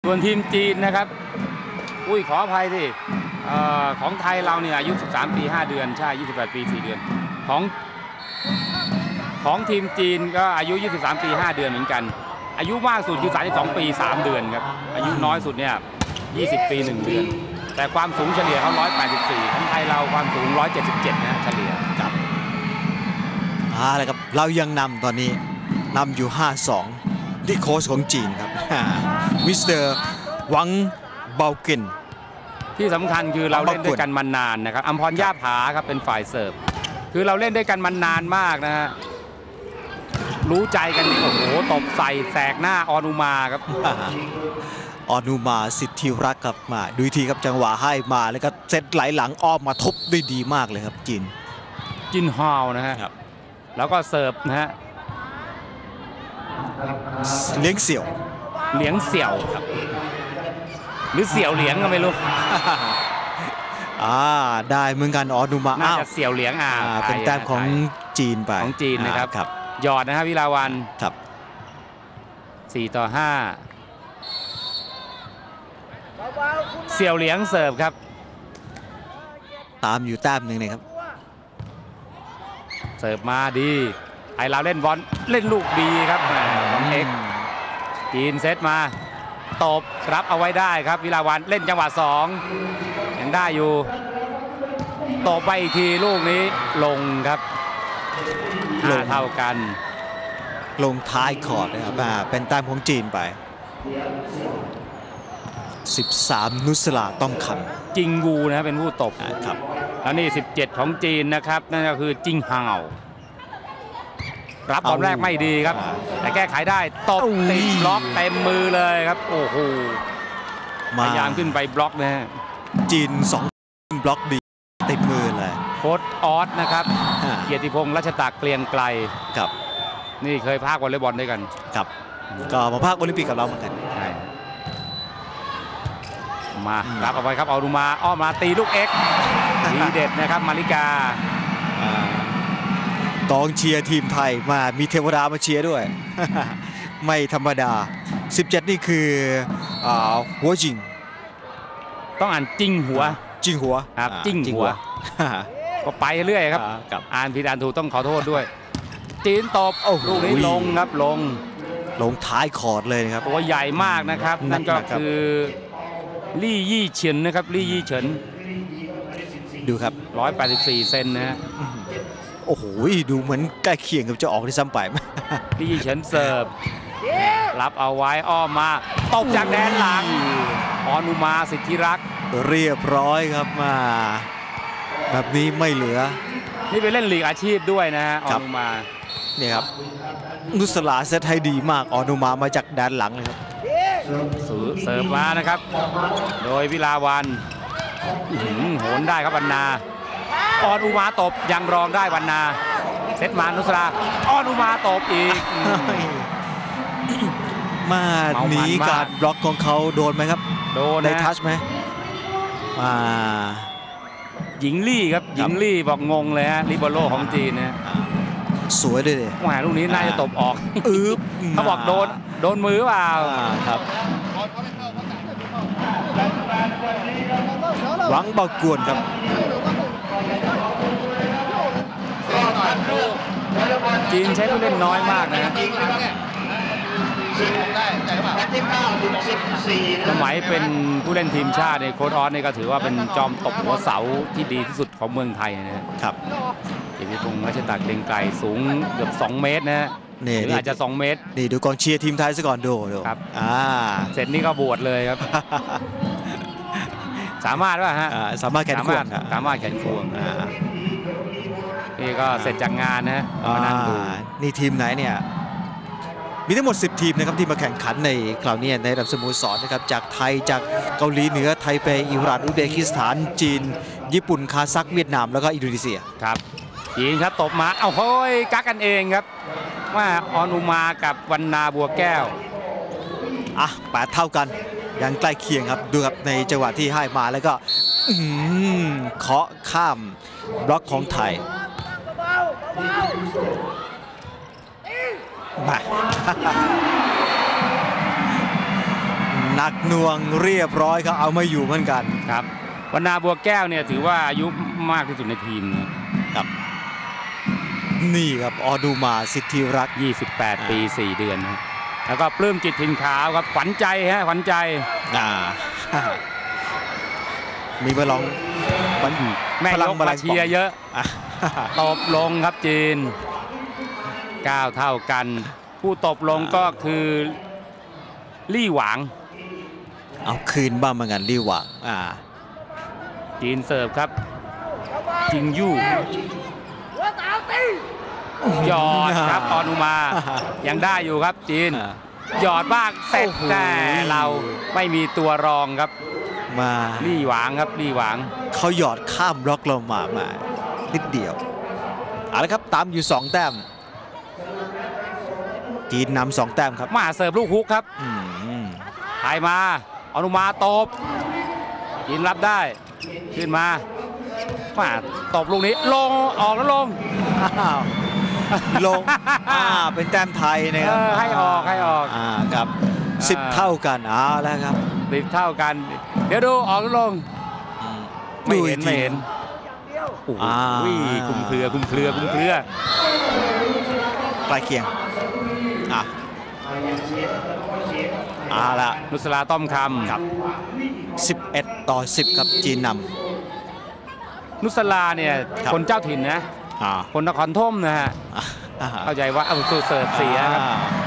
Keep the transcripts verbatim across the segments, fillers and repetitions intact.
ส่วนทีมจีนนะครับอุ้ยขออภัยที่ของไทยเราเนี่ยอายุสิบสามปีห้าเดือนใช่ยี่สิบแปดปีสี่เดือนของของทีมจีนก็อายุยี่สิบสามปีห้าเดือนเหมือนกันอายุมากสุดคือสามสิบสองปีสามเดือนครับอายุน้อยสุดเนี่ยยี่สิบปีหนึ่งเดือนแต่ความสูงเฉลี่ยเขาหนึ่งร้อยแปดสิบสี่ของไทยเราความสูงหนึ่งร้อยเจ็ดสิบเจ็ดนะเฉลี่ยครับอ่าอะไรครับเรายังนำตอนนี้นำอยู่ ห้าสอง ที่โค้ชของจีนครับมิสเตอร์หวังเบาเกินที่สำคัญคือเราเล่นด้วยกันมานานนะครับอัมพรย่าผาครับเป็นฝ่ายเสิร์ฟคือเราเล่นด้วยกันมานานมากนะฮะรู้ใจกันโอ้โหตบใส่แสกหน้าออนุมาครับออนุมาสิทธิรักครับมาดูทีครับจังหวะให้มาแล้วก็เซตไหลหลังอ้อมมาทบได้ดีมากเลยครับจีนจินฮาวนะฮะแล้วก็เสิร์ฟนะฮะเลี้ยงเสี่ยวเลี้ยงเสี่ยวครับหรือเสี่ยวเหลียงก็ไม่รู้อ่าได้เหมือนกันออนุมาน่าจะเสี่ยวเหลียงอ่าเป็นแต้มของจีนไปของจีนนะครับครับหยอดนะครับวิลาวันครับสี่ต่อห้าเสี่ยวเหลียงเสิร์ฟครับตามอยู่แต้มหนึ่งนะครับเสิร์ฟมาดีไอเราเล่นบอลเล่นลูกดีครับน้องเอ็กจีนเซตมาตบรับเอาไว้ได้ครับวิลาวันเล่นจังหวะสองยังได้อยู่ตบไปอีกทีลูกนี้ลงครับลงเท่ากันลงท้ายคอร์ดนะครับเป็นแต้มของจีนไปสิบสามนุสลาต้องคำจิงวูนะเป็นผู้ตบครับแล้วนี่สิบเจ็ดของจีนนะครับนั่นก็คือจิงฮาวรับบอลแรกไม่ดีครับแต่แก้ไขได้ตบติดบล็อกเต็มมือเลยครับโอ้โหพยายามขึ้นไปบล็อกนะฮะจีนสองบล็อกดีติดมือเลยโค้ชออสนะครับเกียรติพงษ์รัชตะเกลียงไกลครับนี่เคยพากวอลเลย์บอลด้วยกันครับก็มาพากโอลิมปิกกับเราเหมือนกันใช่มารับเอาไว้ครับเอาดูมาอ้อมมาตีลูกเอ็กดีเด็ดนะครับมาริกากองเชียร์ทีมไทยมามีเทวดามาเชียร์ด้วย ไม่ธรรมดาสิบเจ็ดนี่คือหัวจิงต้องอ่านจิ้งหัวจิ้งหัวครับจิ้งหัวก็ไปเรื่อยครับอ่านผิดอ่านถูกต้องขอโทษด้วยจีนตบลูกนี้ลงครับลงลงท้ายคอร์ดเลยครับตัวใหญ่มากนะครับนั่นก็คือลี่ยี่เฉินนะครับลี่ยี่เฉินดูครับหนึ่งร้อยแปดสิบสี่เซนนะฮะโอ้โหดูเหมือนใกล้เคียงกับจะออกที่ซ้ำไปลี่ยี่เฉินเสิร์ฟรับเอาไว้อ้อมมาตบจากแดนหลังออนุมาสิทธิรักษ์เรียบร้อยครับมาแบบนี้ไม่เหลือนี่ไปเล่นลีกอาชีพด้วยนะฮะออนุมานี่ครับนุสลาเซตให้ดีมากออนุมามาจากแดนหลังเลยครับเสิร์ฟมานะครับโดยวิลาวันโหนได้ครับวรรณาออนุมาตบยังรองได้วรรณาเซตมานุสลาออนุมาตบอีกมาหนีการบล็อกของเขาโดนไหมครับโดนได้ทัชไหมมาหญิงลี่ครับหญิงลี่บอกงงเลยฮะลิเบโร่ของจีนนะสวยเลยแหมลูกนี้น่าจะตบออกอึ๊บเขาบอกโดนโดนมือเปล่าครับหวังเบากวนครับจีนใช้ผู้เล่นน้อยมากนะสมัยเป็นผู้เล่นทีมชาติในโค้ชออสนี่ก็ถือว่าเป็นจอมตบหัวเสาที่ดีที่สุดของเมืองไทยนะครับเกียรติพงษ์รัชตะเกรียงไกรสูงเกือบสองเมตรนะหรืออาจจะสองเมตรนี่ดูกองเชียร์ทีมไทยซะก่อนดูดูครับอ่าเสร็จนี่ก็บวชเลยครับสามารถว่าฮะสามารถแขนควงสามารถแขนควงนี่ก็เสร็จจากงานนะมานั่งดูนี่ทีมไหนเนี่ยมีทั้งหมดสิบทีมนะครับที่มาแข่งขันในคราวนี้ในระดับสโมสรนะครับจากไทยจากเกาหลีเหนือไทเปอิหร่านอุซเบกิสถานจีนญี่ปุ่นคาซัคเวียดนามแล้วก็อินโดนีเซียครับจีนครับตบมาเอาเฮ้ยกักกันเองครับว่าออนุมากับวรรณาบัวแก้วอ่ะแปดเท่ากันยังใกล้เคียงครับดูครับในจังหวะที่ให้มาแล้วก็เคาะข้ามบล็อกของไทยมาหนักหน่วงเรียบร้อยครับเอาไม่อยู่เหมือนกันครับวรรณาบัวแก้วเนี่ยถือว่าอายุมากที่สุดในทีมนะครับนี่ครับออดูมาสิทธิรักษ์ยี่สิบแปด ปี สี่ เดือนนะแล้วก็ปลื้มจิตถิ่นขาวครับขวัญใจฮะขวัญใจอ่ามีมาลองแม่ยกมาเชียร์เยอะตบลงครับจีนเก้าเท่ากันผู้ตบลงก็คือลี่หวางเอาคืนบ้างเหมือนกันลี่หวางอ่าจีนเสิร์ฟครับจิงยู่หยอดครับออนุมายังได้อยู่ครับจีนหยอดบ้างเสร็จแต่เราไม่มีตัวรองครับมาลี่หวางครับลี่หวางเขาหยอดข้ามบล็อกเรามามานิดเดียวเอาละครับตามอยู่สองแต้มจีนนำสองแต้มครับมาเสิร์ฟลูกฮุกครับไทยมาอนุมาตบจีนรับได้ขึ้นมามาตบลูกนี้ลงออกแล้วลงลงอ่าเป็นแต้มไทยนะครับให้ออกให้ออกอ่าครับสิบเท่ากันเอาแล้วครับสิบเท่ากันเดี๋ยวดูออกแล้วลงไม่เห็นไม่เห็นโอ้โหคุ้มเครือคุ้มเครือคุ้มเครือใกล้เคียงอ่ะเอาละนุสราต้อมคำครับสิบเอ็ดต่อสิบครับจีนนำนุสราเนี่ยคนเจ้าถิ่นนะคนนครธมนะฮะเข้าใจว่าเอาตัวเสิร์ฟเสียครับ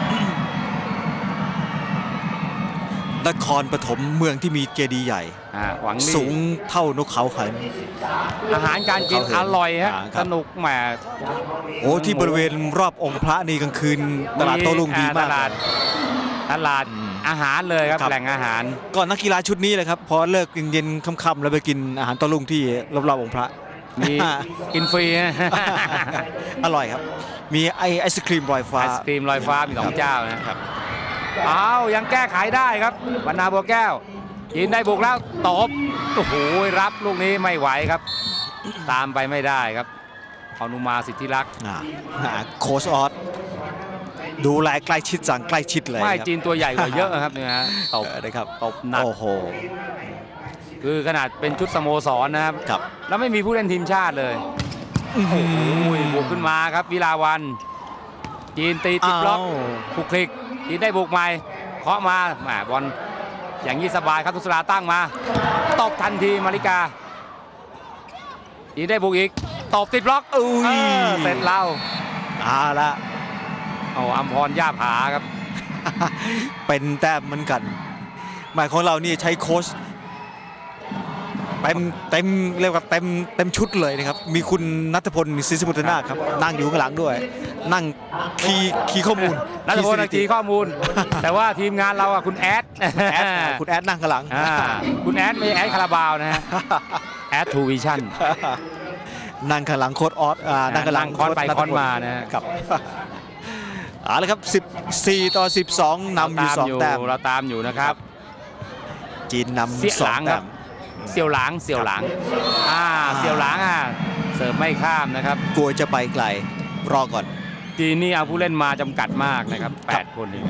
นครปฐมเมืองที่มีเจดีย์ใหญ่สูงเท่านกเขาเหินอาหารการกินอร่อยฮะสนุกแหมโอ้ที่บริเวณรอบองค์พระนี่กลางคืนตลาดโต้รุ่งดีมากตลาดตลาดอาหารเลยครับแหล่งอาหารก่อนนักกีฬาชุดนี้เลยครับพอเลิกเย็นๆค่ำๆแล้วไปกินอาหารโต้รุ่งที่รอบๆองค์พระมีกินฟรีอร่อยครับมีไอไอศครีมลอยฟ้าไอศครีมลอยฟ้ามีสองเจ้านะครับอ้าวยังแก้ไขได้ครับวรรณาบัวแก้วยินได้บุกแล้วตบโอ้โหรับลูกนี้ไม่ไหวครับตามไปไม่ได้ครับอนุมาสิทธิรักษ์โค้ชออสดูแลใกล้ชิดสั่งใกล้ชิดเลยไม่จีนตัวใหญ่กว่าเยอะครับเนี่ยฮะตบนะครับตบหนักโอ้โหคือขนาดเป็นชุดสโมสรนะครับแล้วไม่มีผู้เล่นทีมชาติเลยโอ้โหบุกขึ้นมาครับวิลาวันจีนตีติดบล็อกคุกคลิกจีนได้บุกใหม่เคาะมาแหมบอลอย่างนี้สบายครับทุสราตั้งมาตบทันทีมาริกาจีนได้บุกอีกตบติดบล็อกอุ้ยเสร็จแล้วเอาละเอาอัมพรย่าผาครับเป็นแต้มเหมือนกันหมายของเรานี่ใช้โค้ชเต็มเต็มเรียกว่าเต็มเต็มชุดเลยนะครับมีคุณณัฐพลศรีสมุทรนาคครับนั่งอยู่ข้างหลังด้วยนั่งคีย์คีย์ข้อมูลณัฐพลคีย์ข้อมูลแต่ว่าทีมงานเราอะคุณแอดคุณแอดนั่งข้างหลังคุณแอดไม่ใช่แอดคาราบาวนะฮะแอดทูวิชั่นนั่งข้างหลังโค้ชออสนั่งข้างหลังคอนไปคอนมานะครับเอาละครับสิบสี่ต่อสิบสองนำอยู่สองแต้มเราตามอยู่นะครับจีนนำสองแต้มเสี่ยวหลางเสี่ยวหลางอ่าเสี่ยวหลางอ่ะเสิร์ฟไม่ข้ามนะครับกลัวจะไปไกลรอก่อนจีนนี่เอาผู้เล่นมาจำกัดมากนะครับแปดคนนี้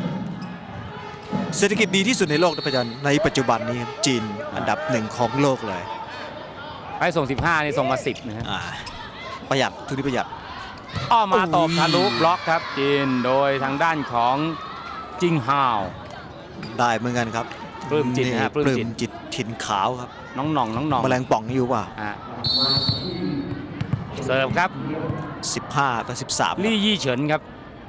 เศรษฐกิจดีที่สุดในโลกในปัจจุบันนี้จีนอันดับหนึ่งของโลกเลยให้ส่งสิบห้านี่ส่งมาสิบนะฮะประหยัดทุนที่ประหยัดอ้อมาตบทะลุบล็อกครับจีนโดยทางด้านของจิงฮาวได้เหมือนกันครับปลื้มจิตนะปลื้มจิตถิ่นขาวครับน้องหน่องน้องหน่องแมลงป่องอยู่ป่ะเสิร์ฟครับสิบห้าต่อสิบสามลี่ยี่เฉินครับ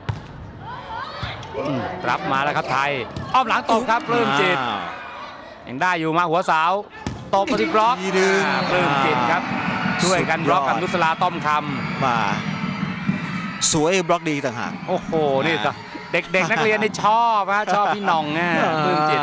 รับมาแล้วครับไทยอ้อมหลังตบครับปลื้มจิตยังได้อยู่มาหัวเสาตบมาที่บล็อกปลื้มจิตครับช่วยกันบล็อกกับนุสราต้อมคำมาสวยบล็อกดีต่างหากโอ้โหนี่เด็กๆนักเรียนนี่ชอบนะชอบพี่หน่องนะปลื้มจิต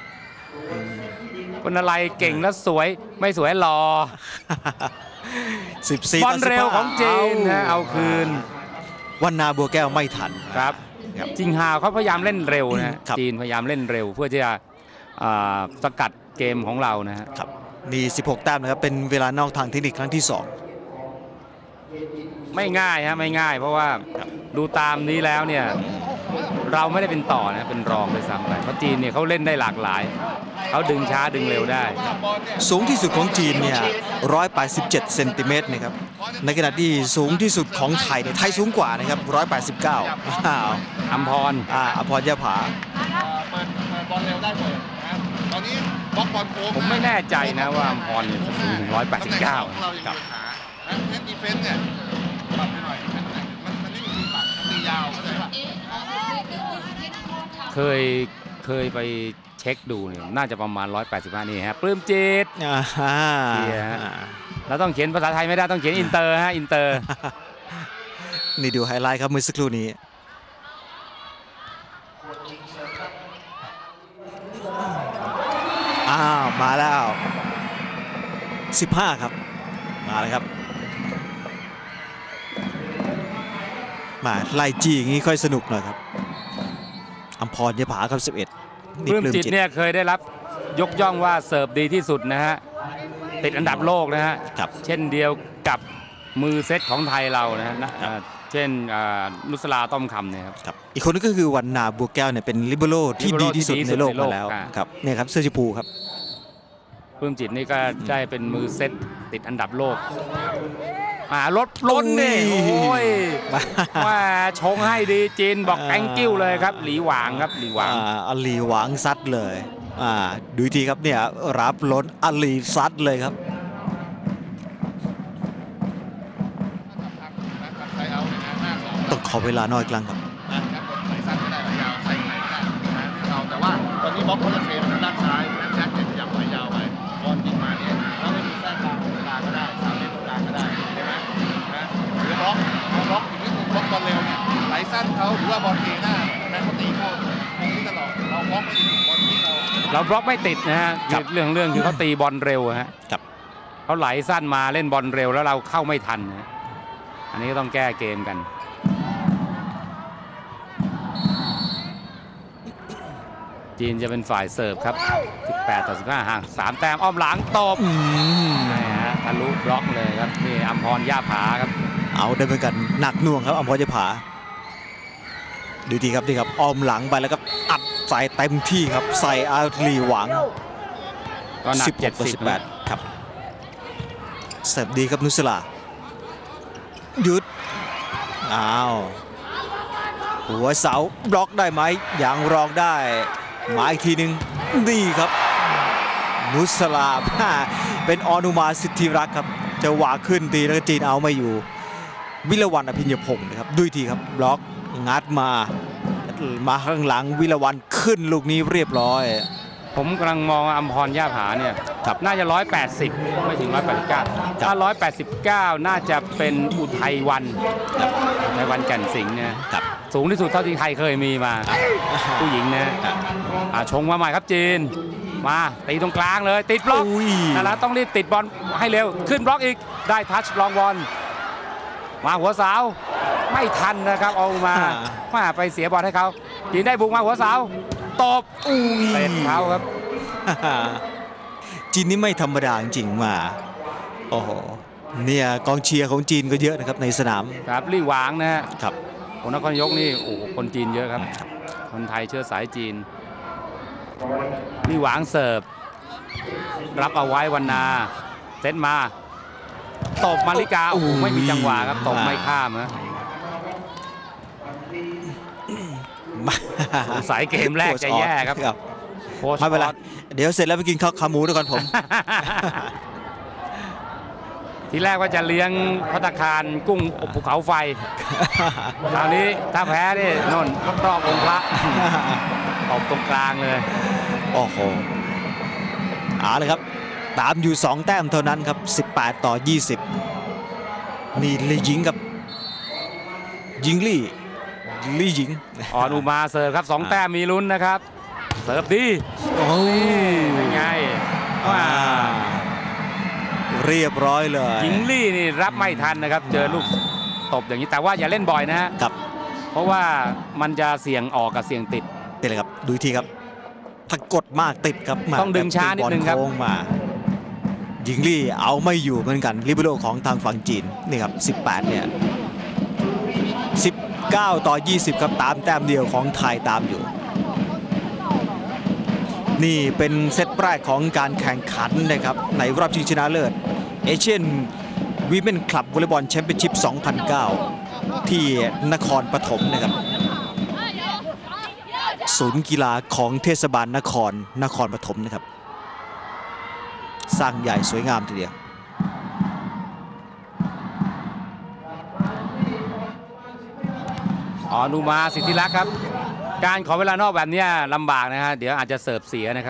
คนอะไรเก่งและสวยไม่สวยหล่อสิบสี่บอลเร็วของจีนนะเอาคืนวรรณาบัวแก้วไม่ทันครับจิงฮาวเขาพยายามเล่นเร็วนะจีนพยายามเล่นเร็วเพื่อที่จะสกัดเกมของเรานะครับนี่สิบหกแต้มนะครับเป็นเวลานอกทางเทคนิคครั้งที่สองไม่ง่ายฮะไม่ง่ายเพราะว่าดูตามนี้แล้วเนี่ยเราไม่ได้เป็นต่อนะเป็นรองเลยซ้ำไปเพราะจีนเนี่ยเขาเล่นได้หลากหลายเขาดึงช้าดึงเร็วได้สูงที่สุดของจีนเนี่ยหนึ่งร้อยแปดสิบเจ็ดเซนติเมตรนะครับในขณะที่สูงที่สุดของไทยเนี่ยไทยสูงกว่านะครับหนึ่งร้อยแปดสิบเก้าอ้าวอัมพรอ่าอภรยาผาเปิดเปิดบอลเร็วได้เปิดนะครับตอนนี้บล็อกบอลโค้งผมไม่แน่ใจนะว่าอัมพรเนี่ยจะสูงถึงหนึ่งร้อยแปดสิบเก้าตำแหน่งของเรายังมีปัญหานะเพนดีเฟนส์เนี่ยปรับไปหน่อยมันมันไม่มีปรับตียาวเข้าใจป่ะเคยเคยไปเช็คดูเนี่ยน่าจะประมาณหนึ่งร้อยแปดสิบห้านี่ฮะปลื้มจิตอ่าฮะเชียร์ฮะ เราต้องเขียนภาษาไทยไม่ได้ต้องเขียนอินเตอร์ฮะอินเตอร์นี่ดูไฮไลท์ครับเมื่อสักครู่นี้อ้าวมาแล้วสิบห้าครับมาแล้วครับมาไล่จี้อย่างนี้ค่อยสนุกหน่อยครับอัมพรยาผาครับสิบเอ็ดปลื้มจิตเนี่ยเคยได้รับยกย่องว่าเสิร์ฟดีที่สุดนะฮะติดอันดับโลกนะฮะครับเช่นเดียวกับมือเซตของไทยเรานะฮะนะเอ่อเช่นอ่านุสราต้อมคำเนี่ยครับครับอีกคนนึงก็คือวันนาบัวแก้วเนี่ยเป็นลิเบโรที่ลิเบโร่ดีที่สุดที่ดีที่สุในดโลกในโลมาก แล้วอ่าครับเนี่ยครับเสื้อชมพูครับปลื้มจิตนี่ก็ได้เป็นมือเซตติดอันดับโลกอ่ารถล้นนี่อุ้ยโอ้ยมาว่าชงให้ดีจีนบอกอ่าแองกิ้วเลยครับหลีหวางครับหลีหวางอ่าอลีหวังซัดเลยอ่าดูอีกทีครับเนี่ยรับล้นอลีซัดเลยครับใส่เอาเนี่ยนะห้าสองต้องขอเวลาน้อยกลางครับนะครับใส่สั้นก็ได้ไหลยาวใส่ไหลก็ได้นะเราแต่ว่าตอนนี้บล็อกเขาจะเทมาทางด้านซ้ายนั้นแจ็คเนี่ยพยายามไหลยาวไปบอลยิงมาเนี่ยเราไม่มีแทรกกลางตรงกลางก็ได้สามเหลี่ยมตรงกลางก็ได้ใช่ไหมนะหรือบล็อกเอาบล็อกอีกนิดนึงบล็อกบอลเร็วเนี่ยไหลสั้นเขาหรือว่าบอลเทหน้าแม้เขาตีเข้าตรงนี้ตลอดเราบล็อกไม่ถึงบอลที่เราเราบล็อกไม่ติดนะฮะครับเรื่องเรื่องคือเขาตีบอลเร็วอะฮะครับเขาไหลสั้นมาเล่นบอลเร็วแล้วเราเข้าไม่ทันนะอันนี้ก็ต้องแก้เกมกัน จีนจะเป็นฝ่ายเสิร์ฟครับสิบแปดต่อสิบห้าห่างสามแต้มอ้อมหลังตบอืมนี่ฮะทะลุบล็อกเลยครับนี่อัมพรย่าผาครับเอาได้เหมือนกันหนักหน่วงครับอัมพรยาผาดูดีครับดีครับออมหลังไปแล้วก็อัดใส่เต็มที่ครับใส่อาลีหวังก็หนักสิบหเจ็ดกต่อสิสิบบแปดครับเสิร์ฟดีครับนุสลาหยุดอ้าวหัวเสาบล็อกได้ไหมยังรองได้มาอีกทีหนึ่งนี่ครับนุสลาเป็นอนุมาสิทธิรักษ์ครับจะหวาขึ้นตีแล้วก็จีนเอาไม่อยู่วิรวันอภิญญพงศ์นะครับด้วยทีครับบล็อกงัดมามาข้างหลังวิรวันขึ้นลูกนี้เรียบร้อยผมกำลังมองว่าอัมพรย่าผาเนี่ยครับน่าจะร้อยแปดสิบไม่ถึงร้อยแปดสิบเก้าถ้าร้อยแปดสิบเก้าน่าจะเป็นอุทัยวันครับอุทัยวันแก่นสิงห์เนี่ยครับสูงที่สุดเท่าที่ไทยเคยมีมาผู้หญิงนะอ่าชงมาใหม่ครับจีนมาตีตรงกลางเลยติดบล็อกอุ้ยนั่นแหละต้องรีบติดบอลให้เร็วขึ้นบล็อกอีกได้ทัชลองบอลมาหัวเสาไม่ทันนะครับเอามามาไปเสียบอลให้เขาจีนได้บุกมาหัวเสาตบอุ้ยเตะเขาครับจีนนี่ไม่ธรรมดาจริงๆมาโอ้โหเนี่ยกองเชียร์ของจีนก็เยอะนะครับในสนามครับลี่หวางนะฮะครับคนนครนายกนี่โอ้โหคนจีนเยอะครับ คนไทยเชื้อสายจีนลี่หวางเสิร์ฟรับเอาไว้วันนาเซตมาตบมาริกาโอ้โหไม่มีจังหวะครับตบไม่ข้ามฮะมาสงสัยเกมแรกจะแย่ครับ โค้ชไม่เป็นไรออสเดี๋ยวเสร็จแล้วไปกินข้าวขาหมูด้วยกันผมทีแรกว่าจะเลี้ยงภัตตาคารกุ้งอบภูเขาไฟคราวนี้ถ้าแพ้นี่นนรอบองค์พระตบตรงกลางเลยโอ้โหเอาเลยครับตามอยู่สองแต้มเท่านั้นครับสิบแปดต่อยี่สิบนี่ลี่หญิงกับยิงลี่ลี่หญิงออนอุมาเสิร์ฟครับสองแต้มมีลุ้นนะครับเสิร์ฟดีโอ้ยเป็นไงว่าเรียบร้อยเลยหญิงลี่นี่รับไม่ทันนะครับ เจอลูกตบอย่างนี้แต่ว่าอย่าเล่นบ่อยนะฮะครับเพราะว่ามันจะเสี่ยงออกกับเสี่ยงติดเดี๋ยวเลยครับดูอีกทีครับถ้ากดมากติดครับมาต้องดึงช้านิดนึงครับบอลโค้มาหญิงลี่เอาไม่อยู่เหมือนกันลิเบโรของทางฝั่งจีนนี่ครับสิบแปดเนี่ยสิบเก้าต่อยี่สิบครับตามแต้มเดียวของไทยตามอยู่นี่เป็นเซตแรกของการแข่งขันนะครับในรอบชิงชนะเลิศเอเชียนวีแมนคลับวอลเลย์บอลแชมเปี้ยนชิพ สองพันเก้า ที่นครปฐมนะครับศูนย์กีฬาของเทศบาลนครนครปฐมนะครับสร้างใหญ่สวยงามทีเดียวอนุมาสิทธิลักษณ์ครับการขอเวลานอกแบบนี้ลำบากนะฮะเดี๋ยวอาจจะเสิร์ฟเสียนะครับ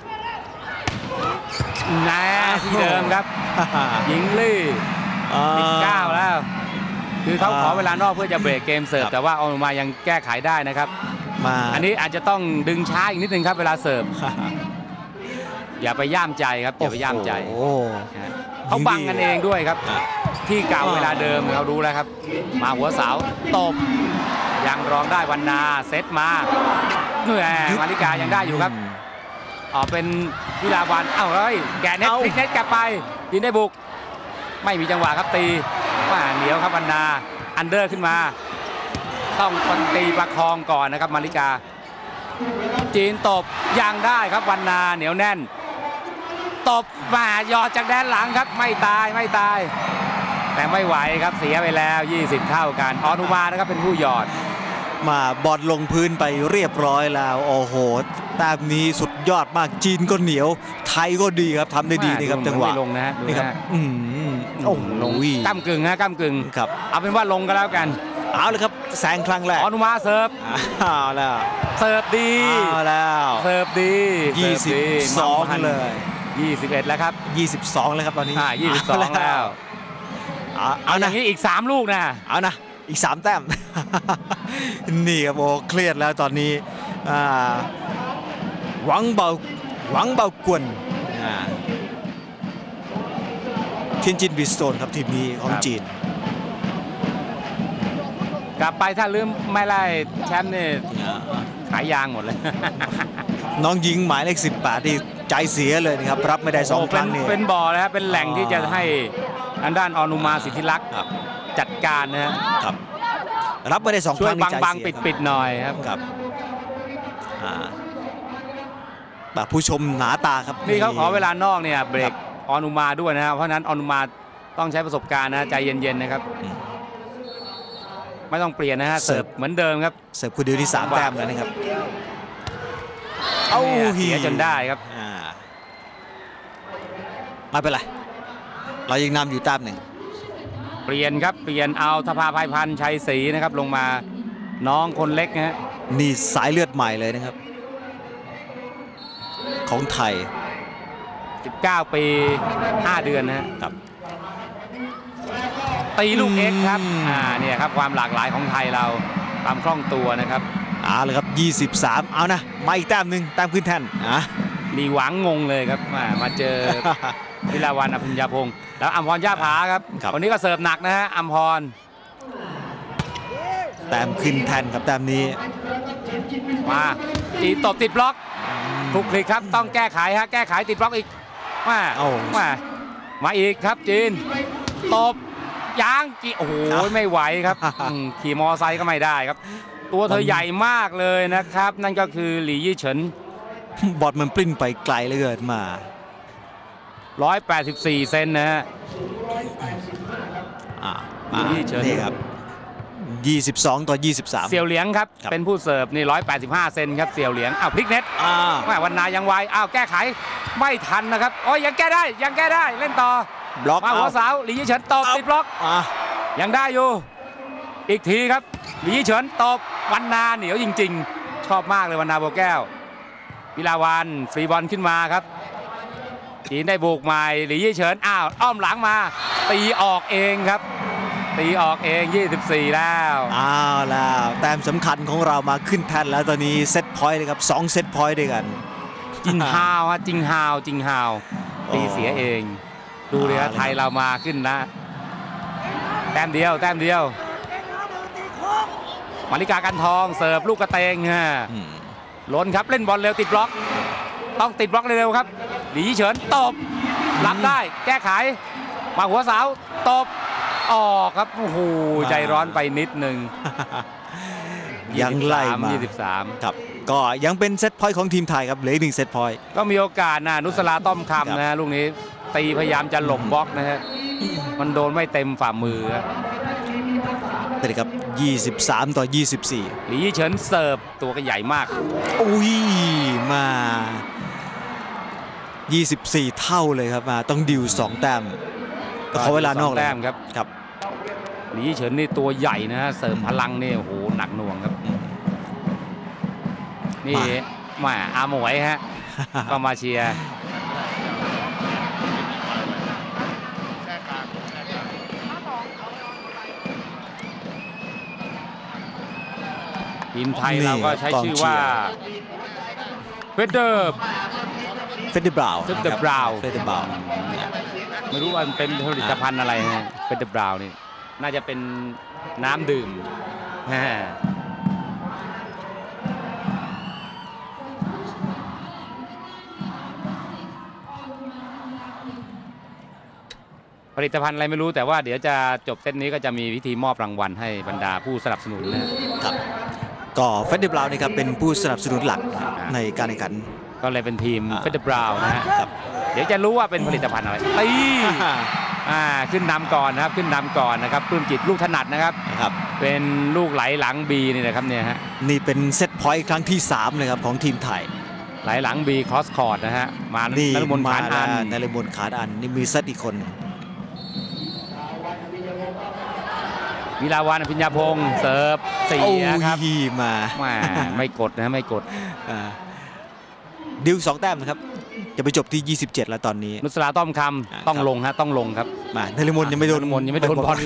นะที่เดิมครับหญิงลี่สิบเก้าแล้วคือเขาขอเวลานอกเพื่อจะเบรกเกมเสิร์ฟแต่ว่าอนุมายังแก้ไขได้นะครับมาอันนี้อาจจะต้องดึงช้าอีกนิดนึงครับเวลาเสิร์ฟอย่าไปย่ามใจครับอย่าไปย่ามใจเขาบังกันเองด้วยครับที่เก่าเวลาเดิมเรารู้แล้วครับมาหัวเสาตบยังรองได้วันนาเซตมาเมื่อมาริกายังได้อยู่ครับอ๋อเป็นวิลาวันเอ้าเฮ้ยแกเน็ตพลิกเน็ตกลับไปยินได้บุกไม่มีจังหวะครับตีว่าเหนียวครับวันนาอันเดอร์ขึ้นมาต้องคนตีประคองก่อนนะครับมาริกาจีนตบยังได้ครับวันนาเหนียวแน่นตบมาหยอดจากแดนหลังครับไม่ตายไม่ตายแต่ไม่ไหวครับเสียไปแล้วยี่สิบเท่ากันอนุมานะครับเป็นผู้หยอดมาบอลลงพื้นไปเรียบร้อยแล้วโอ้โหแต้มนี้สุดยอดมากจีนก็เหนียวไทยก็ดีครับทำได้ดีนี่ครับจังหวะลงนะนี่ครับอืมโอ้ลงก้ามกึ่งฮะก้ามกึ่งครับเอาเป็นว่าลงก็แล้วกันเอาเลยครับแซงครั้งแรกอนุมาเสิร์ฟเอาแล้วเสิร์ฟดีเอาแล้วเสิร์ฟดียี่สิบสองเลยยี่สิบเอ็ดแล้วครับยี่สิบสองแล้วครับตอนนี้อ่ายี่สิบสองแล้วเอาอย่างนี้อีกสามลูกนะเอานะอีกสามแต้มนี่ครับโอ้เครียดแล้วตอนนี้หวังเบาหวังเบากวนเทียนจินบิสโตนครับทีมนี้ของจีนกลับไปถ้าลืมไม่ไล่แชมป์นี่ขายยางหมดเลยน้องยิงหมายเลขสิบแปดที่ใจเสียเลยนะครับรับไม่ได้สองครั้งนี่เป็นบ่อแล้วเป็นแหล่งที่จะให้อันด้านอนุมาสิทธิลักษณ์จัดการนะครับรับไม่ได้สองครั้งช่วยบังๆปิดๆหน่อยครับครับแบบผู้ชมหนาตาครับนี่เขาขอเวลานอกเนี่ยเบรกอนุมาด้วยนะครับเพราะนั้นอนุมาต้องใช้ประสบการณ์นะใจเย็นๆนะครับไม่ต้องเปลี่ยนนะฮะเสิร์ฟเหมือนเดิมครับเสิร์ฟคนเดียวที่สามแต้มแล้วนะครับเอาเสียจนได้ครับไม่เป็นไรเรายังนำอยู่แต้มหนึ่งเปลี่ยนครับเปลี่ยนเอาทภาภัยพันธ์ชัยศรีนะครับลงมาน้องคนเล็กนะฮะนี่สายเลือดใหม่เลยนะครับของไทยสิบเก้าปีห้าเดือนนะครับตีลูกเอ็กครับอ่าเนี่ยครับความหลากหลายของไทยเราตามคล่องตัวนะครับเอาเลยครับยี่สิบสามเอานะมาอีกแต้มหนึ่งแต้มขึ้นแท่นอ่ะมีหวังงงเลยครับมามาเจอวิลาวันอภิญญาพงศ์แล้วอัมพรย่าผาครับวันนี้ก็เสิร์ฟหนักนะฮะอัมพรแต้มขึ้นแท่นครับแต้มนี้มาตีตบติดบล็อกทุกคลิกครับต้องแก้ไขฮะแก้ไขติดบล็อกอีกมามามาอีกครับจีนตบยางจีโอ้โหไม่ไหวครับขี่มอไซค์ก็ไม่ได้ครับตัวเธอใหญ่มากเลยนะครับนั่นก็คือหลี่ยี่เฉินบอลมันปลิ้นไปไกลเหลือเกินมาหนึ่งร้อยแปดสิบสี่เซนนะฮะอ่านี่เชิญนี่ครับยี่สิบสองต่อยี่สิบสามเสี่ยวเหลียงครับเป็นผู้เสิร์ฟนี่หนึ่งร้อยแปดสิบห้าเซนครับเสี่ยวเหลียงอ้าวพลิกเน็ตอ้าววันนายังไวอ้าวแก้ไขไม่ทันนะครับโอ้ยยังแก้ได้ยังแก้ได้เล่นต่อบล็อกมาหัวเสาหลี่ยี่เฉินตบติดบล็อกยังได้อยู่อีกทีครับหลี่ยี่เฉินตบวันนาเหนียวจริงๆชอบมากเลยวันนาบัวแก้ววิลาวันฟรีบอลขึ้นมาครับจีนได้บุกใหม่หลี่ยี่เฉินอ้าวอ้อมหลังมาตีออกเองครับตีออกเองยี่สิบสี่แล้วอ้าวแล้วแต้มสำคัญของเรามาขึ้นแท่นแล้วตอนนี้เซตพอยต์เลยครับสองเซตพอยต์ด้วยกันจิงฮาวฮะจิงฮาวจิงฮาวตีเสียเองดูเลยครับไทยเรามาขึ้นนะแต้มเดียวแต้มเดียวมาริกากันทองเสิร์ฟลูกกระเตงฮะล้นครับเล่นบอลเร็วติดบล็อกต้องติดบล็อกเร็วครับหลี่ยี่เฉินตบรับได้แก้ไขมาหัวเสาตบออกครับโอ้โหใจร้อนไปนิดนึงยังไล่มายี่สิบสามครับก็ยังเป็นเซตพอยต์ของทีมไทยครับเหลืออีกหนึ่งเซตพอยต์ก็มีโอกาสนะนุสราต้อมครับคำนะลูกนี้ตีพยายามจะหลบบล็อกนะฮะมันโดนไม่เต็มฝ่ามือครับแต่ครับยี่สิบสามต่อยี่สิบสี่หลีเฉินเสิร์ฟตัวก็ใหญ่มากอุ้ยมายี่สิบสี่เท่าเลยครับมาต้องดิวสองแต้มก็ขอเวลานอกแต้มครับครับหลีเฉินนี่ตัวใหญ่นะเสริมพลังนี่โอ้โหหนักหน่วงครับนี่มาอาหมวยฮะ ก็มาเชียร์แช่กลางแช่กลางทีมไทยเราก็ใช้ชื่อว่าเฟเดอร์เฟเดอร์บราวน์เฟเดอร์บราวน์เฟเดอร์บราวน์ไม่รู้ว่ามันเป็นผลิตภัณฑ์อะไรนะเฟเดอร์บราวน์นี่น่าจะเป็นน้ำดื่มฮะผลิตภัณฑ์อะไรไม่รู้แต่ว่าเดี๋ยวจะจบเซตนี้ก็จะมีพิธีมอบรางวัลให้บรรดาผู้สนับสนุนนะครับก็เฟเดอร์บราวน์นี่ครับเป็นผู้สนับสนุนหลักในการแข่งขันก็เลยเป็นทีมอ่าเฟเดอร์บราวน์นะฮะเดี๋ยวจะรู้ว่าเป็นผลิตภัณฑ์อะไรตีอ่าขึ้นนำก่อนนะครับขึ้นนำก่อนนะครับปลื้มจิตลูกถนัดนะครับนะครับเป็นลูกไหลหลังบีนี่นะครับเนี่ยฮะนี่เป็นเซตพอยต์ครั้งที่สามเลยครับของทีมไทยไหลหลังบีคอสคอร์ดนะฮะมานี่นฤมลมาขานอันนฤมลขานอันนี่มีเซตอีกคนวิลาวันอภิญญาพงศ์เสิร์ฟเสียครับโอ้ยมาแหม่ไม่กดนะไม่กดอ่าดิวสองแต้มนะครับจะไปจบที่ยี่สิบเจ็ดแล้วตอนนี้นุสราต้อมคอ่าำต้องครับลงฮะต้องลงครับมานฤมลยังไม่โดนนฤมลยังไม่โดนบอล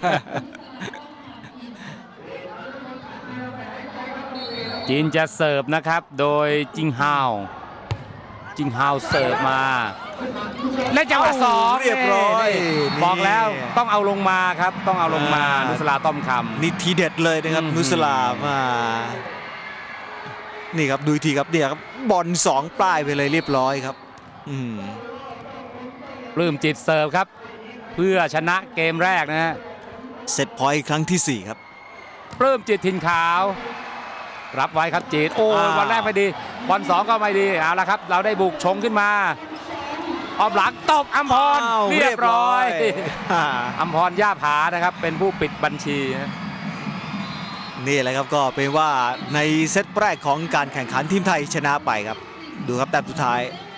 จีนจะเสิร์ฟนะครับโดยจิงฮาวจิงฮาวเสิร์ฟมาเล่นจังหวะสองเรียบร้อยนี่นี่บอกแล้วต้องเอาลงมาครับต้องเอาลงมาอ่านุสราต้อมคำนี่ทีเด็ดเลยนะครับอืมนุสลามานี่ครับดูอีกทีครับเนี่ยครับบอลสองปลายไปเลยเรียบร้อยครับอืมปลื้มจิตเสิร์ฟครับเพื่อชนะเกมแรกนะฮะเซตพอยต์ครั้งที่สี่ครับปลื้มจิตถิ่นขาว รับไว้ครับจิตโอ้ยอ่าวันแรกไม่ดีบอลสองก็ไม่ดีเอาละครับ เราได้บุกชงขึ้นมาออมหลังตบอัมพรอ้าวเรียบร้อยอ่าอัมพรย่าผานะครับเป็นผู้ปิดบัญชีนะนี่แหละครับก็เป็นว่าในเซตแรกของการแข่งขันทีมไทยชนะไปครับ ดูครับแต้มสุดท้าย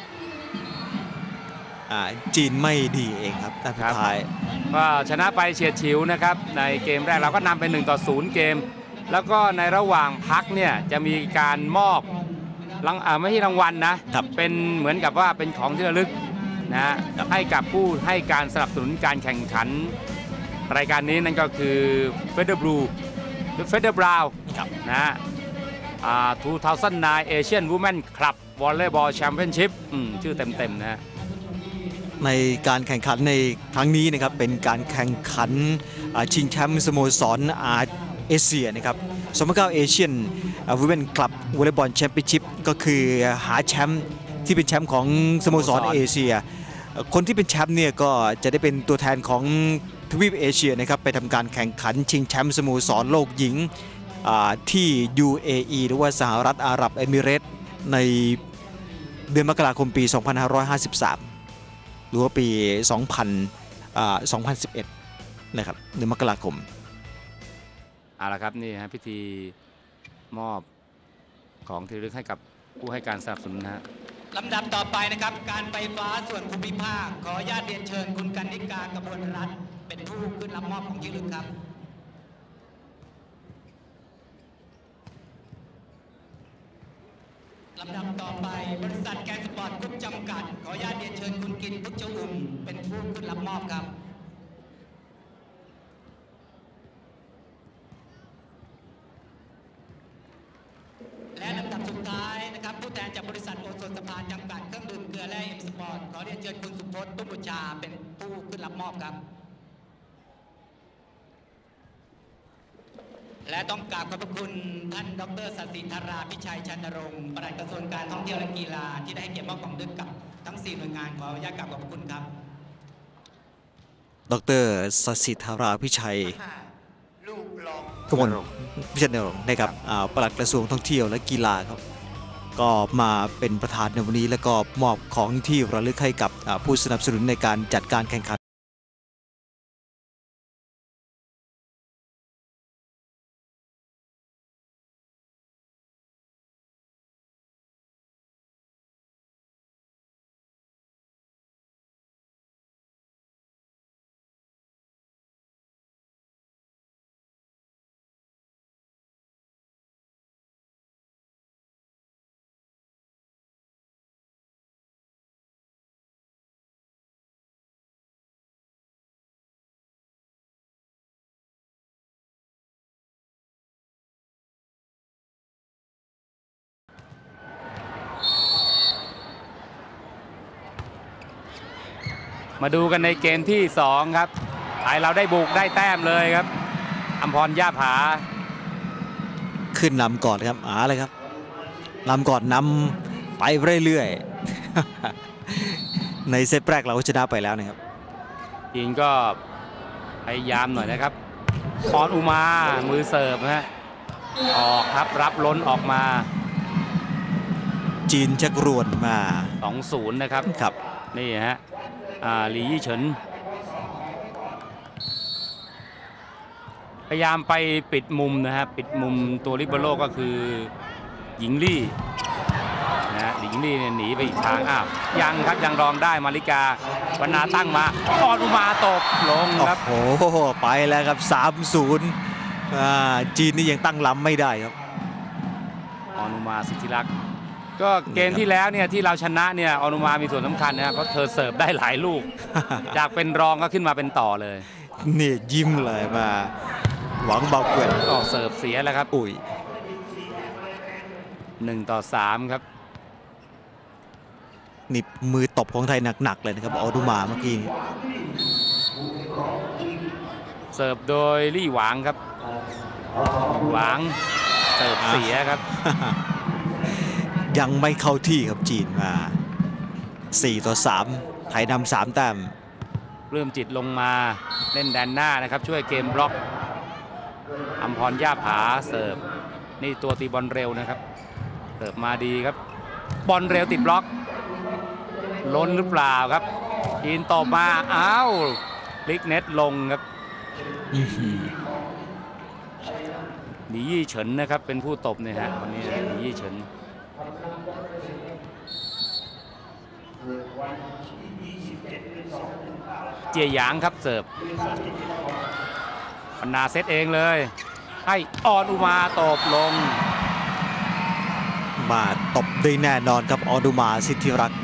อ่าจีนไม่ดีเองครับแต้มสุดท้ายก็ชนะไปเฉียดฉิวนะครับในเกมแรกเราก็นำไปหนึ่งต่อศูนย์เกม แล้วก็ในระหว่างพักเนี่ยจะมีการมอบรางอ่าไม่ใช่รางวัลนะครับ เป็นเหมือนกับว่าเป็นของที่ระลึกนะฮะให้กับผู้ให้การสนับสนุนการแข่งขัน รายการนี้นั่นก็คือ Feather Blue หรือ Feather Brown ครับนะฮะอ่าสองพันเก้า Asian Women Club Volleyball Championship อืมชื่อเต็มๆนะฮะในการแข่งขันในครั้งนี้นะครับเป็นการแข่งขันอ่าชิงแชมป์สโมสรอาเอเชียนะครับสองพันเก้าเอเชียนวูแมนคลับวอลเลย์บอลแชมเปี้ยนชิพก็คือหาแชมป์ที่เป็นแชมป์ของสโมสรเอเชียเอ่อคนที่เป็นแชมป์เนี่ยก็จะได้เป็นตัวแทนของทวีปเอเชียนะครับไปทำการแข่งขันชิงแชมป์สโมสรโลกหญิงอ่าที่ ยู เอ อี หรือว่าสหรัฐอาหรับเอมิเรตส์ในเดือนมกราคมปี สองพันห้าร้อยห้าสิบสาม หรือว่าปี สองพัน อ่า สองพันสิบเอ็ด นะครับเดือนมกราคมเอาละครับนี่ฮะพิธีมอบของที่ระลึกให้กับผู้ให้การสนับสนุนนะฮะลำดับต่อไปนะครับการไฟฟ้าส่วนภูมิภาคขออนุญาตเรียนเชิญคุณกันนิกากระบวนรัตน์เป็นผู้ขึ้นรับมอบของที่ระลึกครับลำดับต่อไปบริษัทแกนสปอร์ตกรุ๊ปจำกัดขออนุญาตเรียนเชิญคุณกินพุชอุ่มเป็นผู้ขึ้นรับมอบครับและลำดับสุดท้ายนะครับผู้แทนจากบริษัทโอโซนสภาจำกัดเครื่องดื่มเกลือและเอ็มสปอร์ตขอเรียนเชิญคุณสุพจน์ตุ้มบุญชาเป็นผู้ขึ้นรับมอบครับและต้องกราบขอบพระคุณท่านดรสศิธาราพิชัยชันนรงค์ปลัดกระทรวงการท่องเที่ยวและกีฬาที่ได้ให้เกียรติมอบของดึกกับทั้งสี่หน่วยงานขออนุญาตกราบขอบพระคุณครับดรสสิทธาราพิชัยลูกหลอกกมลพิชัยนรงค์นะครับอ่าปลัดกระทรวงท่องเที่ยวและกีฬาครับก็มาเป็นประธานในวันนี้แล้วก็มอบของที่ระลึกให้กับอ่าผู้สนับสนุนในการจัดการแข่งขันมาดูกันในเกมที่สองครับไทยเราได้บุกได้แต้มเลยครับอัมพรย่าผาขึ้นนำก่อนครับอาเลยครับนำก่อนนำไปเรื่อยๆ ในเซตแรกเราก็ชนะไปแล้วนะครับจริงก็พยายามหน่อยนะครับออนอุมามือเสิร์ฟฮะออกครับรับล้นออกมาจีนชักรวนมาสองศูนย์ นะครับครับนี่ฮะอ่าหลียี่เฉินพยายามไปปิดมุมนะฮะปิดมุมตัวลิเบโร่ก็คือหญิงลี่นะฮะหญิงลี่เนี่ยหนีไปอีกทางอ้าวยังครับยังรองได้มาริกาวันนาตั้งมาออนอุมาตบลงครับโอ้โหไปแล้วครับ สามศูนย์ อ่าจีนนี่ยังตั้งลำไม่ได้ครับออนุมาสิทธิรักษ์ก็เกมที่แล้วเนี่ยที่เราชนะเนี่ยออนุมามีส่วนสำคัญนะครับเพราะเธอเสิร์ฟได้หลายลูก จากเป็นรองก็ขึ้นมาเป็นต่อเลยนี่ยิ้มเลยมาหวังเบาเกินก็เสิร์ฟเสียแล้วครับอุ้ยหนึ่งต่อสามครับนี่มือตบของไทยหนักๆเลยนะครับออดุมาเมื่อกี้นี้เสิร์ฟโดยลี่หวางครับหวางเสิร์ฟเสียครับยังไม่เข้าที่ครับจีนมาสี่ต่อสามไทยนำสามแต้มเริ่มจิตลงมาเล่นแดนหน้านะครับช่วยเกมบล็อกอัมพรย่าผาเสิร์ฟนี่ตัวตีบอลเร็วนะครับเสิร์ฟมาดีครับบอลเร็วติดบล็อกล้นหรือเปล่าครับจีนตบมาอ้าวลิกเน็ตลงครับอื้อหือหลียี่เฉินนะครับเป็นผู้ตบเนี่ยฮะวันนี้หลียี่เฉินเจียหยางครับเสิร์ฟปนาเซตเองเลยให้ออนอุมาตบลงมาตบได้แน่นอนครับออดุมาสิทธิรักษ์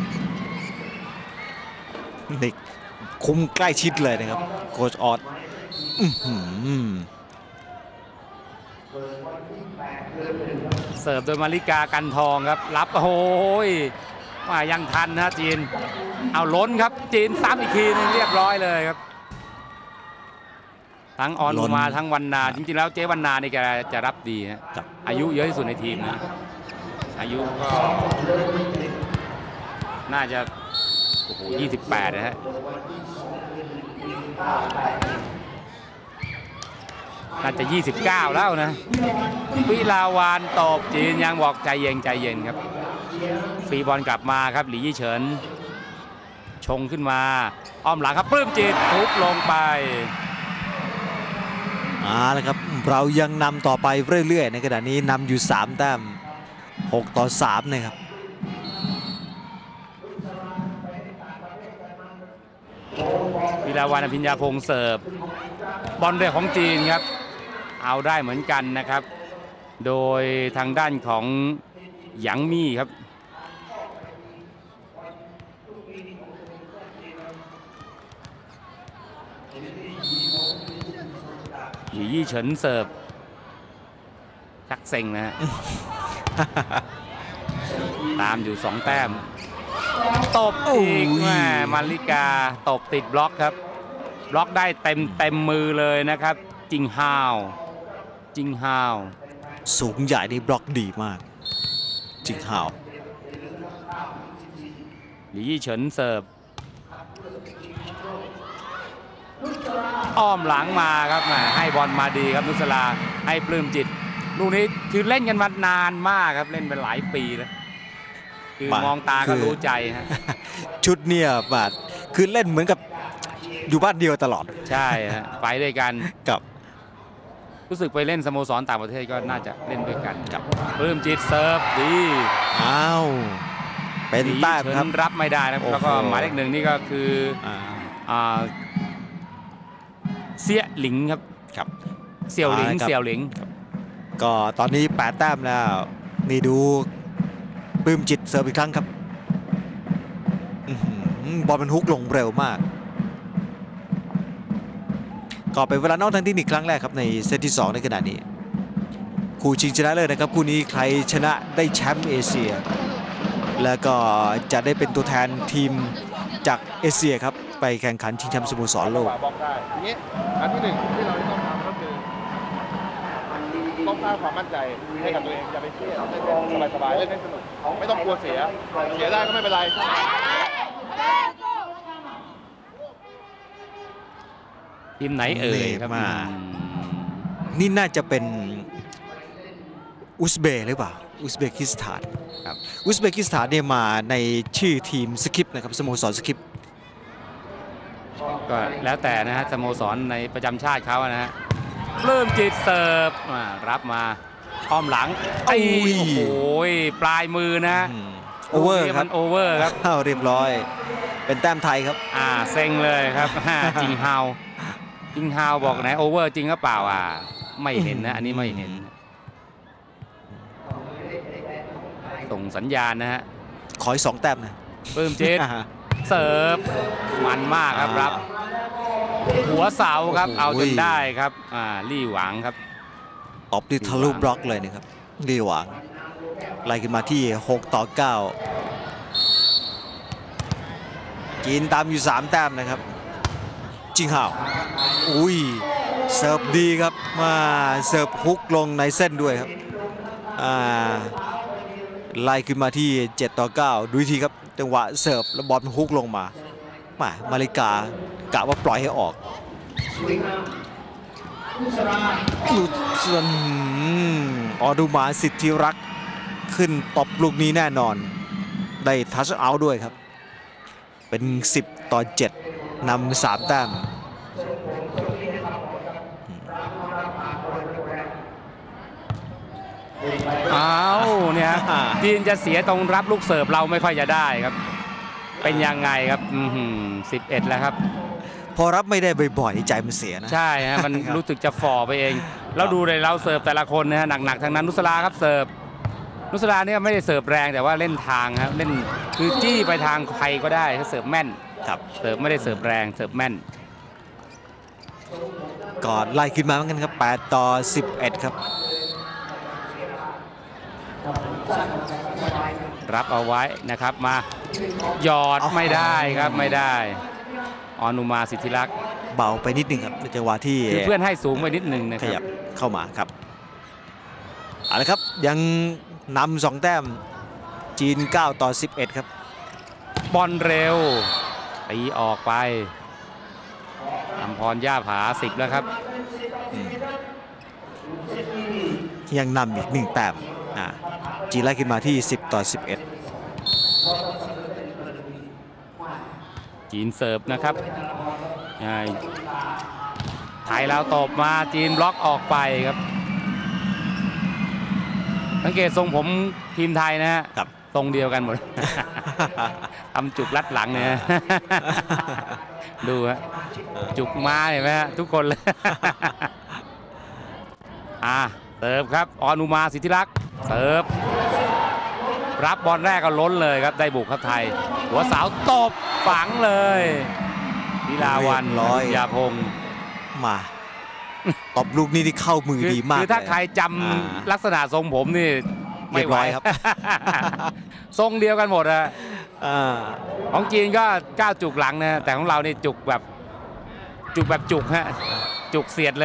นี่คุมใกล้ชิดเลยนะครับโค้ชออดอื้อหือเสิร์ฟโดยมาริกากันทองครับรับโอ้ยมายังทันนะจีนเอาล้นครับจีนซ้ำอีกทีนึงเรียบร้อยเลยครับทั้งออนอุมาทั้งวันนาจริงๆแล้วเจ๊วันนานี่แกจะรับดีฮะอายุเยอะที่สุดในทีมนะอายุก็น่าจะโอ้โหยี่สิบแปดนะฮะน่าจะยี่สิบเก้าแล้วนะวิลาวานตบจีนยังบอกใจเย็นใจเย็นครับฟรีบอลกลับมาครับหลียี่เฉินชงขึ้นมาอ้อมหลังครับปลื้มจิตทุบลงไปอ่าแล้วครับเรายังนำต่อไปเรื่อยๆในขณะนี้นำอยู่สามแต้มหกต่อสามนะครับวิลาวานอภิญญาพงษ์เสิร์ฟบอลเร็วของจีนครับเอาได้เหมือนกันนะครับโดยทางด้านของหยางมี่ครับหยียี่เฉินเสิร์ฟชักเซ็งนะฮะ ตามอยู่สองแต้มตบอีกแม่มาริกาตบติดบล็อกครับบล็อกได้เต็มเต็มมือเลยนะครับจิงฮาวจิงฮาวสูงใหญ่นี่บล็อกดีมากจิงฮาวหลียี่เฉินเสิร์ฟอ้อมหลังมาครับแหมให้บอลมาดีครับนุสราให้ปลื้มจิตลูกนี้คือเล่นกันมานานมากครับเล่นเป็นหลายปีแล้วคือมองตาก็รู้ใจฮะชุดเนี่ยบาดคือเล่นเหมือนกับอยู่บ้านเดียวตลอดใช่ฮะไปด้วยกันกับรู้สึกไปเล่นสโมสรต่างประเทศก็น่าจะเล่นด้วยกันกับปลื้มจิตเซิร์ฟดีอ้าวเป็นแต้มครับเฉินรับไม่ได้นะโอ้โหแล้วก็หมายเลขหนึ่งนี่ก็คืออ่าอ่าเสี่ยหลิงครับครับเสี่ยวหลิงอ่าครับเสี่ยวหลิงก็ตอนนี้แปดแต้มแล้วนี่ดูปลื้มจิตเสิร์ฟอีกครั้งครับอื้อหือบอลมันฮุกลงเร็วมากก็เป็นเวลานอกทางเทคนิคครั้งแรกครับในเซตที่สองในขณะนี้คู่ชิงชนะเลิศนะครับคู่นี้ใครชนะได้แชมป์เอเชีย แล้วก็จะได้เป็นตัวแทนทีมจากเอเชียครับไปแข่งขันชิงแชมป์สโมสรโลกบล็อกได้ทีนี้อันที่หนึ่งที่เราต้องทำก็คือต้องสร้างความมั่นใจให้กับตัวเองอย่าไปเครียดเล่นให้สบายๆเล่นให้สนุกไม่ต้องกลัวเสียเสียได้ก็ไม่เป็นไรทีมไหนเอ่ยครับมาอืมนี่น่าจะเป็นอุซเบย์หรือเปล่าอุซเบกิสถานครับอุซเบกิสถานเนี่ยมาในชื่อทีมสคริปต์นะครับสโมสรสคริปต์ก็แล้วแต่นะฮะสโมสรในประจำชาติเขานะฮะปลื้มจิตเสิร์ฟอ่ารับมาอ้อมหลังไอ้โอ้ยโอ้โหปลายมือนะโอเวอร์ลูกนี้ครัมับนโอเวอร์ครับอ้าวเรียบร้อย เป็นแต้มไทยครับอ่าเซ็งเลยครับ จิงฮาวจิงฮาวบอกไหนโอเวอร์จริงหรือเปล่าอ่าไม่เห็นนะอันนี้ไม่เห็นส่งสัญญาณนะฮะขออีกสองแต้มนะปลื้มจิต เสิร์ฟมันมากครับรับ หัวเสาครับโอ้โหเอาจนได้ครับอ่าลี่หวังครับตบด้วยทะลุบล็อกเลยนะครับดีหวังไล่ขึ้นมาที่หกต่อเก้าจีนตามอยู่สามแต้มนะครับจิงห่าวอุ้ยเสิร์ฟดีครับมาเสิร์ฟฮุกลงในเส้นด้วยครับอ่าไล่ขึ้นมาที่เจ็ดต่อเก้าดูอีกทีครับจังหวะเสิร์ฟแล้วบอลฮุกลงมามามาริกากะว่าปล่อยให้ออกหลุดส่วนออดูมาสิทธิรักษ์ขึ้นตบลูกนี้แน่นอนได้ทัชเอาท์ด้วยครับเป็นสิบต่อเจ็ดนำสามแต้มเอาเนี่ยจีนจะเสียตรงรับลูกเสิร์ฟเราไม่ค่อยจะได้ครับ เป็นยังไงครับสิบเอ็ดแล้วครับพอรับไม่ได้บ่อยๆใจมันเสียนะใช่ฮะมันรู้สึกจะฝ่อไปเองแล้วดูเลยเราเสิร์ฟแต่ละคนนะฮะหนักๆทั้งนั้นนุสราครับเสิร์ฟนุสราเนี่ยไม่ได้เสิร์ฟแรงแต่ว่าเล่นทางครับเล่นคือจี้ไปทางใครก็ได้เขาเสิร์ฟแม่นครับเสิร์ฟไม่ได้เสิร์ฟแรงเสิร์ฟแม่นก่อนไล่ขึ้นมาเหมือนกันครับแปดต่อสิบเอ็ดครับรับเอาไว้นะครับมาหยอดไม่ได้ครับไม่ได้ออนุมาสิทธิรักษ์เบาไปนิดนึงครับในจังหวะที่คือเพื่อนให้สูงไปนิดนึงนะขคยัรับบ เข้ามาครับเอาละครับยังนำสองแต้มจีนเก้าต่อสิบเอ็ดครับบอลเร็วตีออกไปอำพรย่าผาสิบแล้วครับยังนำอีกหนึ่งแต้มอ่าจีนไล่ขึ้นมาที่สิบต่อสิบเอ็ดจีนเสิร์ฟนะครับไทยเราตบมาจีนบล็อกออกไปครับสังเกตทรงผมทีมไทยนะฮะครับทรงเดียวกันหมด ทำจุกรัดหลังเนี่ย ดูฮะจุกมาเห็นไหมฮะทุกคนเลย อ่าเสิร์ฟครับออนุมาสิทธิรักษ์เสิร์ฟรับบอลแรกก็ล้นเลยครับได้บุกครับไทย หัวเสาตบฝังเลยวิลาวันเรียบร้อยยาพงศ์มาตบลูกนี้ที่เข้ามือคือดีมากคือถ้าเลยใครจอ่าำลักษณะทรงผมนี่เรียบร้อยครับทรงเดียวกันหมดอะอ่าของจีนก็ก้าวจุกหลังนะแต่ของเรานี่จุกแบบจุกแบบจุกฮะจุกเสียดเลย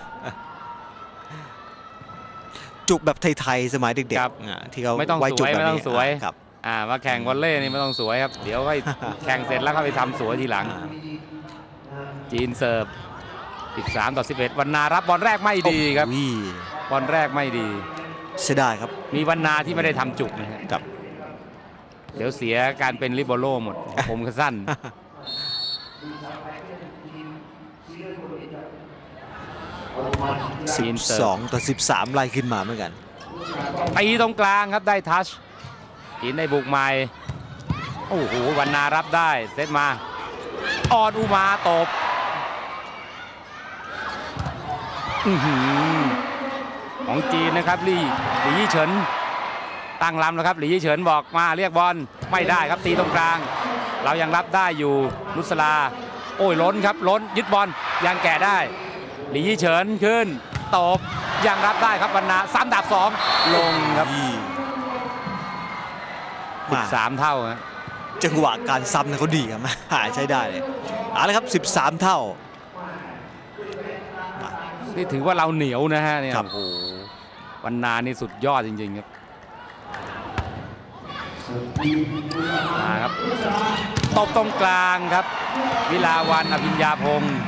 จุกแบบไทยๆสมัยเด็กครับๆอ่าที่เขาไม่ต้องไว้จุกสวยแบบไม่ต้อนี้งสวยอ่าครับอ่ามาแข่งวอลเลย์นี่ไม่ต้องสวยครับ เดี๋ยวค่อย แข่งเสร็จแล้วก็ไปทำสวยทีหลังอ่าจีนเสิร์ฟสิบสามต่อสิบเอ็ดวรรณารับบอลแรกไม่ดีครับโอ้ยบอลแรกไม่ดีเสียดายครับมีวรรณาที่ไม่ได้ทำจุกนะฮะกับเดี๋ยวเสียการเป็นลิเบโร่หมด ผมก็สั้นสิบสองต่อสิบสามไล่ขึ้นมาเหมือนกันตีตรงกลางครับได้ทัชจีนได้บุกใหม่โอ้โหวรรณารับได้เซตมาออนอุมาตบอื้อหือของจีนนะครับลี่หลี่ยี่เฉินตั้งลำแล้วครับหลี่ยี่เฉินบอกมาเรียกบอลไม่ได้ครับตีตรงกลาง เรายังรับได้อยู่นุสลาโอ้ยล้นครับล้นยึดบอลยังแก่ได้หลี่ยี่เฉินขึ้นตบยังรับได้ครับวรรณาซ้ำดาบสองลงครับสิบสามเท่าฮะจังหวะการซ้ำเนี่ยเขาดีครับ หาใช้ได้เลยเอาละครับสิบสามเท่านี่ถือว่าเราเหนียวนะฮะเนี่ยครับโอ้โหวรรณานี่สุดยอดจริงๆครับมาครับตบตรงกลางครับวิลาวันอภิญญาพงศ์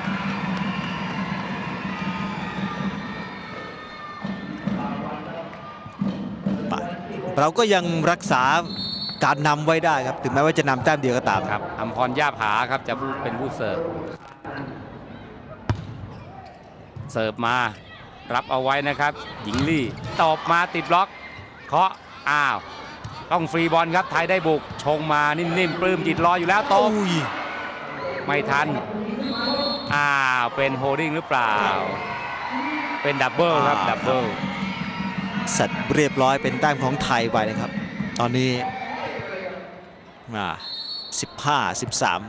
เราก็ยังรักษาการนำไว้ได้ครับถึงแม้ว่าจะนำแต้มเดียวก็ตามครับอัมพรย่าผาครับจะเป็นผู้เสิร์ฟเสิร์ฟมารับเอาไว้นะครับหญิงลี่ตบมาติดบล็อกเคาะอ้าวต้องฟรีบอลครับไทยได้บุกชงมานิ่มๆปลื้มจิตรออยู่แล้วตบไม่ทันอ้าวเป็นโฮลดิ้งหรือเปล่าเป็นดับเบิลครับดับเบิลเสร็จเรียบร้อยเป็นแต้มของไทยไปนะครับ ตอนนี้อ่าสิบห้า สิบสาม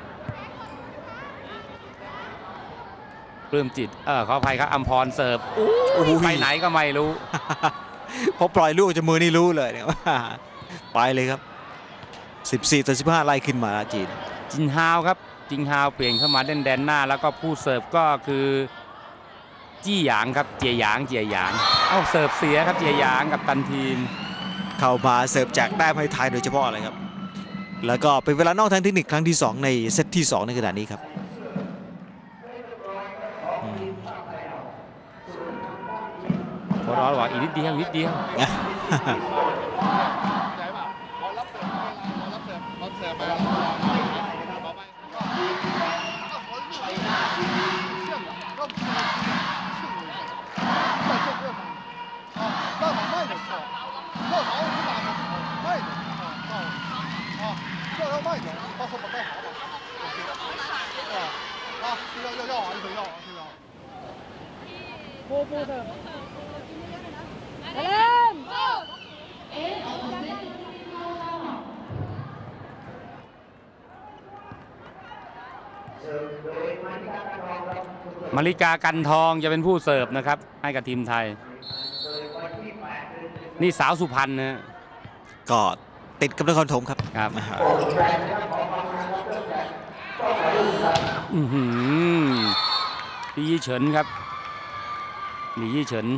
ปลื้มจิตเออขออภัยครับอัมพรเสิร์ฟไปไหนก็ไม่รู้พอปล่อยลูกจะมือนี่รู้เลยเนี่ยไปเลยครับสิบสี่ต่อสิบห้าไล่ขึ้นมาจีนจินฮาวครับจินฮาวเปลี่ยนเข้ามาเล่นแดนหน้าแล้วก็ผู้เสิร์ฟก็คือจี้หยางครับเจียหยางเจียหยางเอ้าเสิร์ฟเสียครับเจียหยางกับตันทีมเข้ามาเสิร์ฟแจกแต้มให้ไทยโดยเฉพาะเลยครับแล้วก็เป็นเวลานอกทางเทคนิคครั้งที่สองในเซตที่สองในขณะนี้ครับพอรอว่าอีกนิดเดียวนิดเดียวมาริกากันทองจะเป็นผู้เสิร์ฟนะครับให้กับทีมไทยนี่สาวสุพรรณนะก็ติดกับนครถมครับครับอือหือหลี่ยี่เฉินครับหลี่ยี่เฉิน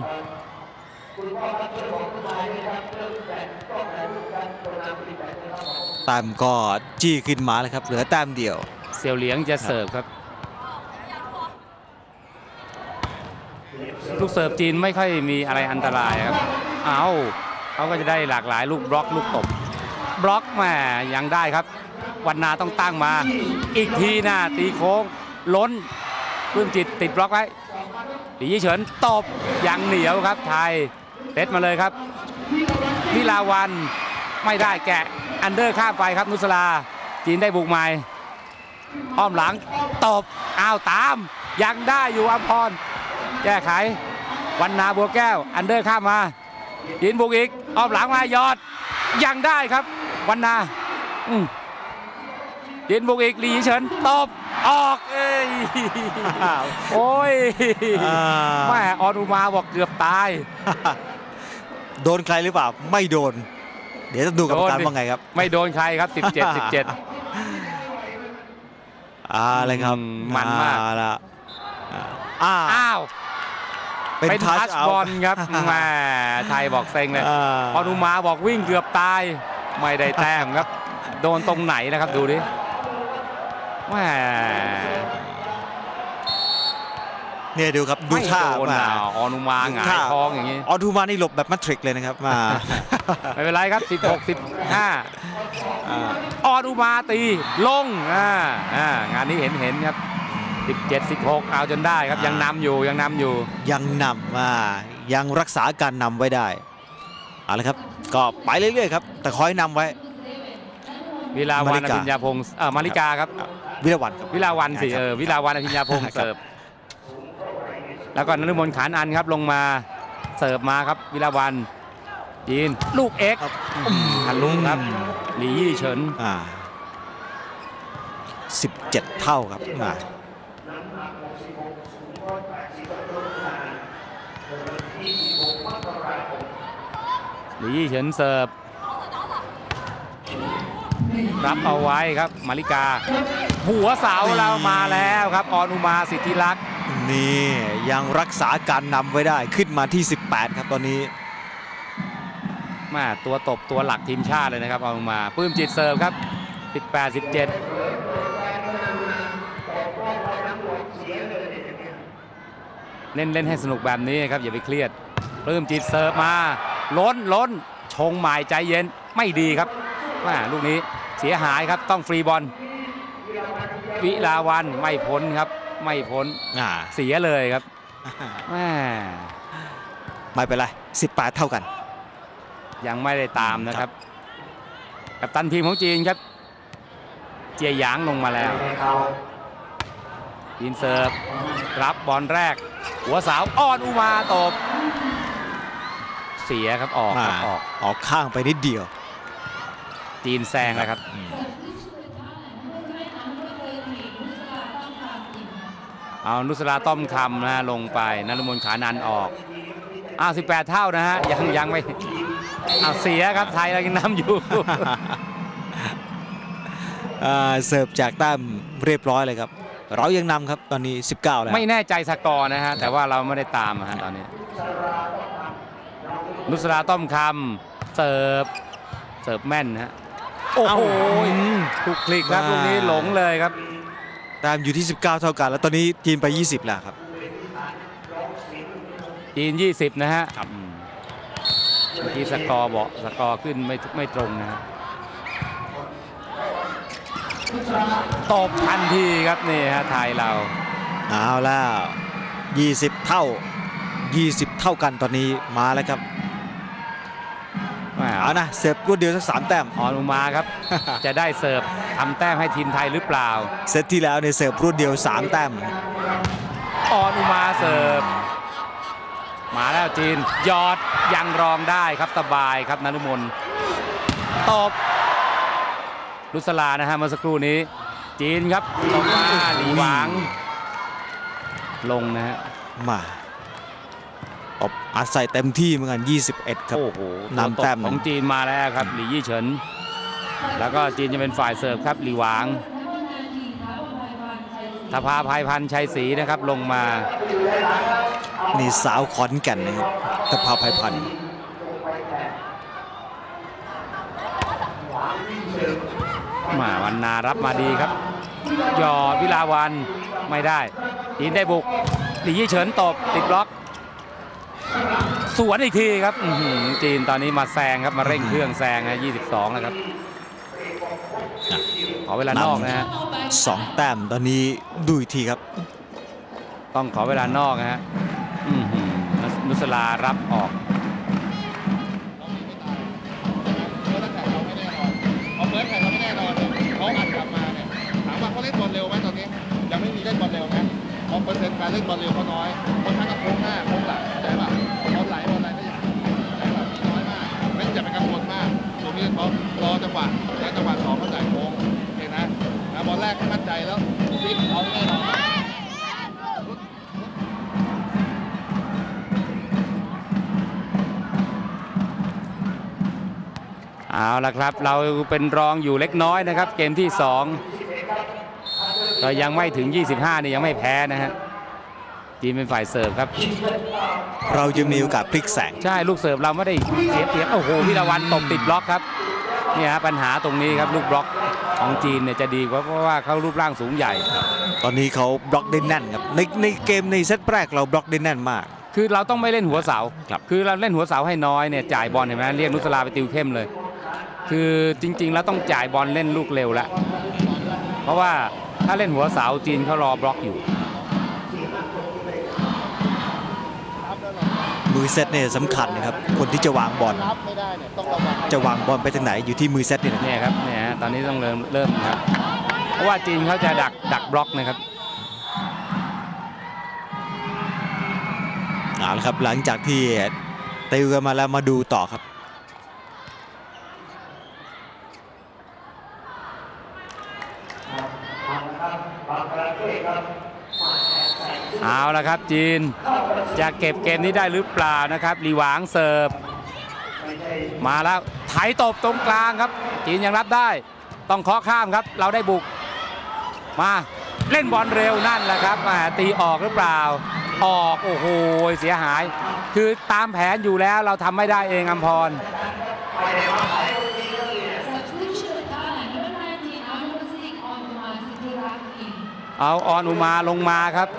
แต้มก็จี้ขึ้นมาเลยครับเหลือแต้มเดียวเสี่ยวเหลียงจะเสิร์ฟครับลูกเสิร์ฟจีนไม่ค่อยมีอะไรอันตรายครับเอาเขาก็จะได้หลากหลายลูกบล็อกลูกตบบล็อกแหมยังได้ครับวรรณาต้องตั้งมาอีกทีหน้าตีโค้งล้นปลื้มจิตติดบล็อกไว้หลี่ยี่เฉินตบยังเหนียวครับไทยเซตมาเลยครับวิลาวันไม่ได้แกะอันเดอร์ข้ามไปครับนุสลาจีนได้บุกใหม่อ้อมหลังตบอ้าวตามยังได้อยู่อัมพรแก้ไขวรรณาบัวแก้วอันเดอร์ข้ามมาจีนบุกอีกอ้อมหลังมายอดยังได้ครับวรรณาจีนบุกอีกหลี่เฉินตบออกเอ้ยโอ้ยแม่ออนุมาบอกเกือบตายโดนใครหรือเปล่าไม่โดนเดี๋ยวต้องดูกรรมการว่าไงครับไม่โดนใครครับสิบเจ็ด สิบเจ็ดอะไรครับมันมากละอ้าวเป็นทัชบอลครับแม่ไทยบอกเซ็งเลยออนุมาบอกวิ่งเกือบตายไม่ได้แต้มครับโดนตรงไหนนะครับดูดิแม่เนี่ยดูครับดูไม่ท่าโดนมาอ่ะออนุมาหงายท้องอย่างนี้ออทูมานี่หลบแบบมัทริกเลยนะครับมาไม่เป็นไรครับ สิบหก สิบห้าอ่าออนุมาตีลงอ่าอ่างานนี้เห็นเห็นครับ สิบเจ็ด สิบหก เอาจนได้ครับยังนำอยู่ยังนำอยู่ยังนำมายังรักษาการนำไว้ได้เอาละครับก็ไปเรื่อยๆครับแต่คอยนำไว้วิลาวันมาริาอกภิญญาพงศ์เออมาริกาครับวิรวันครับวิลาวันสิครับเออวิลาวันอภิญญาพงศ์ครับเสิร์ฟแล้วก็นฤมลขานอันครับลงมาเสิร์ฟมาครับวิลาวันจีนลูกเอ็กซ์ทะลุครับหลียี่เฉินอ่าสิบเจ็ดเท่าครับมาหลียี่เฉินเสิร์ฟรับเอาไว้ครับมาริกา หัวเสาเรามาแล้วครับออนุมาสิทธิลักษณ์นี่ยังรักษาการนำไว้ได้ขึ้นมาที่สิบแปดครับตอนนี้มาตัวตบตัวหลักทีมชาติเลยนะครับออนุมาปลื้มจิตเสิร์ฟครับสิบแปด สิบเจ็ดเล่นเล่นให้สนุกแบบนี้ครับอย่าไปเครียดปลื้มจิตเสิร์ฟมาล้นล้นชงหมายใจเย็นไม่ดีครับมาลูกนี้เสียหายครับต้องฟรีบอลวิลาวันไม่พ้นครับไม่พ้นอ่าเสียเลยครับแม่ไม่เป็นไรสิบแปดเท่ากันยังไม่ได้ตามนะครับกัปตันทีมของจีนครับเจียหยางลงมาแล้วจีนเสิร์ฟรับบอลแรกหัวสาวอ้อนอุมาตบเสียครับออกครับออกออกข้างไปนิดเดียวจีนแซงแล้วครับเอานุสราต้อมคำนะลงไปนฤมลขานันออกอ้าวสิบแปดเท่านะฮะยังยังไม่อ้าวเสียครับไทยเรายังนำอยู่อ่าเสิร์ฟจากแต้มเรียบร้อยเลยครับเรายังนำครับตอนนี้สิบเก้าแล้วไม่แน่ใจสกอร์นะฮะแต่ว่าเราไม่ได้ตามฮะตอนนี้นุสราต้อมคำเสิร์ฟเสิร์ฟแม่นฮะโอ้โหถูกคลิกครับลูกนี้หลงเลยครับแต้มอยู่ที่สิบเก้าเท่ากันแล้วตอนนี้จีนไปยี่สิบแล้วครับจีนยี่สิบนะฮะอืมเมื่อกี้สกอร์บอกสกอร์ขึ้นไม่ไม่ตรงนะฮะตบทันทีครับนี่ฮะไทยเราเอาแล้วยี่สิบเท่ายี่สิบเท่ากันตอนนี้มาแล้วครับเอานะเสิร์ฟรวดเดียวสักสามแต้มออนุมาครับ จะได้เสิร์ฟทำแต้มให้ทีมไทยหรือเปล่าเซตที่แล้วเนี่ยเสิร์ฟรวดเดียวสามแต้มออนุมาเสิร์ฟมาแล้วจีนยอดยังรองได้ครับสบายครับนฤมลตบรุสลานะฮะเมื่อสักครู่นี้จีนครับลงมาหลีหวางลงนะฮะมาอบอาศัยเต็มที่เหมือนกันยี่สิบเอ็ดครับโอ้โหนำแต้มของจีนมาแล้วครับหลียี่เฉินแล้วก็จีนจะเป็นฝ่ายเสิร์ฟครับหลีหวางทภาภัยพันธ์ชัยศรีนะครับลงมานี่สาวขอนแก่นนะครับตะภาภัยพันธ์มาวันนารับมาดีครับหยอดวิลาวันไม่ได้จีนได้บุกหลียี่เฉินตบติดบล็อกสวนอีกทีครับจีนตอนนี้มาแซงครับมาเร่งเครื่องแซงนะยี่สิบสองแล้วครับขอเวลานอกนะฮะสองแต้มตอนนี้ดูอีกทีครับต้องขอเวลานอกนะฮะนุสลารับออกเอาเฟิร์สแข่งเราไม่แน่นอนเขาอัดกลับมาเนี่ยถามว่าเขาเล่นบอลเร็วไหมตอนนี้ยังไม่มีเล่นบอลเร็วนะเพราะเปอร์เซ็นต์การเล่นบอลเร็วเขาน้อยคนทั้งกับโค้งหน้าโค้งหลังเข้าใจป่ะบอลไหลบอลอะไรก็อย่างเข้าใจป่ะมีน้อยมากไม่อย่าไปกังวลมากตรงนี้เขารอจังหวะแล้วจังหวะสองเขาจ่ายโค้งเห็นนะนะบอลแรกมั่นใจแล้วซิกเขาแน่นอนเอาละครับเราเป็นรองอยู่เล็กน้อยนะครับเกมที่สองก็ยังไม่ถึงยี่สิบห้านี่ยังไม่แพ้นะฮะจีนเป็นฝ่ายเสิร์ฟครับเราจะมีโอกาสพลิกแสงใช่ลูกเสิร์ฟเราไม่ได้เสียเปรียบโอ้โหวิลาวันตบติดบล็อกครับนี่ฮะปัญหาตรงนี้ครับลูกบล็อกของจีนเนี่ยจะดีกว่าเพราะว่าเขารูปร่างสูงใหญ่ตอนนี้เขาบล็อกได้แน่นครับในในเกมในเซตแรกเราบล็อกได้แน่นมากคือเราต้องไม่เล่นหัวเสาครับคือเราเล่นหัวเสาให้น้อยเนี่ยจ่ายบอลเห็นไหมเรียกนุสลาไปติวเข้มเลย คือจริงๆแล้วต้องจ่ายบอลเล่นลูกเร็วละเพราะว่าถ้าเล่นหัวเสาจีนเขารอบล็อกอยู่มือเซตเนี่ยสำคัญนะครับคนที่จะวางบอลรับไม่ได้เนี่ยต้องระวังจะวางบอลไปทางไหนอยู่ที่มือเซตเนี่ยนะเนี่ยครับเนี่ยตอนนี้ต้องเริ่มเริ่มครับเพราะว่าจีนเขาจะดักดักบล็อกนะครับเอาละครับหลังจากที่ติวกันมาแล้วมาดูต่อครับเอาละครับจีนจะเก็บเกมนี้ได้หรือเปล่านะครับลีหวางเสิร์ฟมาแล้วไถตบตรงกลางครับจีนยังรับได้ต้องเคาะข้ามครับเราได้บุกมาเล่นบอลเร็วนั่นแหละครับตีออกหรือเปล่าออกโอ้โหเสียหายคือตามแผนอยู่แล้วเราทำไม่ได้เองอัมพรเอาออนอุมาลงมาครับ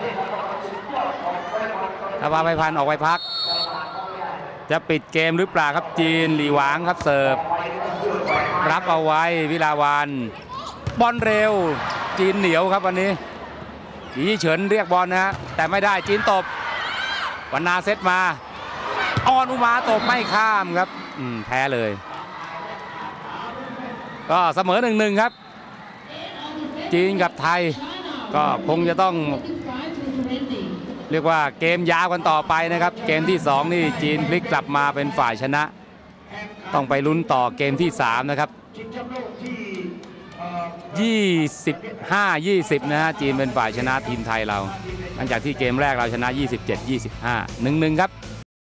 ถ้าพาไปพันออกไปพักจะปิดเกมหรือเปล่าครับจีนหลีหวางครับเสิร์ฟรับเอาไว้วิลาวันบอลเร็วจีนเหนียวครับวันนี้หยีเฉินเรียกบอลนะฮะแต่ไม่ได้จีนตบวันนาเซตมาออนอุมาตบไม่ข้ามครับอืมแพ้เลยก็เสมอหนึ่งหนึ่งครับจีนกับไทยก็คงจะต้องเรียกว่าเกมยาวกันต่อไปนะครับเกมที่สองนี่จีนพลิกกลับมาเป็นฝ่ายชนะต้องไปลุ้นต่อเกมที่สามนะครับยี่สิบห้า ยี่สิบนะฮะจีนเป็นฝ่ายชนะทีมไทยเราหลังจากที่เกมแรกเราชนะ ยี่สิบเจ็ด ยี่สิบห้า หนึ่งหนึ่งครับ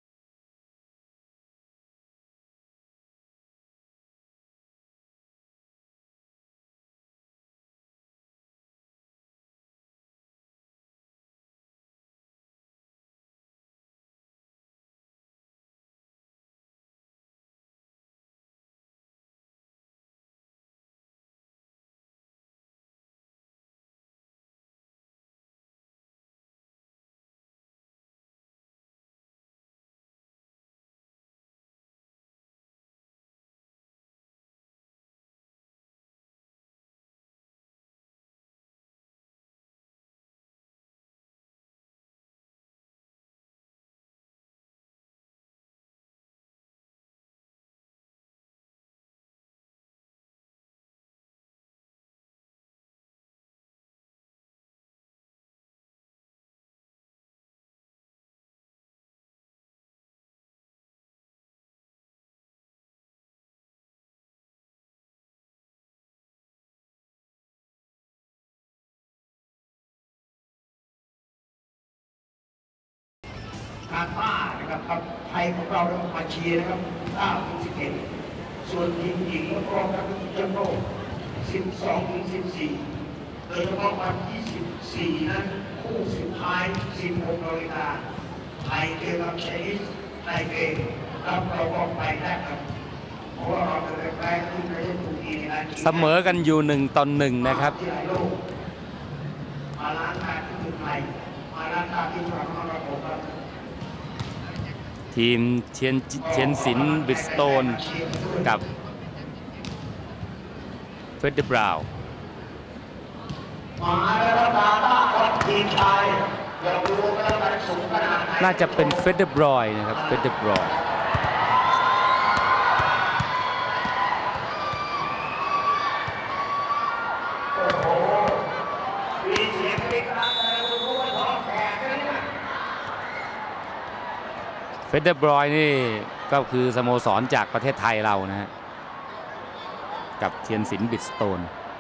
กาตาร์นะครับครับไทยของเราเรามาเชียร์นะครับเก้าถึงสิบเอ็ดส่วนทีมหญิงแล้วก็ครับทีมแชมป์โลกสิบสองถึงสิบสี่โดยเฉพาะวันที่สิบสี่นั้นคู่สุดท้ายสิบหกนาฬิกาไทยเจอกับไชนีสไทเปครับเราก็ไปได้ครับเพราะว่าเราเป็นแรกที่ไม่ใช่ผู้ดีนะเสมอกันอยู่หนึ่งต่อหนึ่งนะครับมาล้างตาที่เมืองไทยมาล้างตาที่ฝั่งนอกของเราทีมเชียนเชียนศิลป์บริสโตนกับเฟรดเดอร์บราวน์น่าจะเป็นเฟรดเดอร์บรอยนะครับเฟรดเดอร์บรอยเฟเดอร์บรอยนี่ก็คือสโมสรจากประเทศไทยเรานะฮะกับเทียนศิลป์บริสโตน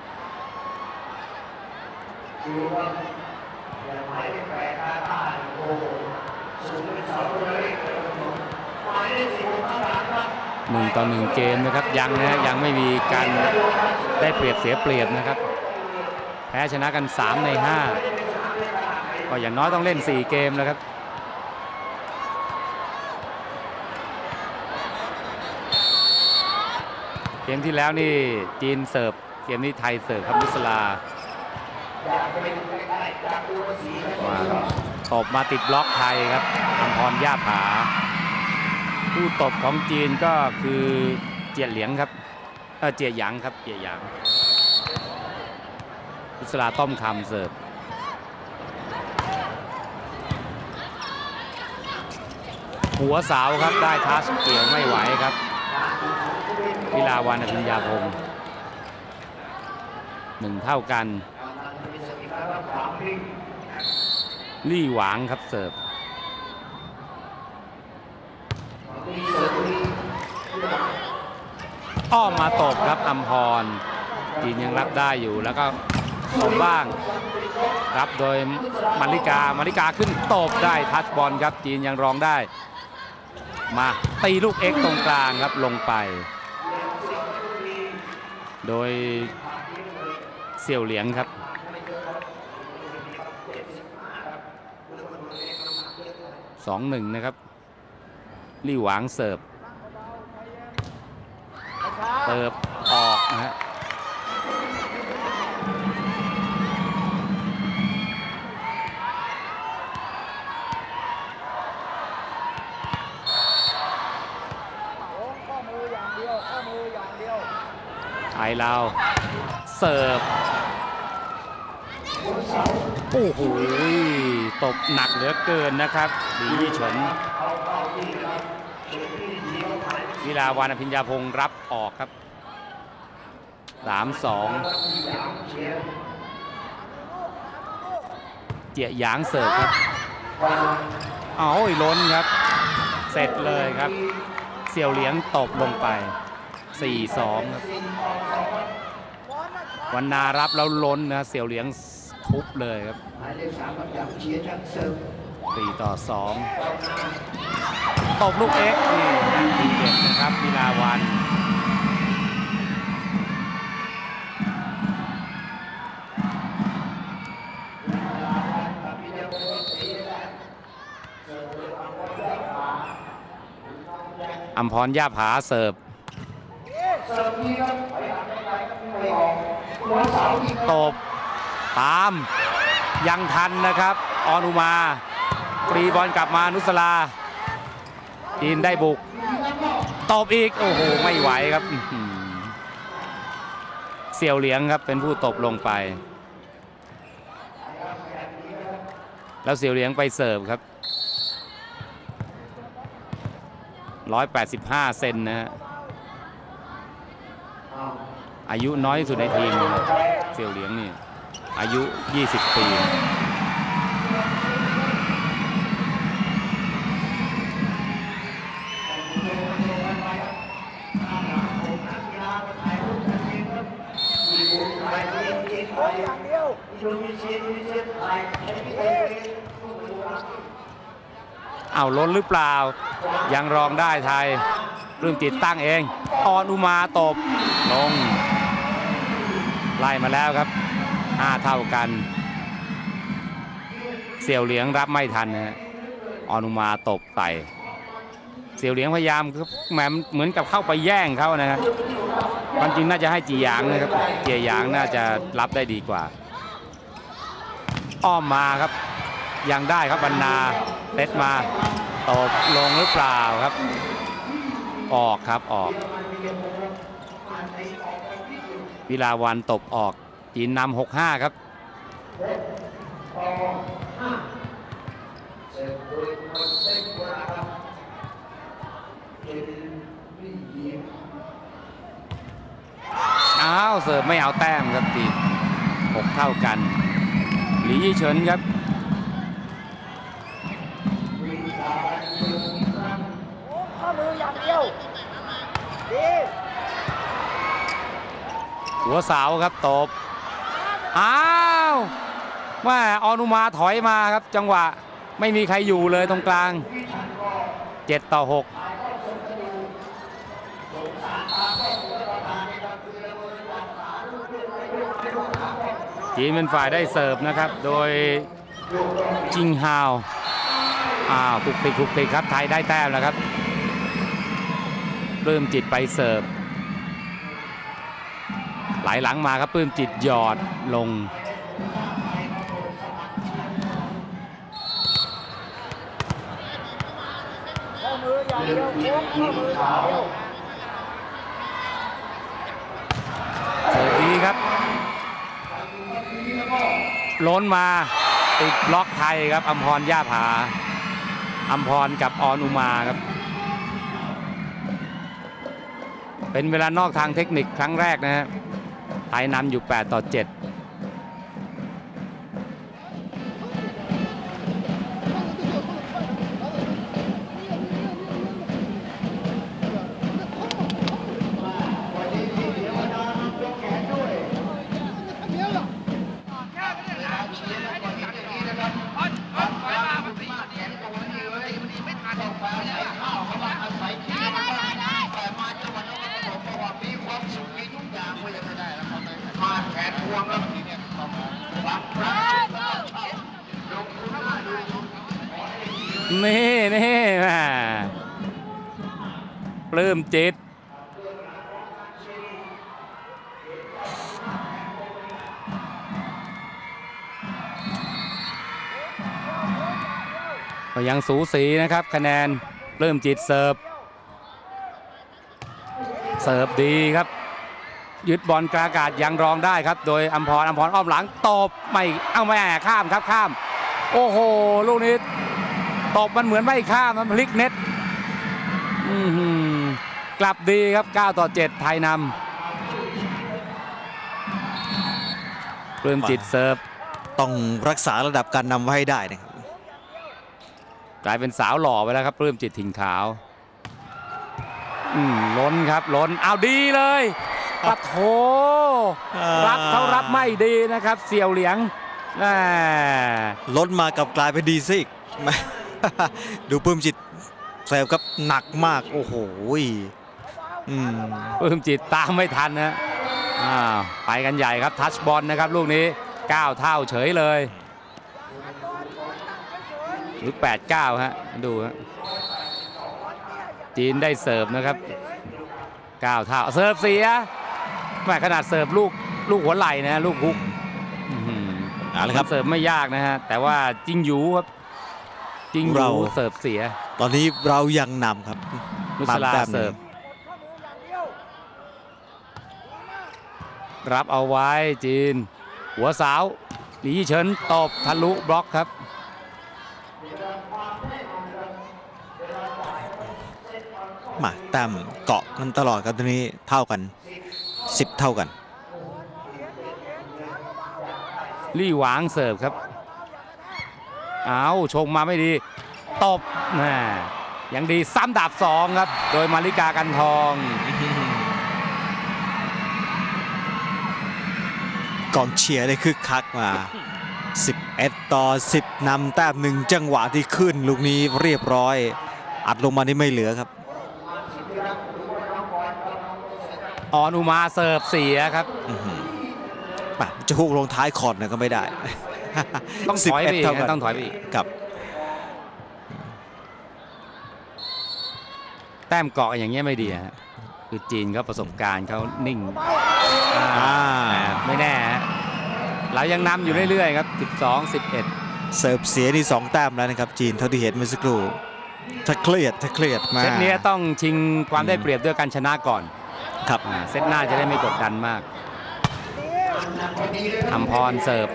หนึ่งต่อหนึ่งเกมนะครับยังนะยังไม่มีการได้เปรียบเสียเปรียบนะครับแพ้ชนะกันสามในห้าก็อย่างน้อยต้องเล่นสี่เกมแล้วครับเกมที่แล้วนี่จีนเสิร์ฟเกมนี้ไทยเสิร์ฟครับนุสลามาตบมาติดบล็อกไทยครับอำพรย่าผาผู้ตบของจีนก็คือเจียเหลียงครับเออเจียหยางครับเจียหยางอิสราต้อมคำเสิร์ฟหัวเสาครับได้ทัชเกี่ยวไม่ไหวครับวิลาวันอภิญญาพงศ์หนึ่งเท่ากันลี่หวางครับเสิร์ฟอ้อมมาตบครับอัมพรจีนยังรับได้อยู่แล้วก็ตบบ้างรับโดยมาริกามาริกาขึ้นตบได้ทัชบอลครับจีนยังรองได้มาตีลูกเอ็กตรงกลางครับลงไปโดยเสี่ยวเหลียงครับสองหนึ่งนะครับลี่หวางเสิร์ฟเติบออกนะฮะไทยเราเสิร์ฟโอ้โหตบหนักเหลือเกินนะครับหลียี่เฉินวิลาวันอภิญญาพงศ์รับออกครับ สามสอง เจียหยางเสิร์ฟครับอ้าวล้นครับเสร็จเลยครับเสี่ยวเหลียงตบลงไป สี่สอง ครับวันนารับแล้วล้นนะเสี่ยวเหลียงทุบเลยครับสี่ต่อสองตบลูกเอ็กนี่ดีเด็ดนะครับวิลาวันอัมพรย่าผาเสิร์ฟตบตามยังทันนะครับออนุมาฟรีบอลกลับมานุสลาจีนได้บุกตบอีกโอ้โหไม่ไหวครับเสี่ยวเหลียงครับเป็นผู้ตบลงไปแล้วเสี่ยวเหลียงไปเสิร์ฟครับหนึ่งร้อยแปดสิบห้าเซนนะฮะอายุน้อยที่สุดในทีมเสี่ยวเหลียงนี่อายุยี่สิบปีเอาล้นหรือเปล่ายังรองได้ไทยปลื้มจิตตั้งเองออนุมาตบลงไล่มาแล้วครับห้าเท่ากันเสี่ยวเหลียงรับไม่ทันนะฮะออนุมาตบไต่เสี่ยวเหลียงพยายามแหมเหมือนกับเข้าไปแย่งเขานะฮะความจริงน่าจะให้จีหยางนะครับเจียหยางน่าจะรับได้ดีกว่าอ้อมมาครับยังได้ครับบรรณาเซตมาตบลงหรือเปล่าครับออกครับออกวิลาวันตบออกจีนนำ หกห้า ครับอ้าวเสิร์ฟไม่เอาแต้มครับจีนหกเท่ากันหลียี่เฉินครับข้อมืออย่างเดียวหัวเสาครับตบอ้าวว่าออนุมาถอยมาครับจังหวะไม่มีใครอยู่เลยตรงกลางเจ็ดต่อหกจีนเป็นฝ่ายได้เสิร์ฟนะครับโดยจิงฮาวอ้าวคุกติกคุกติกครับไทยได้แต้มแล้วครับปลื้มจิตไปเสิร์ฟไหลหลังมาครับปลื้มจิตหยอดลงเสิร์ฟดีครับล้นมาติดบล็อกไทยครับอัมพรย่าผาอัมพรกับออนอุมาครับเป็นเวลานอกทางเทคนิคครั้งแรกนะฮะไทยนำอยู่แปดต่อเจ็ดนี่นี่แม่ปลื้มจิตก็ยังสูสีนะครับคะแนนปลื้มจิตเสิร์ฟเสิร์ฟดีครับยึดบอลกลางอากาศยังรองได้ครับโดยอัมพรอัมพรอ้อมหลังตบไม่เอาไม่ข้ามครับข้ามโอ้โหลูกนี้ตบมันเหมือนไม่ข้ามมันพลิกเน็ตกลับดีครับเก้าต่อเจ็ดไทยนำปลื้มจิตเสิร์ฟต้องรักษาระดับการนำไว้ให้ได้นะครับกลายเป็นสาวหล่อไปแล้วครับปลื้มจิตถิ่นขาวล้นครับล้นเอาดีเลยปะโถรับเขารับไม่ดีนะครับเสี่ยวเหลียงล้นมากับกลายเป็นดีซิกดูปลื้มจิตแซวครับหนักมากโอ้โหปลื้มจิตตามไม่ทันนะไปกันใหญ่ครับทัชบอลนะครับลูกนี้เก้าเท่าเฉยเลยหรือแปดเก้าฮะดูฮะจีนได้เสิร์ฟนะครับเก้าเท่าเสิร์ฟเสียแม่ขนาดเสิร์ฟลูกลูกหัวไหล่นะลูกฮุกอะไรครับเสิร์ฟไม่ยากนะฮะแต่ว่าจิงหยูครับจิงหยูเสิร์ฟเสียตอนนี้เรายังนำครับนุสลาเสิร์ฟรับเอาไว้จีนหัวสาวหลีเฉินตบทะลุบล็อกครับมาแต้มเกาะกันตลอดครับตอนนี้เท่ากันสิบเท่ากันลี่หวางเสิร์ฟครับเอาชงมาไม่ดีตบนะยังดีซ้ำดาบสองครับโดยมาริกากันทองกองเชียร์ได้คึกคักมาสิบเอ็ดต่อสิบนำแต้มหนึ่งจังหวะที่ขึ้นลูกนี้เรียบร้อยอัดลงมานี่ไม่เหลือครับออนุมาเสิร์ฟเสียครับจะฮุกลงท้ายคอร์ดเนี่ยก็ไม่ได้ต้องถอยไปอีกต้องถอยไปอีกกับแต้มเกาะอย่างเงี้ยไม่ดีฮะคือจีนเขาประสบการณ์เขานิ่งไม่แน่เรายังนำอยู่เรื่อยๆครับสิบสอง สิบเอ็ดเสิร์ฟเสียนี่สองแต้มแล้วนะครับจีนเท่าที่เห็นเมื่อสักครู่ถ้าเครียดถ้าเครียดมาเซตนี้ต้องชิงความได้เปรียบด้วยการชนะก่อนครับเซตหน้าจะได้ไม่กดดันมากอัมพรเสิร์ฟ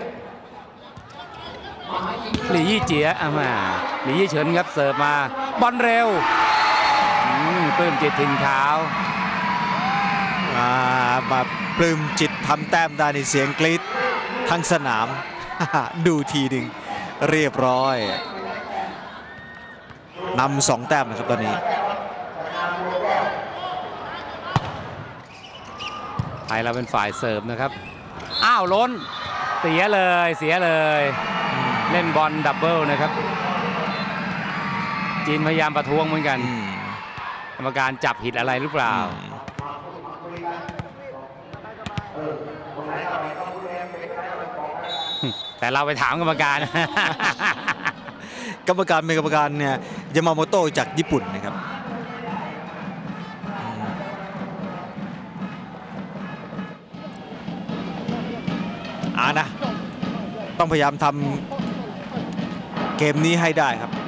หลี่ยี่เจี๋ยอ่ะมาหลี่ยี่เฉินครับเสิร์ฟมาบอลเร็วปลื้มจิตถิ่นขาวมาปลื้มจิตทำแต้มได้ในเสียงกรี๊ดทั้งสนามดูทีหนึ่งเรียบร้อยนำสองแต้มนะครับตอนนี้ไทยเราเป็นฝ่ายเสิร์ฟนะครับอ้าวล้นเสียเลยเสียเลยเล่นบอลดับเบิลนะครับจีนพยายามประท้วงเหมือนกันกรรมการจับผิดอะไรหรือเปล่าแต่เราไปถามกรรมการกรรมการเป็นกรรมการเนี่ยยามาโมโตะจากญี่ปุ่นนะครับอ่านะต้องพยายามทำเกมนี้ให้ได้ครับ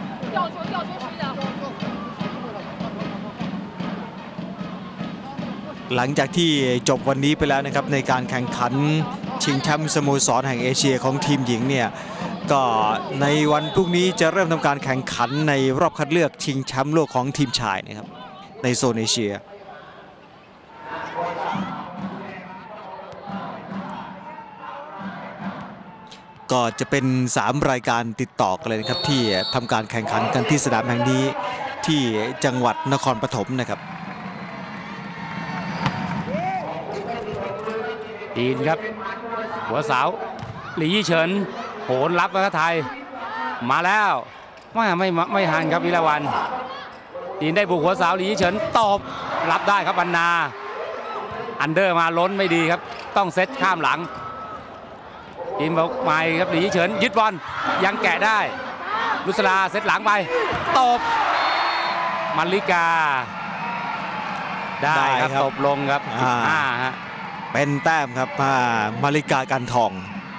หลังจากที่จบวันนี้ไปแล้วนะครับในการแข่งขันชิงแชมป์สโมสรแห่งเอเชียของทีมหญิงเนี่ยก็ในวันพรุ่งนี้จะเริ่มทำการแข่งขันในรอบคัดเลือกชิงแชมป์โลกของทีมชายนะครับในโซนเอเชียก็จะเป็นสามรายการติดต่อกันเลยนะครับที่ทำการแข่งขันกันที่สนามแห่งนี้ที่จังหวัดนครปฐมนะครับจีนครับหัวเสาหลี่ยี่เฉินโหนรับกับไทยมาแล้วไม่ไม่ไม่หันครับวิลาวันจีนได้บุกหัวเสาหลี่ยี่เฉินตบรับได้ครับบรรณาอันเดอร์มาล้นไม่ดีครับต้องเซตข้ามหลังจีนบอกไม่ครับหลี่ยี่เฉินยึดบอลยังแกะได้นุสราเซตหลังไปตบมาริกาได้ครับตบลงครับสิบห้าฮะเป็นแต้มครับมาริกากันทอง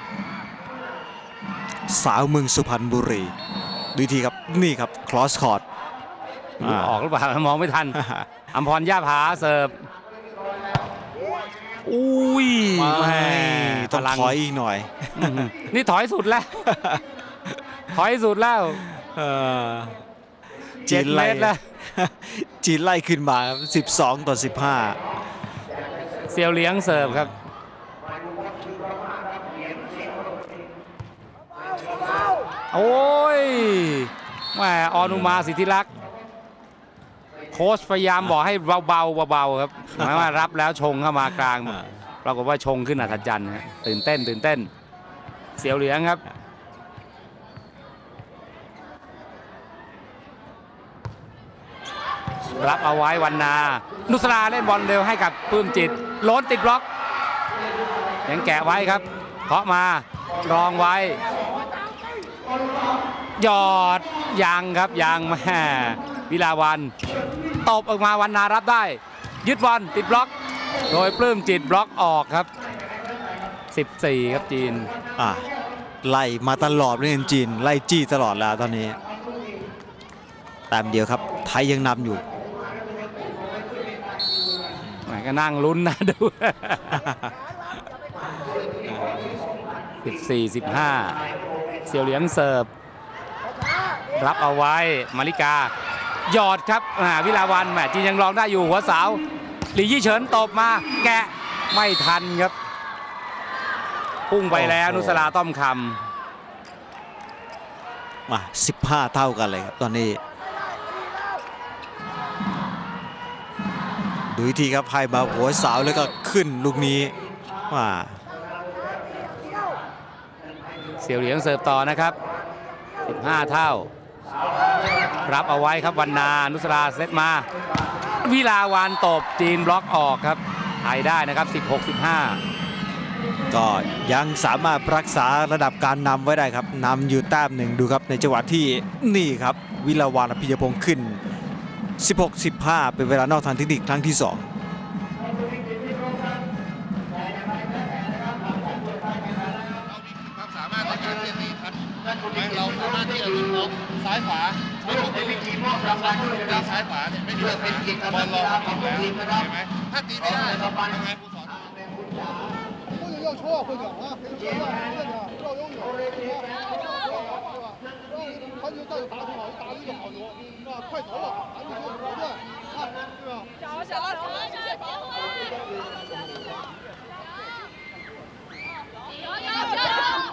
สาวเมืองสุพรรณบุรีดูทีครับนี่ครับคลอสคอร์ดออกหรือเปล่ามองไม่ทันอัมพรย่าผาเสิร์ฟอุ้ยต้องถอยอีกหน่อยนี่ถอยสุดแล้วถอยสุดแล้วเจ็ดเมตรแล้วจีนไล่ขึ้นมาสิบสองต่อสิบห้าเซียวเลี้ยงเสิร์ฟครับโอ้ยแหมออนุมาสิทธิลักษณ์โค้ชพยายามบอกให้เบาๆเบาๆครับหมายว่ารับแล้วชงเข้ามากลางปรากฏว่าชงขึ้นอัศจรรย์ฮะตื่นเต้นตื่นเต้นเซียวเลี้ยงครับรับเอาไว้วันนานุสราเล่นบอลเร็วให้กับปื้มจิตล้นติดบล็อกยังแกะไว้ครับเคาะมารองไว้หยอดยังครับยังแม่วิลาวันตบออกมาวันนารับได้ยึดบอลติดบล็อกโดยปลื้มจิตบล็อกออกครับสิบสี่ครับจีนอ่ะไล่มาตลอดเรื่องจีนไล่จี้ตลอดแล้วตอนนี้แต้มเดียวครับไทยยังนำอยู่ก็นั่งลุ้นนะดูสิบสี่ สิบห้าเซียวเหลียงเสิร์ฟรับเอาไว้มาริกาหยอดครับวิลาวันแหมจีนยังรองได้อยู่หัวเสาหลี่ยี่เฉินตบมาแกะไม่ทันครับพุ่งไปแล้วนุสราต้อมคำมาสิบห้าเท่ากันเลยครับตอนนี้ดูทีครับให้มาหัวเสาแล้วก็ขึ้นลูกนี้ว่าเสี่ยวเหลียงเสิร์ฟต่อนะครับสิบห้าเท่ารับเอาไว้ครับวันนานุสราเซตมาวิลาวันตบจีนบล็อกออกครับไทยได้นะครับสิบหก สิบห้าก็ยังสามารถรักษาระดับการนำไว้ได้ครับนำอยู่แต้มหนึ่งดูครับในจังหวะที่นี่ครับวิลาวันอภิยพงศ์ขึ้นสิบหก สิบห้าเป็นเวลานอกทางเทคนิคครั้งที่สองเราสามารถในการที่จะตีทัดเราสามารถที่จะยิงบล็อกซ้ายขวาไม่ต้องตีตีซ้ายขวาเนี่ยไม่มีปัญหาบอลรอทำแล้วใช่ไหมถ้าตีไม่ได้ทำไงครูสอน要抽啊，会长啊，可以说要这个要拥有，对吧？传球再就打挺好，打了一个好球，是吧？快投了，咱们就果断啊，对吧？小小小小别慌。有有有。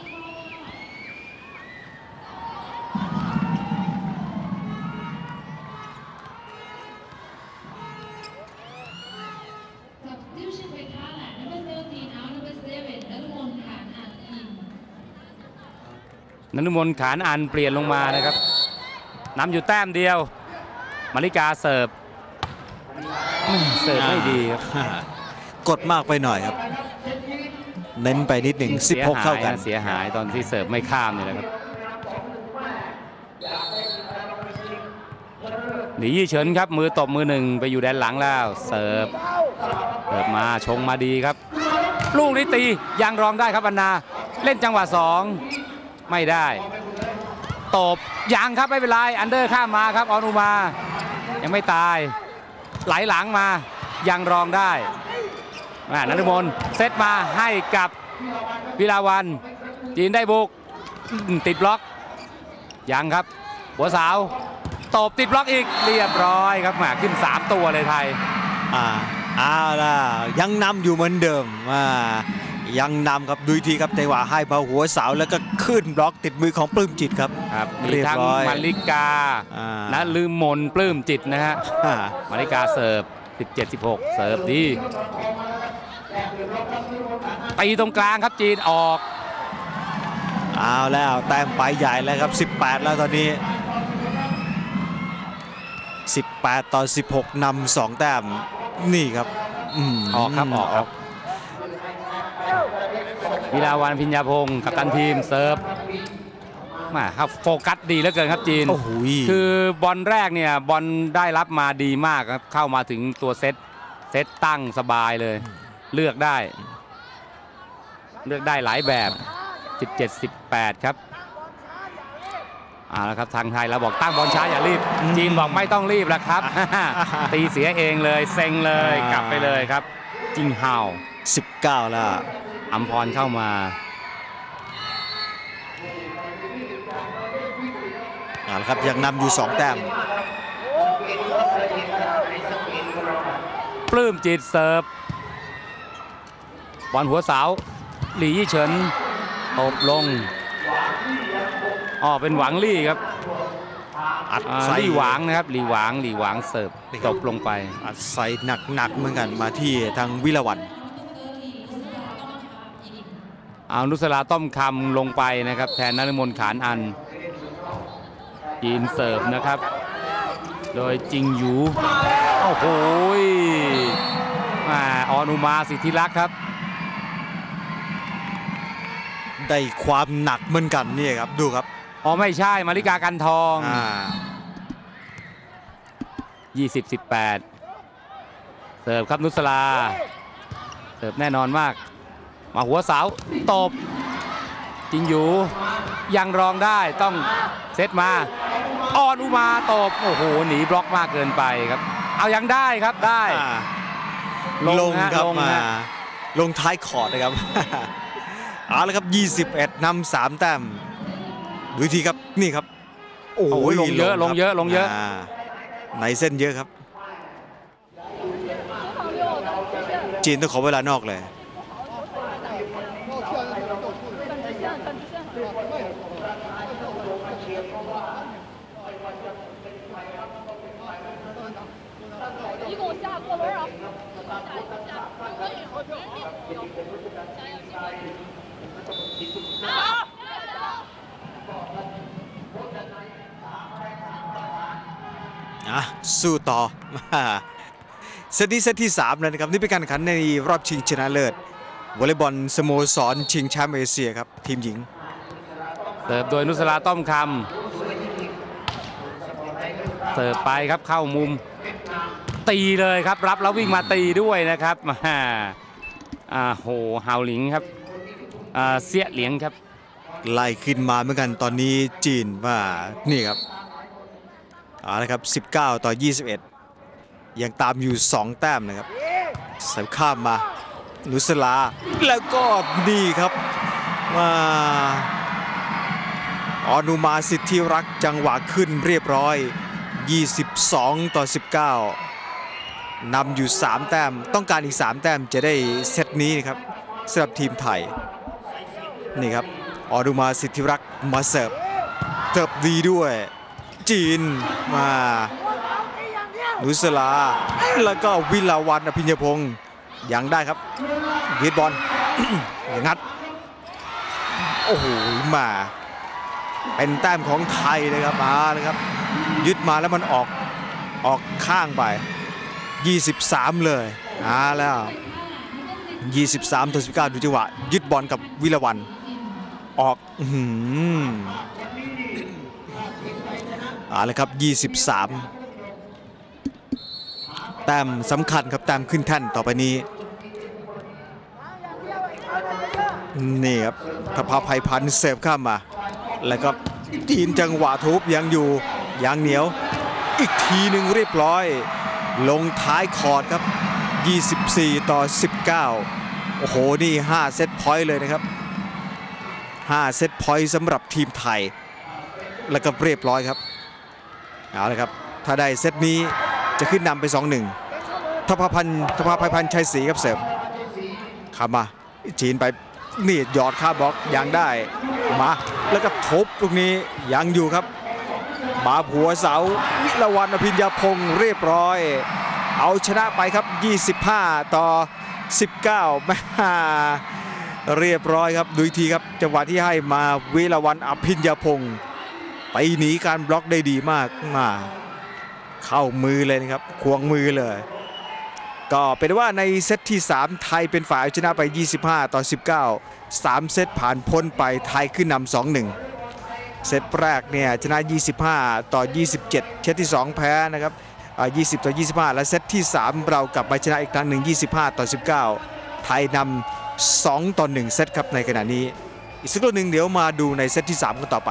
นฤมลขานอันเปลี่ยนลงมานะครับนำอยู่แต้มเดียวมาริกาเสิร์ฟเสิร์ฟไม่ดีครับกดมากไปหน่อยครับเน้นไปนิดหนึ่งสิบหกเท่ากันเสียหายตอนที่เสิร์ฟไม่ข้ามนี่แหละครับหลี่ยี่เฉินครับมือตบมือหนึ่งไปอยู่แดนหลังแล้วเสิร์ฟเสิร์ฟมาชงมาดีครับลูกนี้ตียังรองได้ครับบรรณาเล่นจังหวะสองไม่ได้ตบยังครับไม่เป็นไรอันเดอร์ข้ามมาครับออนุมายังไม่ตายไหลหลังมายังรองได้นฤมลเซตมาให้กับวิลาวันจีนได้บุกติดบล็อกยังครับหัวสาวตบติดบล็อกอีกเรียบร้อยครับมาขึ้นสามตัวเลยไทยอ่าเอาล่ะยังนำอยู่เหมือนเดิมอ่ายังนำครับดูทีครับแต่ว่าให้มาหัวเสาแล้วก็ขึ้นบล็อกติดมือของปลื้มจิตครับครับมีทั้งมาริกาและลืมมนปลื้มจิตนะฮะมาริกาเสิร์ฟ สิบเจ็ด สิบหก เสิร์ฟดีตีตรงกลางครับจีนออกเอาแล้วแต้มไปใหญ่แล้วครับสิบแปดแล้วตอนนี้สิบแปดต่อสิบหกนำสองแต้มนี่ครับออกครับออกครับวิลาวันพิญญาพงศ์กัปตันทีมเซิร์ฟมาครับโฟกัสดีเหลือเกินครับจีนคือบอลแรกเนี่ยบอลได้รับมาดีมากครับเข้ามาถึงตัวเซตเซตตั้งสบายเลยเลือกได้เลือกได้หลายแบบสิบเจ็ด สิบแปดครับเอาละครับทางไทยเราบอกตั้งบอลช้าอย่ารีบจีนบอกไม่ต้องรีบแล้วครับ ตีเสียเองเลยเซ็งเลยกลับไปเลยครับจิงเฮาสิบเก้าแล้วอัมพรเข้ามาเอาละครับยังนำอยู่สองแต้มปลื้มจิตเสิร์ฟบอลหัวเสาหลี่ยี่เฉินตบลงอ๋อเป็นหวังลี่ครับอัดใส่ลี่หวางนะครับลี่หวางลี่หวางเสิร์ฟตบลงไปอัดใส่หนักๆเหมือนกันมาที่ทางวิลาวันเอานุสราต้อมคำลงไปนะครับแทนนฤมลขานอันจีนเสิร์ฟนะครับโดยจิงหยูโอ้โหออนุมาสิทธิรักษ์ครับได้ความหนักเหมือนกันนี่ครับดูครับอ๋อไม่ใช่มาริกากันทองยี่สิบ สิบแปดเสิร์ฟครับนุสราเสิร์ฟแน่นอนมากมาหัวเสาตบจิงหยูยังรองได้ต้องเซตมาออนุมาตบโอ้โหหนีบล็อกมากเกินไปครับเอายังได้ครับได้ลงครับมาลงท้ายคอร์ดนะครับเอาละครับยี่สิบเอ็ดนำสามแต้มดูทีครับนี่ครับโอ้ยลงเยอะลงเยอะลงเยอะในเส้นเยอะครับจีนต้องขอเวลานอกเลยสู้ต่อเซตนี้เซตที่สามเลยนะครับนี่เป็นการแข่งขันในรอบชิงชนะเลิศวอลเลย์บอลสโมสรชิงแชมป์เอเชียครับทีมหญิงเสิร์ฟโดยนุสราต้อมคำเสิร์ฟไปครับเข้ามุมตีเลยครับรับแล้ววิ่งมาตีด้วยนะครับมาอ่าโหฮาวหลิงครับอ่าเสี้ยเหลียงครับไล่ขึ้นมาเหมือนกันตอนนี้จีนว่านี่ครับเอาละครับสิบเก้าต่อยี่สิบเอ็ดยังตามอยู่สองแต้มนะครับเสิร์ฟข้ามมานุสราแล้วก็ดีครับมาออนุมาสิทธิรักษ์จังหวะขึ้นเรียบร้อยยี่สิบสองต่อสิบเก้านำอยู่สามแต้มต้องการอีกสามแต้มจะได้เซตนี้นะครับสำหรับทีมไทยนี่ครับออนุมาสิทธิรักษ์มาเสิร์ฟเสิร์ฟดีด้วยจีนมานุสราแล้วก็วิลาวันอภิญญพงศ์ยังได้ครับยึดบอล งัดโอ้โหมาเป็นแต้มของไทยเลยครับมาเลยครับยึดมาแล้วมันออกออกข้างไปยี่สิบสามเลยอ่าแล้วยี่สิบสามต่อสิบเก้าดูจังหวะยึดบอลกับวิลาวันออกอืมเอาละครับยี่สิบสามแต้มสำคัญครับแต้มขึ้นแท่นต่อไปนี้นี่ครับทภาภัยพันธ์เสิร์ฟข้ามมาแล้วก็จีนจังหวะทุบยังอยู่ยังเหนียวอีกทีหนึ่งเรียบร้อยลงท้ายคอร์ดครับยี่สิบสี่ต่อสิบเก้าโอ้โหนี่ห้าเซตพอยต์เลยนะครับห้าเซตพอยต์สำหรับทีมไทยแล้วก็เรียบร้อยครับเอาละครับถ้าได้เซตนี้จะขึ้นนำไป สองหนึ่ง ทภาพันธ์ทภาภัยพันธ์ชัยศรีครับเสิร์ฟข้ามาจีนไปนี่หยอดค่าบล็อกยังได้มาแล้วก็ทบตรงนี้ยังอยู่ครับมาหัวเสาวิรวรรณอภิญญาพงศ์เรียบร้อยเอาชนะไปครับยี่สิบห้าต่อสิบเก้าแม่เรียบร้อยครับดูอีกทีครับจังหวะที่ให้มาวิรวรรณอภิญญาพงศ์ไปหนีการบล็อกได้ดีมากมาเข้ามือเลยนะครับควงมือเลยก็เป็นว่าในเซตที่สามไทยเป็นฝ่ายชนะไปยี่สิบห้าต่อสิบเก้า สามเซตผ่านพ้นไปไทยขึ้นนำ สองหนึ่ง เซตแรกเนี่ยชนะยี่สิบห้าต่อยี่สิบเจ็ดเซตที่สองแพ้นะครับยี่สิบต่อยี่สิบห้าและเซตที่สามเรากลับมาชนะอีกครั้งหนึ่งยี่สิบห้าต่อสิบเก้าไทยนำสองต่อหนึ่งเซตครับในขณะนี้อีกสักครู่หนึ่งเดี๋ยวมาดูในเซตที่สามกันต่อไป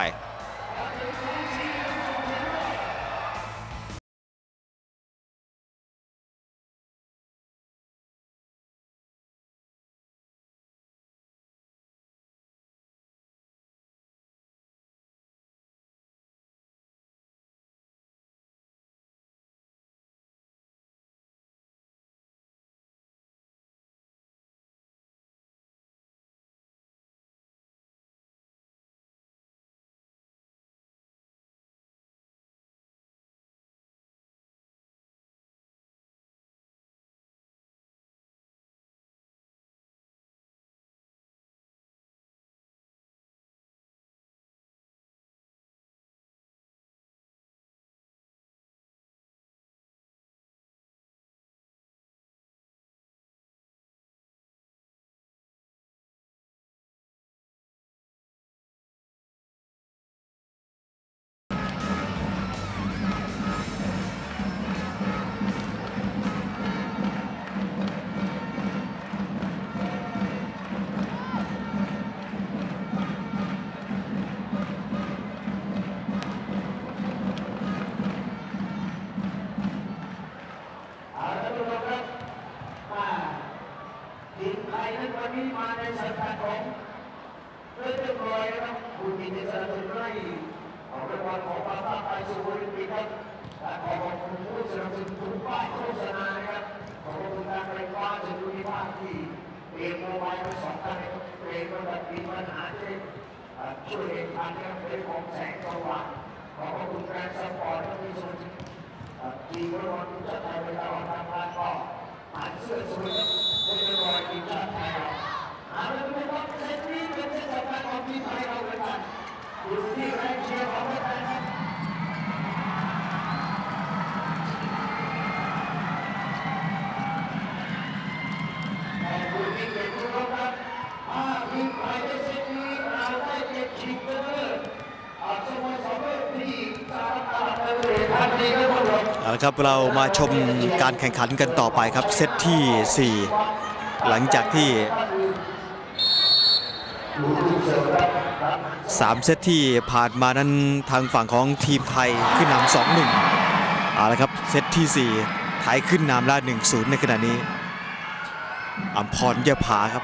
ทีมไทยในวันนี้มาในสังกัดของเพื่อนเรียบร้อยนะครับผู้ที่ได้สนับสนุนให้ของรางวัลของความภาคไทยสู่โอลิมปิกครับและขอขอบคุณผู้สนับสนุนทุกป้ายโฆษณานะครับขอบคุณการไฟฟ้าส่วนภูมิภาคที่เปลี่ยนโมบายทั้งสองท่านนะครับเปลี่ยนระดับมีปัญหาที่ช่วยเองทางการเรื่องของแสงสว่างขอขอบคุณการซัพพอร์ตที่ส่งทีมรางวัลทุกชาติไทยไปตลอดทางการก็ผ่านเสื้อสวยเป็นรอยทีมชาติไทยเราอาจจะไม่ว่าเซตนี้เป็นเซตสำคัญของทีมไทยเราเหมือนกันอยู่ที่แรงเชียร์ของแฟนครับขอบคุณที่เป็นผู้ร่วมครับถ้าทีมไทยในเซตนี้เราได้เก็บชิงเกอร์สโมสรที่สาขาเลยทันทีก็หมดลงเอาละครับเรามาชมการแข่งขันกันต่อไปครับเซตที่สี่หลังจากที่สามเซตที่ผ่านมานั้นทางฝั่งของทีมไทยขึ้นนำ สองหนึ่ง เอาละครับเซตที่สี่ไทยขึ้นนำละ หนึ่งศูนย์ ในขณะนี้อัมพรเยผาครับ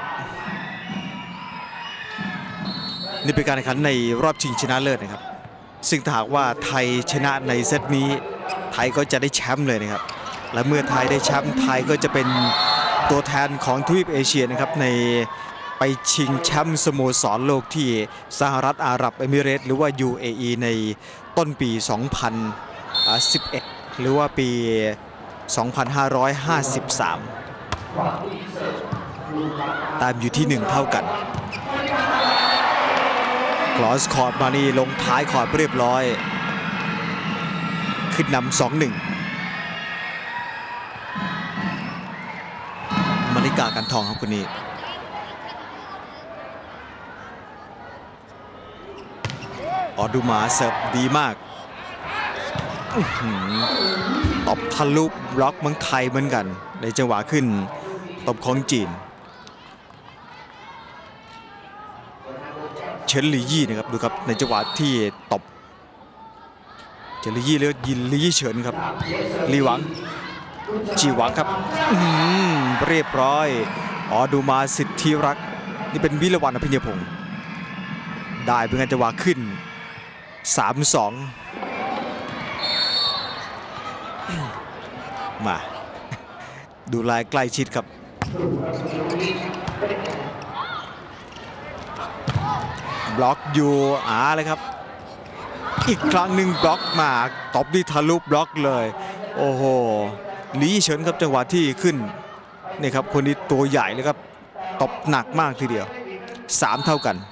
นี่เป็นการแข่งขันในรอบชิงชนะเลิศนะครับซึ่งถ้าหากว่าไทยชนะในเซตนี้ไทยก็จะได้แชมป์เลยนะครับและเมื่อไทยได้แชมป์ไทยก็จะเป็นตัวแทนของทวีปเอเชียนะครับในไปชิงแชมป์สโมสรโลกที่สหรัฐอาหรับเอมิเรตส์หรือว่า ยู เอ อี ในต้นปี สองพันสิบเอ็ด หรือว่าปี สองพันห้าร้อยห้าสิบสาม ตามอยู่ที่หนึ่งเท่ากันคลอสคอร์ดมานี่ลงท้ายคอร์ดเรียบร้อยขึ้นนำ สองหนึ่ง มาริกากันทองครับคนนี้ออดูมาเสิร์ฟดีมากตบทะลุบล็อกเมืองไทยเหมือนกันในจังหวะขึ้นตบของจีนฉินหลี่ยี่นะครับดูครับในจังหวะที่ตบเฉินหลี่ยี่แล้วยินหลี่ยี่เฉินครับลีหวังจีหวังครับเรียบร้อยอ๋อดูมาสิทธิรักษ์นี่เป็นวิรวรรณอภิญญพงศ์ได้เป็นการจังหวะขึ้น สามสอง มาดูลายใกล้ชิดครับบล็อกอยู่อาเลยครับอีกครั้งหนึ่งบล็อกมาตบที่ทะลุบล็อกเลยโอ้โหหลี่เฉินครับจังหวะที่ขึ้นนี่ครับคนนี้ตัวใหญ่เลยครับตบหนักมากทีเดียวสามเท่ากัน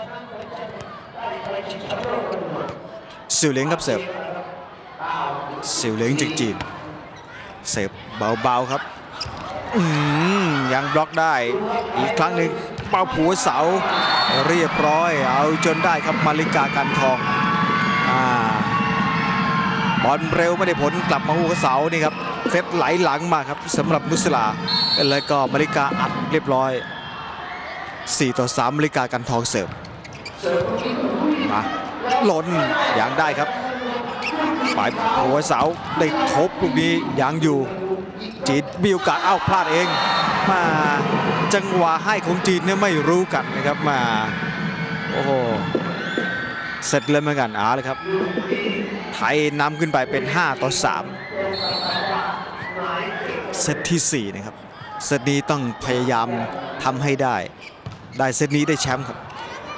เสี่ยวเหลียงครับเสิร์ฟเสี่ยวเหลียงจากจีนเสิร์ฟเบาๆครับอืมยังบล็อกได้อีกครั้งหนึ่งเป้าผัวเสาเรียบร้อยเอาจนได้ครับมาริกากันทองอ่าบอลเร็วไม่ได้ผลกลับมาหัวเสานี่ครับเซตไหลหลังมาครับสำหรับนุสลาแล้วก็มาริกาอัดเรียบร้อยสี่ต่อสามมาริกากันทองเสิร์ฟมาล้นยังได้ครับไปหัวเสาได้ทบลูกนี้ยังอยู่จีนมีโอกาสเอ้าพลาดเองมาจังหวะให้ของจีนเนี่ยไม่รู้กันนะครับมาโอ้โหเสร็จเลยเหมือนกันอ่าเลยครับไทยนำขึ้นไปเป็นห้าต่อสามเซตที่สี่นะครับเซตนี้ต้องพยายามทำให้ได้ได้เซตนี้ได้แชมป์ครับ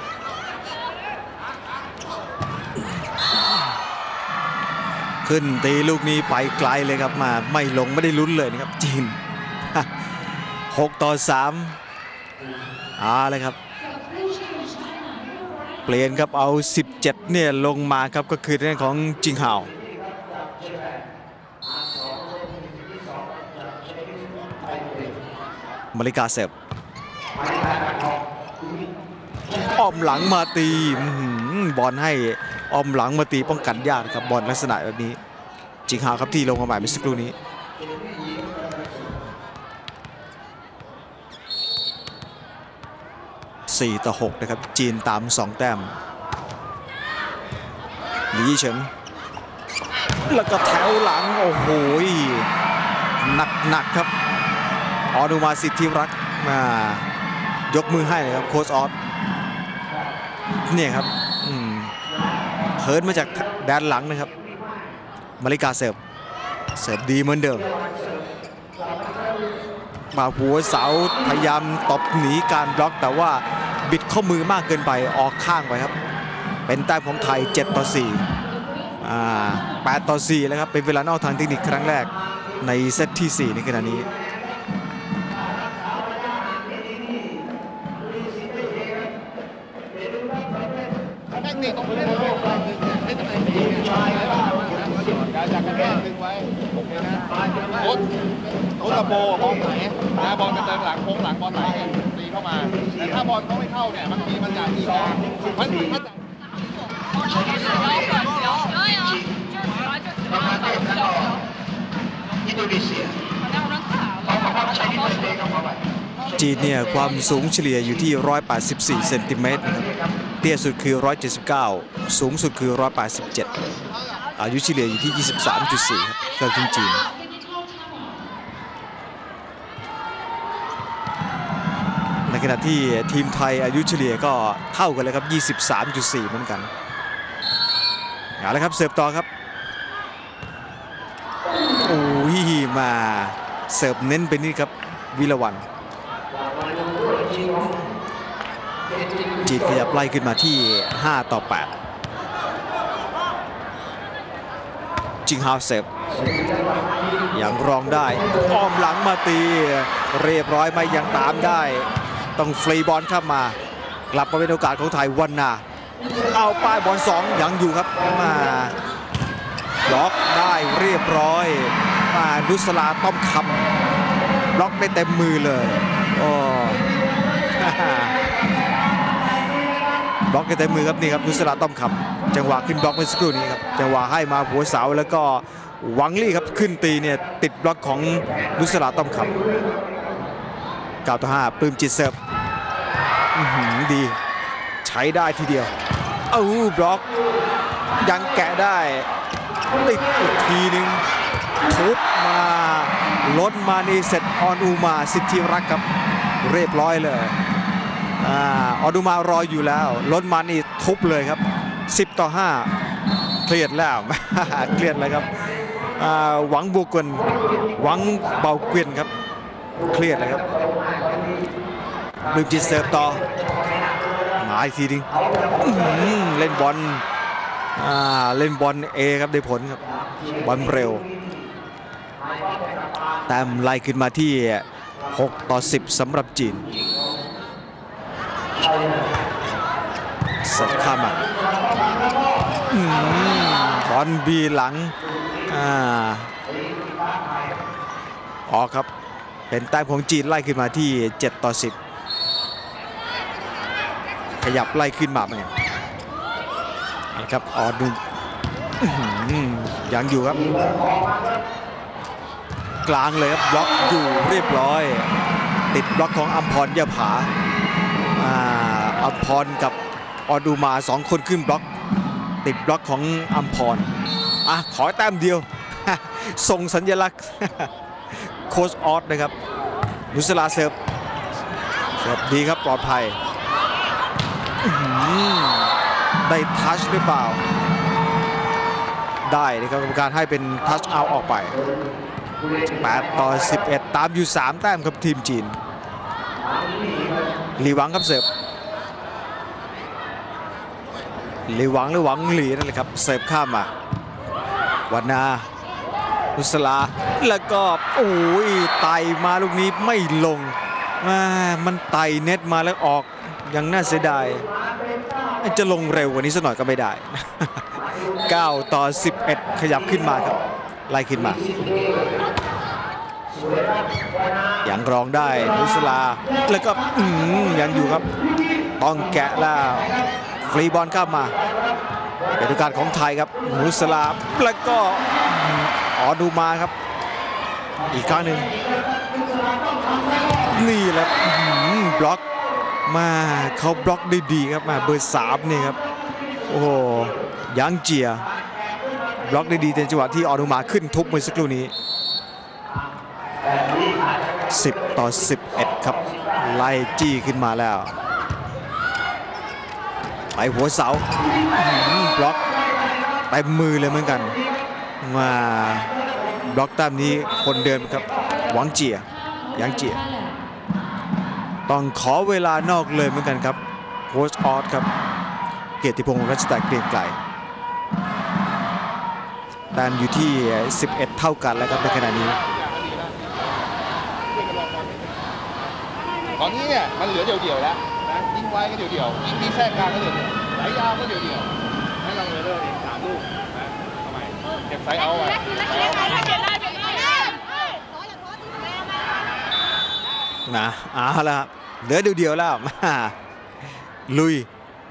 ขึ้นตีลูกนี้ไปไกลเลยครับมาไม่ลงไม่ได้ลุ้นเลยนะครับจีนหกต่อสามอ่าเลยครับเปลี่ยนครับเอาสิบเจ็ดเนี่ยลงมาครับก็คือเรื่องของจิงเฮามาริกาเสิร์ฟอ้อมหลังมาตีบอลให้อ้อมหลังมาตีป้องกันยากครับบอลลักษณะแบบนี้จิงเฮาครับที่ลงมาใหม่เมื่อสักครู่นี้สี่ต่อหกนะครับจีนตามสองแต้มหลี่เฉินแล้วก็แถวหลังโอ้โหหนักๆครับออนุมาสิทธิรักษ์มายกมือให้เลยครับโค้ชออสเนี่ยครับเฮิร์นมาจากด้านหลังนะครับมาริกาเสิร์ฟเสิร์ฟดีเหมือนเดิมมาหัวเสาพยายามตบหนีการบล็อกแต่ว่าบิดข้อมือมากเกินไปออกข้างไปครับเป็นแต้มของไทยเจ็ดต่อสี่อ่าแปดต่อสี่แล้วครับเป็นเวลานอกทางเทคนิคครั้งแรกในเซตที่สี่ในขณะนี้เทคนิคต้องเล่นเล่นเล่นอะไรดีการจากกระแทกดึงไว้โอเคนะโค้ชโค้ชตะโบบอลไหนนะบอลจะเดินหลังโค้งหลังบอลไหนตีเข้ามาแต่ถ้าบอลเขาไม่เข้าเนี่ยบางทีมันจะอีกนะมันมันจะจีนเนี่ยความสูงเฉลี่ยอยู่ที่หนึ่งร้อยแปดสิบสี่เซนติเมตรนะครับเตี้ยสุดคือหนึ่งร้อยเจ็ดสิบเก้าสูงสุดคือหนึ่งร้อยแปดสิบเจ็ดอายุเฉลี่ยอยู่ที่ ยี่สิบสามจุดสี่ ครับสำหรับทีมจีนในขณะที่ทีมไทยอายุเฉลี่ยก็เท่ากันเลยครับ ยี่สิบสามจุดสี่ เหมือนกันเอาละครับเสิร์ฟต่อครับโอ้ยมาเสิร์ฟเน้นไปนี่ครับวิรวรรณจีนขยับไล่ขึ้นมาที่ห้าต่อแปดจิงเฮาเสิร์ฟยังรองได้อ้อมหลังมาตีเรียบร้อยไม่ยังตามได้ต้องฟรีบอลเข้ามากลับมาเป็นโอกาสของไทยวันนาเอาป้ายบอลสองยังอยู่ครับมาล็อกได้เรียบร้อยมานุสลาต้อมคำล็อกได้เต็มมือเลยโอ้บล็อกได้เต็มมือครับนี่ครับนุสลาต้อมคำจังหวะขึ้นบล็อกเมื่อสักครู่นี้ครับจังหวะให้มาหัวเสาแล้วก็หวังลี่ครับขึ้นตีเนี่ยติดบล็อกของนุสลาต้อมคำเก้าต่อห้าปลื้มจิตเสิร์ฟดีฉใช้ได้ทีเดียวเอ้าบล็อกยังแกะได้ติดอีกทีหนึ่งทุบมาล้นมานี่เสร็จออนอูมาสิทธิรักษ์ครับเรียบร้อยเลยอ่าออนอูมารออยู่แล้วล้นมานี่ทุบเลยครับสิบต่อห้าเครียดแล้ว เครียดเลยครับหวังบุกวนหวังเบาเกวียนครับเครียดเลยครับลืมจิตเสิร์ฟต่อหงายทีนึงเล่นบอลเล่นบอลเอครับได้ผลครับบอลเร็วแต้มไล่ขึ้นมาที่หกต่อสิบสำหรับจีนสัดข้ามมาบอลบีหลังออกครับเป็นแต้มของจีนไล่ขึ้นมาที่เจ็ดต่อสิบขยับไล่ขึ้นมาเหมือนกันนะครับออดูยังอยู่ครับกลางเลยครับบล็อกอยู่เรียบร้อยติดบล็อกของอัมพรยะผาอัมพรกับออดูมาสองคนขึ้นบล็อกติดบล็อกของอัมพรอ่ะขอแต้มเดียว ส่งสัญลักษณ์โค้ชออสนะครับนุสลาเซิร์ฟเสิร์ฟดีครับปลอดภัยได้ทัชหรือเปล่าได้นะครับกรรมการให้เป็นทัชเอาออกไปแปดต่อสิบเอ็ดตามอยู่สามแต้มครับทีมจีนหลีหวังครับเสิร์ฟหลีหวังหรือหวังหลีนั่นแหละครับเสิร์ฟข้ามมาวันนานุสลาแล้วก็โอ้ยไต่มาลูกนี้ไม่ลงมันไต่เน็ตมาแล้วออกยังน่าเสียดายจะลงเร็วกว่านี้สักหน่อยก็ไม่ได้เก้าต่อสิบเอ็ดขยับขึ้นมาครับไล่ขึ้นมายังรองได้นุสลาแล้วก็ยังอยู่ครับต้องแกะแล้วฟรีบอลข้ามมาเป็นโอกาสของไทยครับนุสลาแล้วก็ออดูมาครับอีกครั้งหนึ่งนี่แหละบล็อกมาเขาบล็อกได้ดีครับมาเบอร์สามนี่ครับโอ้โหยังเจียบล็อกได้ดีในจังหวะที่ออดูมาขึ้นทุบเมื่อสักครู่นี้สิบต่อสิบเอ็ดครับไล่จี้ขึ้นมาแล้วไปหัวเสาบล็อกเต็มมือเลยเหมือนกันมาบล็อกตามนี้คนเดิมครับหวังเจียยังเจียต้องขอเวลานอกเลยเหมือนกันครับโค้ชออสครับเกียรติพงษ์รัชตะเกรียงไกรแต้มอยู่ที่สิบเอ็ดเท่ากันแล้วครับในขณะนี้ตอนนี้เนี่ยมันเหลือเดี่ยวๆแล้วนะยิงไว้ก็เดี่ยวๆยิงมีแทรกกลางก็เดี่ยวๆไหลยาวก็เดี่ยวๆให้เราเลยเลยสามลูกนะทำไมเก็บไซส์เอาไว้นะเอาละครับเหลือเดียวๆแล้วมาลุย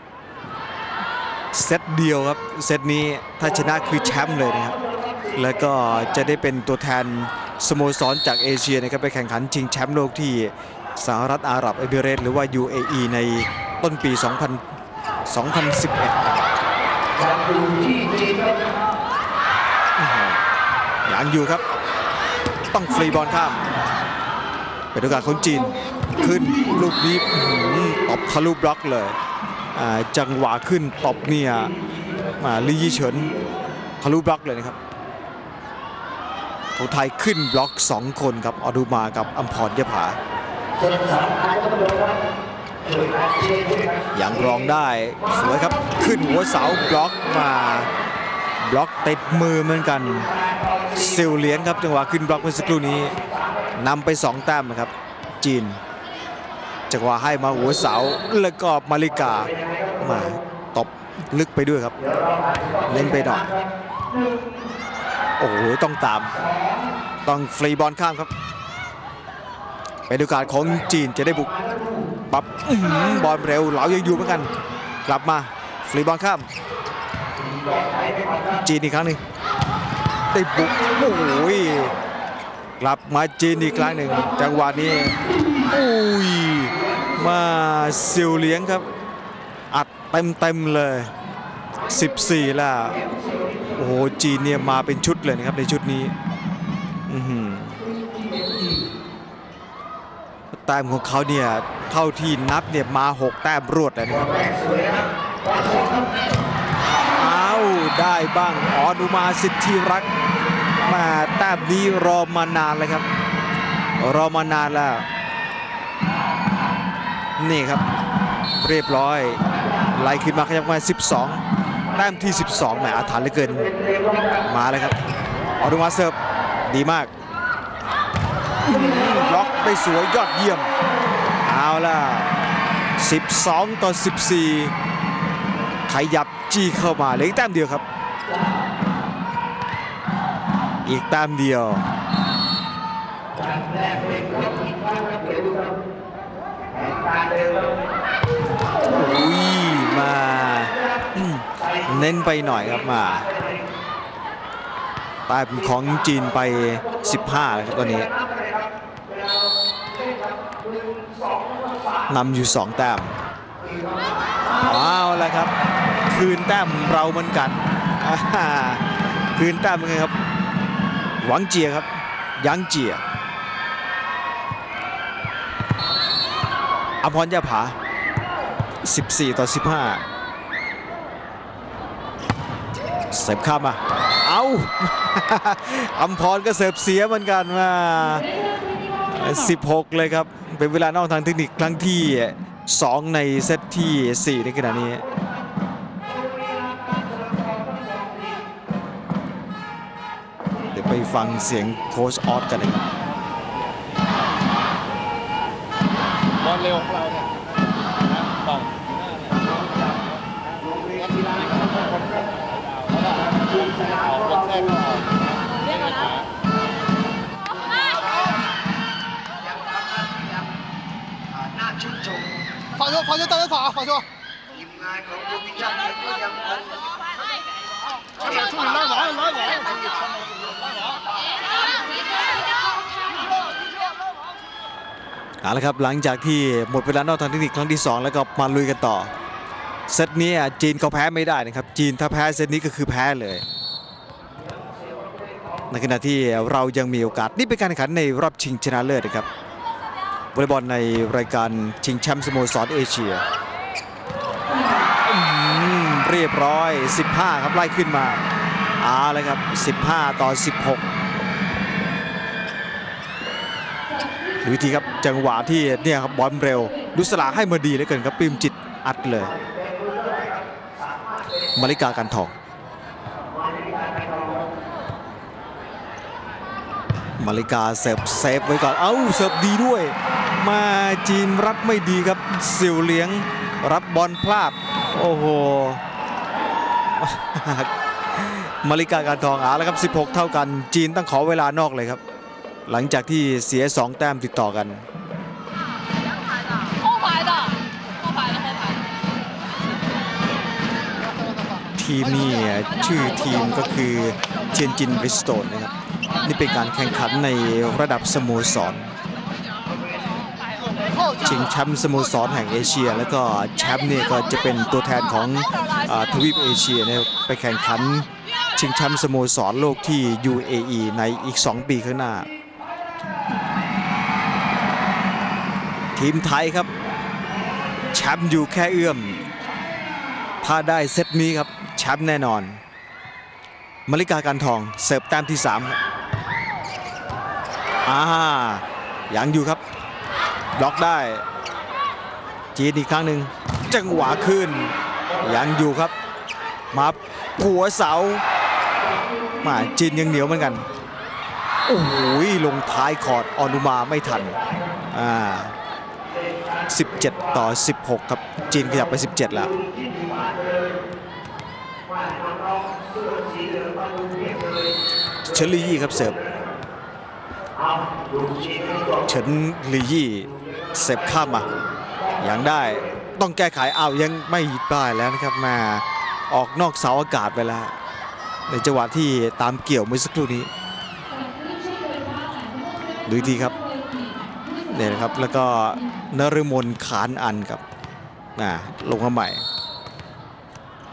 เซตเดียวครับเซตนี้ถ้าชนะคือแชมป์เลยนะครับแล้วก็จะได้เป็นตัวแทนสโมสรจากเอเชียนะครับไปแข่งขันชิงแชมป์โลกที่สหรัฐอาหรับเอมิเรตส์หรือว่า ยู เอ อี ในต้นปี สองพันสิบเอ็ด ยังอยู่ครับต้องฟรีบอลข้ามเป็นโอกาสของจีนขึ้นลูกนี้ตบทะลุบล็อกเลยจังหวะขึ้นตบเนี่ยลี่ยี่เฉินทะลุบล็อกเลยนะครับของไทยขึ้นบล็อกสองคนครับอดุมากับอัมพรยะผายังรองได้สวยครับขึ้นหัวเสาบล็อกมาบล็อกติดมือเหมือนกันซิลเลี้ยงครับจังหวะขึ้นบล็อกเมื่อสักครู่นี้นำไปสองแต้มนะครับจีนจังหวะให้มาหัวเสาแล้วก็มาริกามาตบลึกไปด้วยครับเล่นไปหน่อยโอ้โหต้องตามต้องฟรีบอลข้ามครับเป็นโอกาสของจีนจะได้บุกปั๊บบอลเร็วเหลายังอยู่เหมือนกันกลับมาฟรีบอลข้ามจีนอีกครั้งหนึ่งได้บุกโอ้ยกลับมาจีนอีกครั้งหนึ่งจังหวะนี้อุ้ยมาซิลเลี้ยงครับอัดเต็มเต็มเลยสิบสี่แล้วโอ้โหจีนเนี่ยมาเป็นชุดเลยนะครับในชุดนี้อื้อหือแต้มของเขาเนี่ยเท่าที่นับเนี่ยมาหกแต้มรวดเลยนะครับอ้าวได้บ้างอนุมาสิทธิรักษ์มาแต้มนี้รอมานานเลยครับรอมานานแล้วนี่ครับเรียบร้อยไล่ขึ้นมาขยับมาสิบสองแต้มที่สิบสองแหมอาถรรพ์เหลือเกินมาเลยครับอนุมาเสิร์ฟดีมากบล็อกได้สวยยอดเยี่ยมเอาล่ะสิบสองต่อสิบสี่ขยับจี้เข้ามาเหลืออีกแต้มเดียวครับอีกแต้มเดียวอุ้ยมาเน้นไปหน่อยครับมาแต้มของจีนไปสิบห้าแล้วครับตอนนี้นำอยู่สองแต้มว้าวแล้วครับคืนแต้มเราเหมือนกันคืนแต้มเป็นไงครับหวังเจียครับยังเจียอภรยาผาสิบสี่ต่อสิบห้าเสิร์ฟข้ามมาเอาอัมพรก็เสิร์ฟเสียเหมือนกันมาสิบหกเลยครับเป็นเวลานอกทางเทคนิคครั้งที่สองในเซตที่สี่ในขณะนี้เดี๋ยวไปฟังเสียงโค้ชออสกันเลยครับบอลเร็วของเราเนี่ยนะต่องคนแรกของเราไม่ปัญหา放球，放球，大家跑，放球。出嚟，出嚟，拉網，拉網。 เอาละครับหลังจากที่หมดเวลานอกทางเทคนิคครั้งที่สองแล้วก็มาลุยกันต่อเซตนี้จีนเขาแพ้ไม่ได้นะครับจีนถ้าแพ้เซตนี้ก็คือแพ้เลยในขณะที่เรายังมีโอกาสนี่เป็นการแข่งขันในรอบชิงชนะเลิศนะครับวอลเลย์บอลในรายการชิงแชมป์สโมสรเอเชียเรียบร้อยสิบห้าครับไล่ขึ้นมาเอาเลยครับสิบห้าต่อสิบหกดูวิธีครับจังหวะที่เนี่ยครับบอลเร็วดุสลาให้มาดีเหลือเกินครับปลื้มจิตอัดเลยมาริกากันทองมาริกาเสิร์ฟเซฟไว้ก่อนเอ้าเสิร์ฟดีด้วยมาจีนรับไม่ดีครับเสี่ยวเหลียงรับบอลพลาดโอ้โหมาริกากันทองเอาแล้วครับสิบหกเท่ากันจีนต้องขอเวลานอกเลยครับหลังจากที่เสียสองแต้มติดต่อกันทีมนี้ชื่อทีมก็คือเทียนจินบริสโตนนะครับนี่เป็นการแข่งขันในระดับสโมสรชิงแชมป์สโมสรแห่งเอเชียแล้วก็แชมป์เนี่ยก็จะเป็นตัวแทนของทวีปเอเชียเนี่ยไปแข่งขันชิงแชมป์สโมสรโลกที่ ยู เอ อี ในอีกสองปีข้างหน้าทีมไทยครับแชมป์อยู่แค่เอื้อมถ้าได้เซตนี้ครับแชมป์แน่นอนมาริกากันทองเสิร์ฟแต้มที่สามอ่ายังอยู่ครับบล็อกได้จีนอีกครั้งหนึ่งจังหวะขึ้นยังอยู่ครับมาผัวเสามาจีนยังเหนียวเหมือนกันโอ้โหลงท้ายคอร์ดอนุมาไม่ทันอ่าสิบเจ็ดต่อสิบหกครับจีนขยับไปสิบเจ็ดแล้วเฉินลี่ยี่ครับเสิร์ฟเฉินลี่ยี่เสิร์ฟข้ามมายังได้ต้องแก้ไขเอายังไม่ได้แล้วนะครับมาออกนอกเสาอากาศไปแล้วในจังหวะที่ตามเกี่ยวเมื่อสักครู่นี้ดูทีครับเนี่ยนะครับแล้วก็นฤมลขานอันครับลงมาใหม่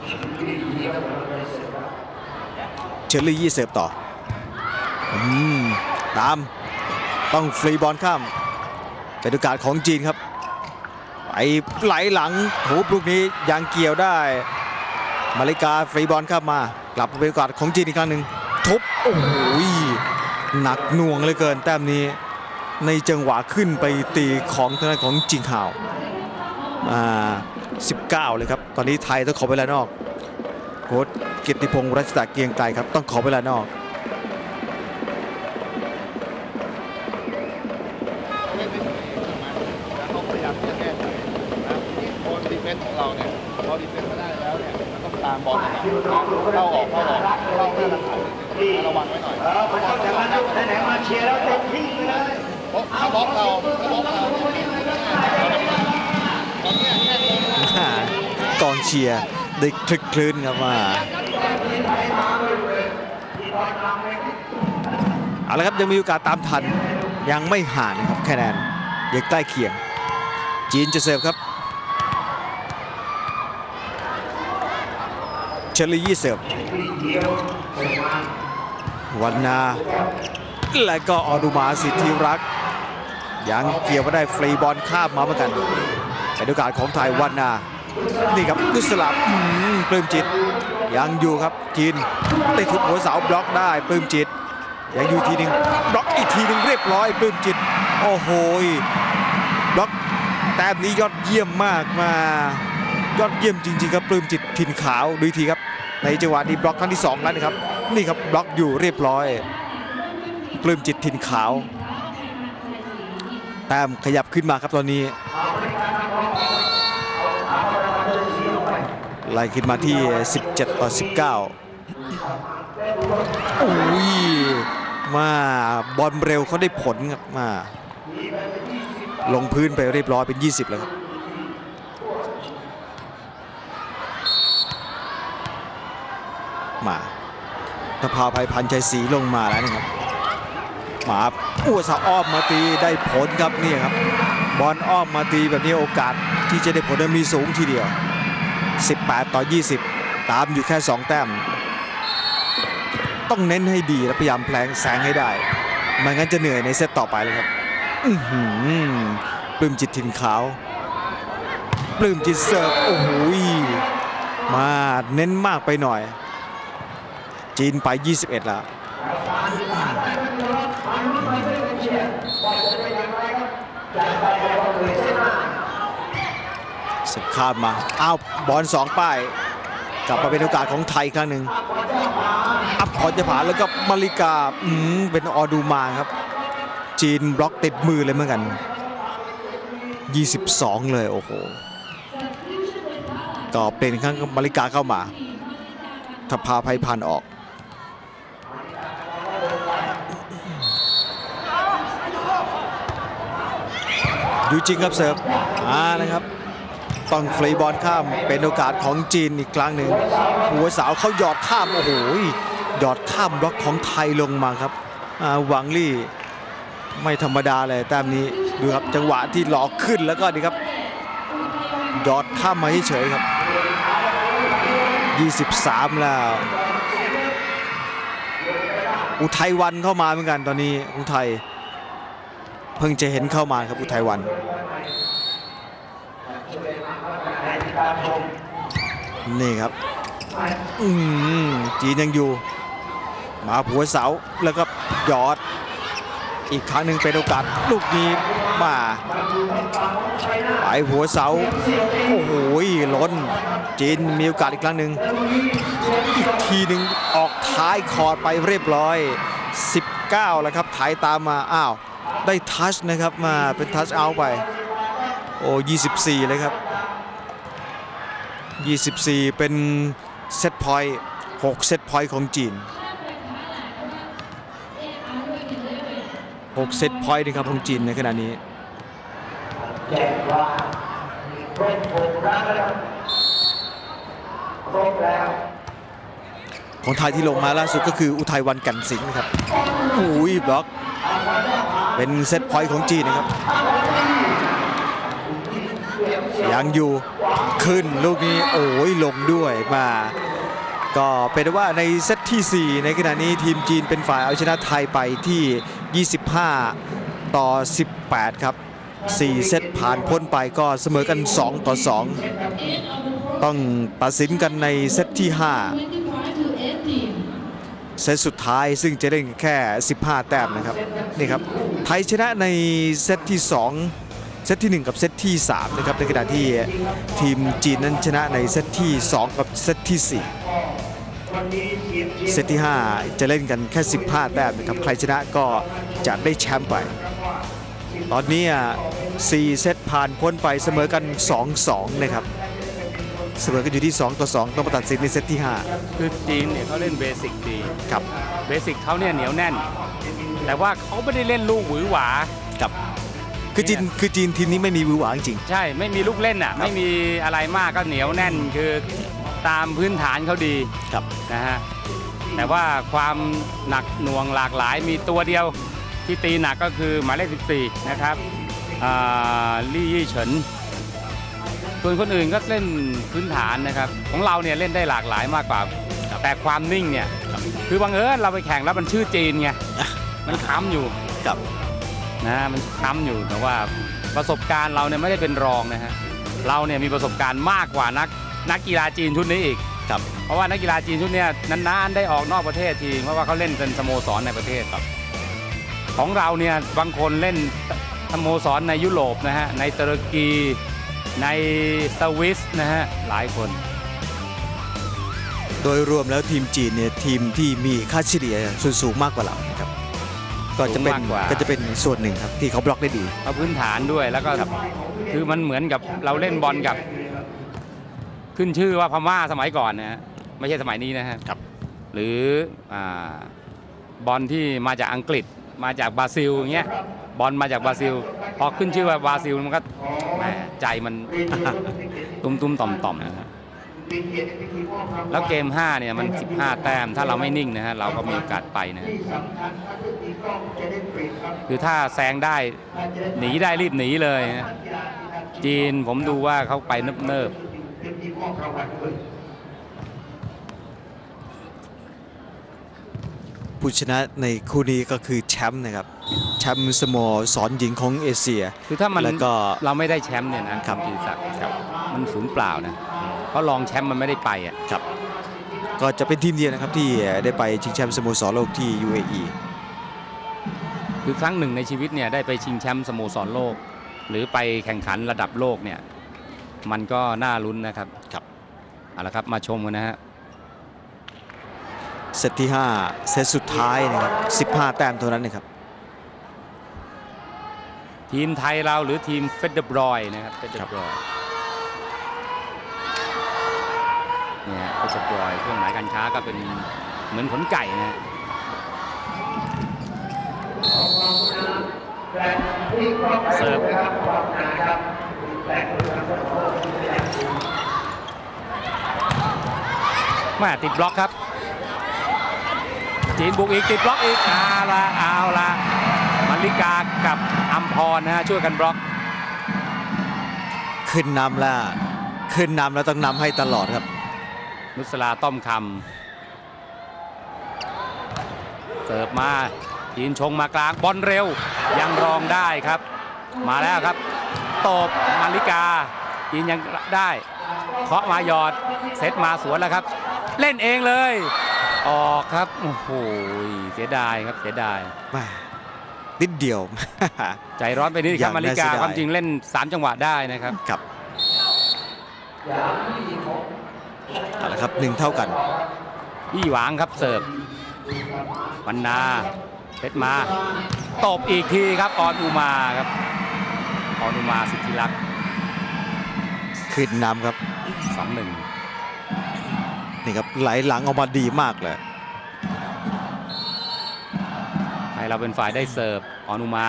เชอรี่ยี่เสิร์ฟต่ออืมตามต้องฟรีบอลข้ามเป็นโอกาสของจีนครับไปไหลหลังถูปลูกนี้ยังเกี่ยวได้มาริกาฟรีบอลข้ามมากลับเป็นโอกาสของจีนอีกครั้งหนึ่งทุบโอ้โหหนักหน่วงเหลือเกินแต้มนี้ในจังหวะขึ้นไปตีของทางด้านของจิงฮาวอ่าสิบเก้าเลยครับตอนนี้ไทยต้องขอเวลานอกโค้ชเกียรติพงศ์รัชดาเกียงไกรครับต้องขอเวลานอกแล้วเขาพยายามที่จะแก้ไขนะที่โคนดีเฟนส์ของเราเนี่ยพอดีเฟนส์มาได้แล้วเนี่ยมันต้องตามบอลกันเข้าออกเข้าออกเข้าหน้าตะข่ายระวังไว้หน่อยเออมันต้องจากนั้นไหนๆมาเชียร์แล้วเต็มที่เลยเพราะถ้าบล็อกเราถ้าบล็อกเราเนี่ยตอนนี้แค่ลงกองเชียร์ได้คลึกคลื้นครับว่าเอาละครับยังมีโอกาสตามทันยังไม่ห่างนะครับคะแนนยังใกล้เคียงจีนจะเสิร์ฟครับเชลลี่ยี่เสิร์ฟวันนาและก็ออดุมาสิทธิรักษ์ยังเกี่ยวมาได้ฟรีบอลข้ามมาเหมือนกันเป็นโอกาสของไทยวันนานี่ครับกุศลาปลื้มจิตยังอยู่ครับจีนได้ทุบหัวเสาบล็อกได้ปลื้มจิตยังอยู่ทีหนึ่งบล็อกอีกทีหนึ่งเรียบร้อยปลื้มจิตโอ้โหบล็อกแต้มนี้ยอดเยี่ยมมากมายอดเยี่ยมจริงๆครับปลื้มจิตถิ่นขาวดูทีครับในจังหวะนี้บล็อกครั้งที่สองแล้วนะครับนี่ครับบล็อกอยู่เรียบร้อยปลื้มจิตถิ่นขาวแต้มขยับขึ้นมาครับตอนนี้ไล่ขึ้นมาที่สิบเจ็ดต่อสิบเก้าโอ้ยมาบอลเร็วเขาได้ผลครับมาลงพื้นไปเรียบร้อยเป็นยี่สิบแล้วครับมาตะพาภัยพันธ์ชัยศรีลงมาแล้วนะครับมาอ้วสะอ้อมมาตีได้ผลครับนี่ครับบอลอ้อมมาตีแบบนี้โอกาสที่จะได้ผลมีสูงทีเดียวสิบแปดต่อยี่สิบตามอยู่แค่สองแต้มต้องเน้นให้ดีและพยายามแผลงแสงให้ได้ไม่งั้นจะเหนื่อยในเซตต่อไปเลยครับปลื้มจิตถิ่นขาวปลื้มจิตเสิร์ฟโอ้โหมาเน้นมากไปหน่อยจีนไปยี่สิบเอ็ดแล้วสิบข้ามมาอ้าวบอลสองป้ายกลับมาเป็นโอกาสของไทยครั้งหนึ่งอัพพอจะผ่านแล้วก็มาริกาอืมเป็นออดูมาครับจีนบล็อกติดมือเลยเหมือนกันยี่สิบสองเลยโอ้โหก็เป็นครั้งมาริกาเข้ามาถ้าพาภัยพันธ์ออกอยู่จริงครับเสิร์ฟอ่านะครับต้องฟรีบอลข้ามเป็นโอกาสของจีนอีกครั้งหนึ่งหัวสาวเขาหยอดข้ามโอ้โหหยอดข้ามบล็อกของไทยลงมาครับหวังลี่ไม่ธรรมดาเลยแต้มนี้ดูครับจังหวะที่หลอกขึ้นแล้วก็ดีครับหยอดข้ามมาเฉยๆครับยี่สิบสามแล้วอุทัยวันเข้ามาเหมือนกันตอนนี้อุทัยเพิ่งจะเห็นเข้ามาครับอุทัยวันนี่ครับอืมจีนยังอยู่มาหัวเสาแล้วก็หยอดอีกครั้งหนึ่งเป็นโอกาสลูกนี้มาไปหัวเสาโอ้โหล้นจีนมีโอกาสอีกครั้งหนึ่งอีกทีหนึ่งออกท้ายคอร์ดไปเรียบร้อยสิบเก้าแล้วครับถ่ายตามมาอ้าวได้ทัชนะครับมาเป็นทัชเอาท์ไปโอ้ยี่สิบสี่เลยครับยี่สิบสี่เป็นเซตพอยต์หกเซตพอยต์ของจีนหกเซตพอยต์นะครับของจีนในขณะนี้แจ้งว่าครบหกครั้งแล้วครบแล้วของไทยที่ลงมาล่าสุดก็คืออุทัยวันกันสิงห์นะครับอุ้ยบล็อกเป็นเซตพอยต์ของจีนนะครับยังอยู่ขึ้นลูกนี้โอ้ยลงด้วยมาก็เป็นว่าในเซตที่สี่ในขณะนี้ทีมจีนเป็นฝ่ายเอาชนะไทยไปที่ยี่สิบห้าต่อสิบแปดครับสี่เซตผ่านพ้นไปก็เสมอกันสองต่อสองต้องตัดสินกันในเซตที่ห้าเซตสุดท้ายซึ่งจะเล่นแค่สิบห้าแต้มนะครับนี่ครับไทยชนะในเซตที่สองเซตที่หนึ่งกับเซตที่สามนะครับในขณะที่ทีมจีนนั้นชนะในเซตที่สองกับเซตที่สี่เซตที่ห้าจะเล่นกันแค่สิบห้าแต้มนะครับใครชนะก็จะได้แชมป์ไปตอนนี้สี่เซตผ่านพ้นไปเสมอกัน สองสอง นะครับเสมอกันอยู่ที่สองต่อสองต้องมาตัดสินในเซตที่ห้าคือจีนเนี่ยเขาเล่นเบสิกดีครับเบสิกเขาเนี่ยเหนียวแน่นแต่ว่าเขาไม่ได้เล่นลูกหวือหวาครับคือจีนคือจีนทีมนี้ไม่มีหวือหวาจริงใช่ไม่มีลูกเล่นอ่ะไม่มีอะไรมากก็เหนียวแน่นคือตามพื้นฐานเขาดีครับนะฮะแต่ว่าความหนักหน่วงหลากหลายมีตัวเดียวที่ตีหนักก็คือหมายเลขสิบสี่นะครับลี่ยี่เฉินส่วนคนอื่นก็เล่นพื้นฐานนะครับของเราเนี่ยเล่นได้หลากหลายมากกว่าแต่ความนิ่งเนี่ยคือบางเอิญเราไปแข่งแล้วมันชื่อจีนไงมันค้ำอยู่ครับนะมันค้ำอยู่แต่ว่าประสบการณ์เราเนี่ยไม่ได้เป็นรองนะฮะเราเนี่ยมีประสบการณ์มากกว่านักนักกีฬาจีนชุดนี้อีกครับเพราะว่านักกีฬาจีนชุดนี้นานๆได้ออกนอกประเทศทีเพราะว่าเขาเล่นเป็นสโมสรในประเทศครับของเราเนี่ยบางคนเล่นสโมสรในยุโรปนะฮะในตุรกีในสวิสนะฮะหลายคนโดยรวมแล้วทีมจีนเนี่ยทีมที่มีค่าเฉลี่ยส่วนสูงมากกว่าเราครับก็จะเป็นก็จะเป็นส่วนหนึ่งครับที่เขาบล็อกได้ดีเอาพื้นฐานด้วยแล้วก็คือมันเหมือนกับเราเล่นบอลกับขึ้นชื่อว่าพม่าสมัยก่อนนะฮะไม่ใช่สมัยนี้นะฮะหรือบอลที่มาจากอังกฤษมาจากบราซิลอย่างเงี้ยบอลมาจากบราซิลพอขึ้นชื่อว่าบราซิลมันก็แหมใจมันตุ้มๆต่อมๆนะฮะแล้วเกมห้าเนี่ยมันสิบห้าแต้มถ้าเราไม่นิ่งนะฮะเราก็มีโอกาสไปนะคือถ้าแซงได้หนีได้รีบหนีเลยนะจีนผมดูว่าเขาไปเนิบๆผู้ชนะในคู่นี้ก็คือแชมป์นะครับแชมป์สโมสรหญิงของเอเชียคือถ้ามันแล้วก็เราไม่ได้แชมป์เนี่ยนะครับจีศักดิ์ครับมันสูญเปล่านะเพราะรองแชมป์มันไม่ได้ไปอ่ะครับก็จะเป็นทีมเดียวนะครับที่ได้ไปชิงแชมป์สโมสรโลกที่ ยู เอ อีคือครั้งหนึ่งในชีวิตเนี่ยได้ไปชิงแชมป์สโมสรโลกหรือไปแข่งขันระดับโลกเนี่ยมันก็น่าลุ้นนะครับครับเอาละครับมาชมกันนะฮะเซตที่ห้าเซตสุดท้ายนะครับสิบห้าแต้มเท่านั้นนะครับทีมไทยเราหรือทีมเฟเดอร์บรอยนะครับเฟเดอร์บรอยเนี่ยเฟเดอร์บรอยเครื่องหมายการค้าก็เป็นเหมือนขนไก่นะเสิร์ฟแม่ติดบล็อกครับจีนบุกอีกติดบล็อกอีกเอาละเอาละมาริกากับอัมพรนะฮะช่วยกันบล็อกขึ้นนำแล้วขึ้นนำแล้วต้องนำให้ตลอดครับนุสราต้อมคำเสิร์ฟมาจีนชงมากลางบอลเร็วยังรองได้ครับมาแล้วครับตบมาริกาจีนยังได้เคาะมาหยอดเซตมาสวนแล้วครับเล่นเองเลยออกครับโอ้โหเสียดายครับเสียดายนิดเดียวใจร้อนไปนิดครับมาริกาความจริงเล่นสามจังหวะได้นะครับครับเอาละครับหนึ่งเท่ากันพี่หวางครับเสิร์ฟบรรณาเพชรมาตบอีกทีครับออนอุมาครับออนอุมาสิทธิลักษณ์ขึ้นนำครับสองหนึ่งนี่ครับไหลหลังออกมาดีมากเลยให้เราเป็นฝ่ายได้เสิร์ฟออนุมา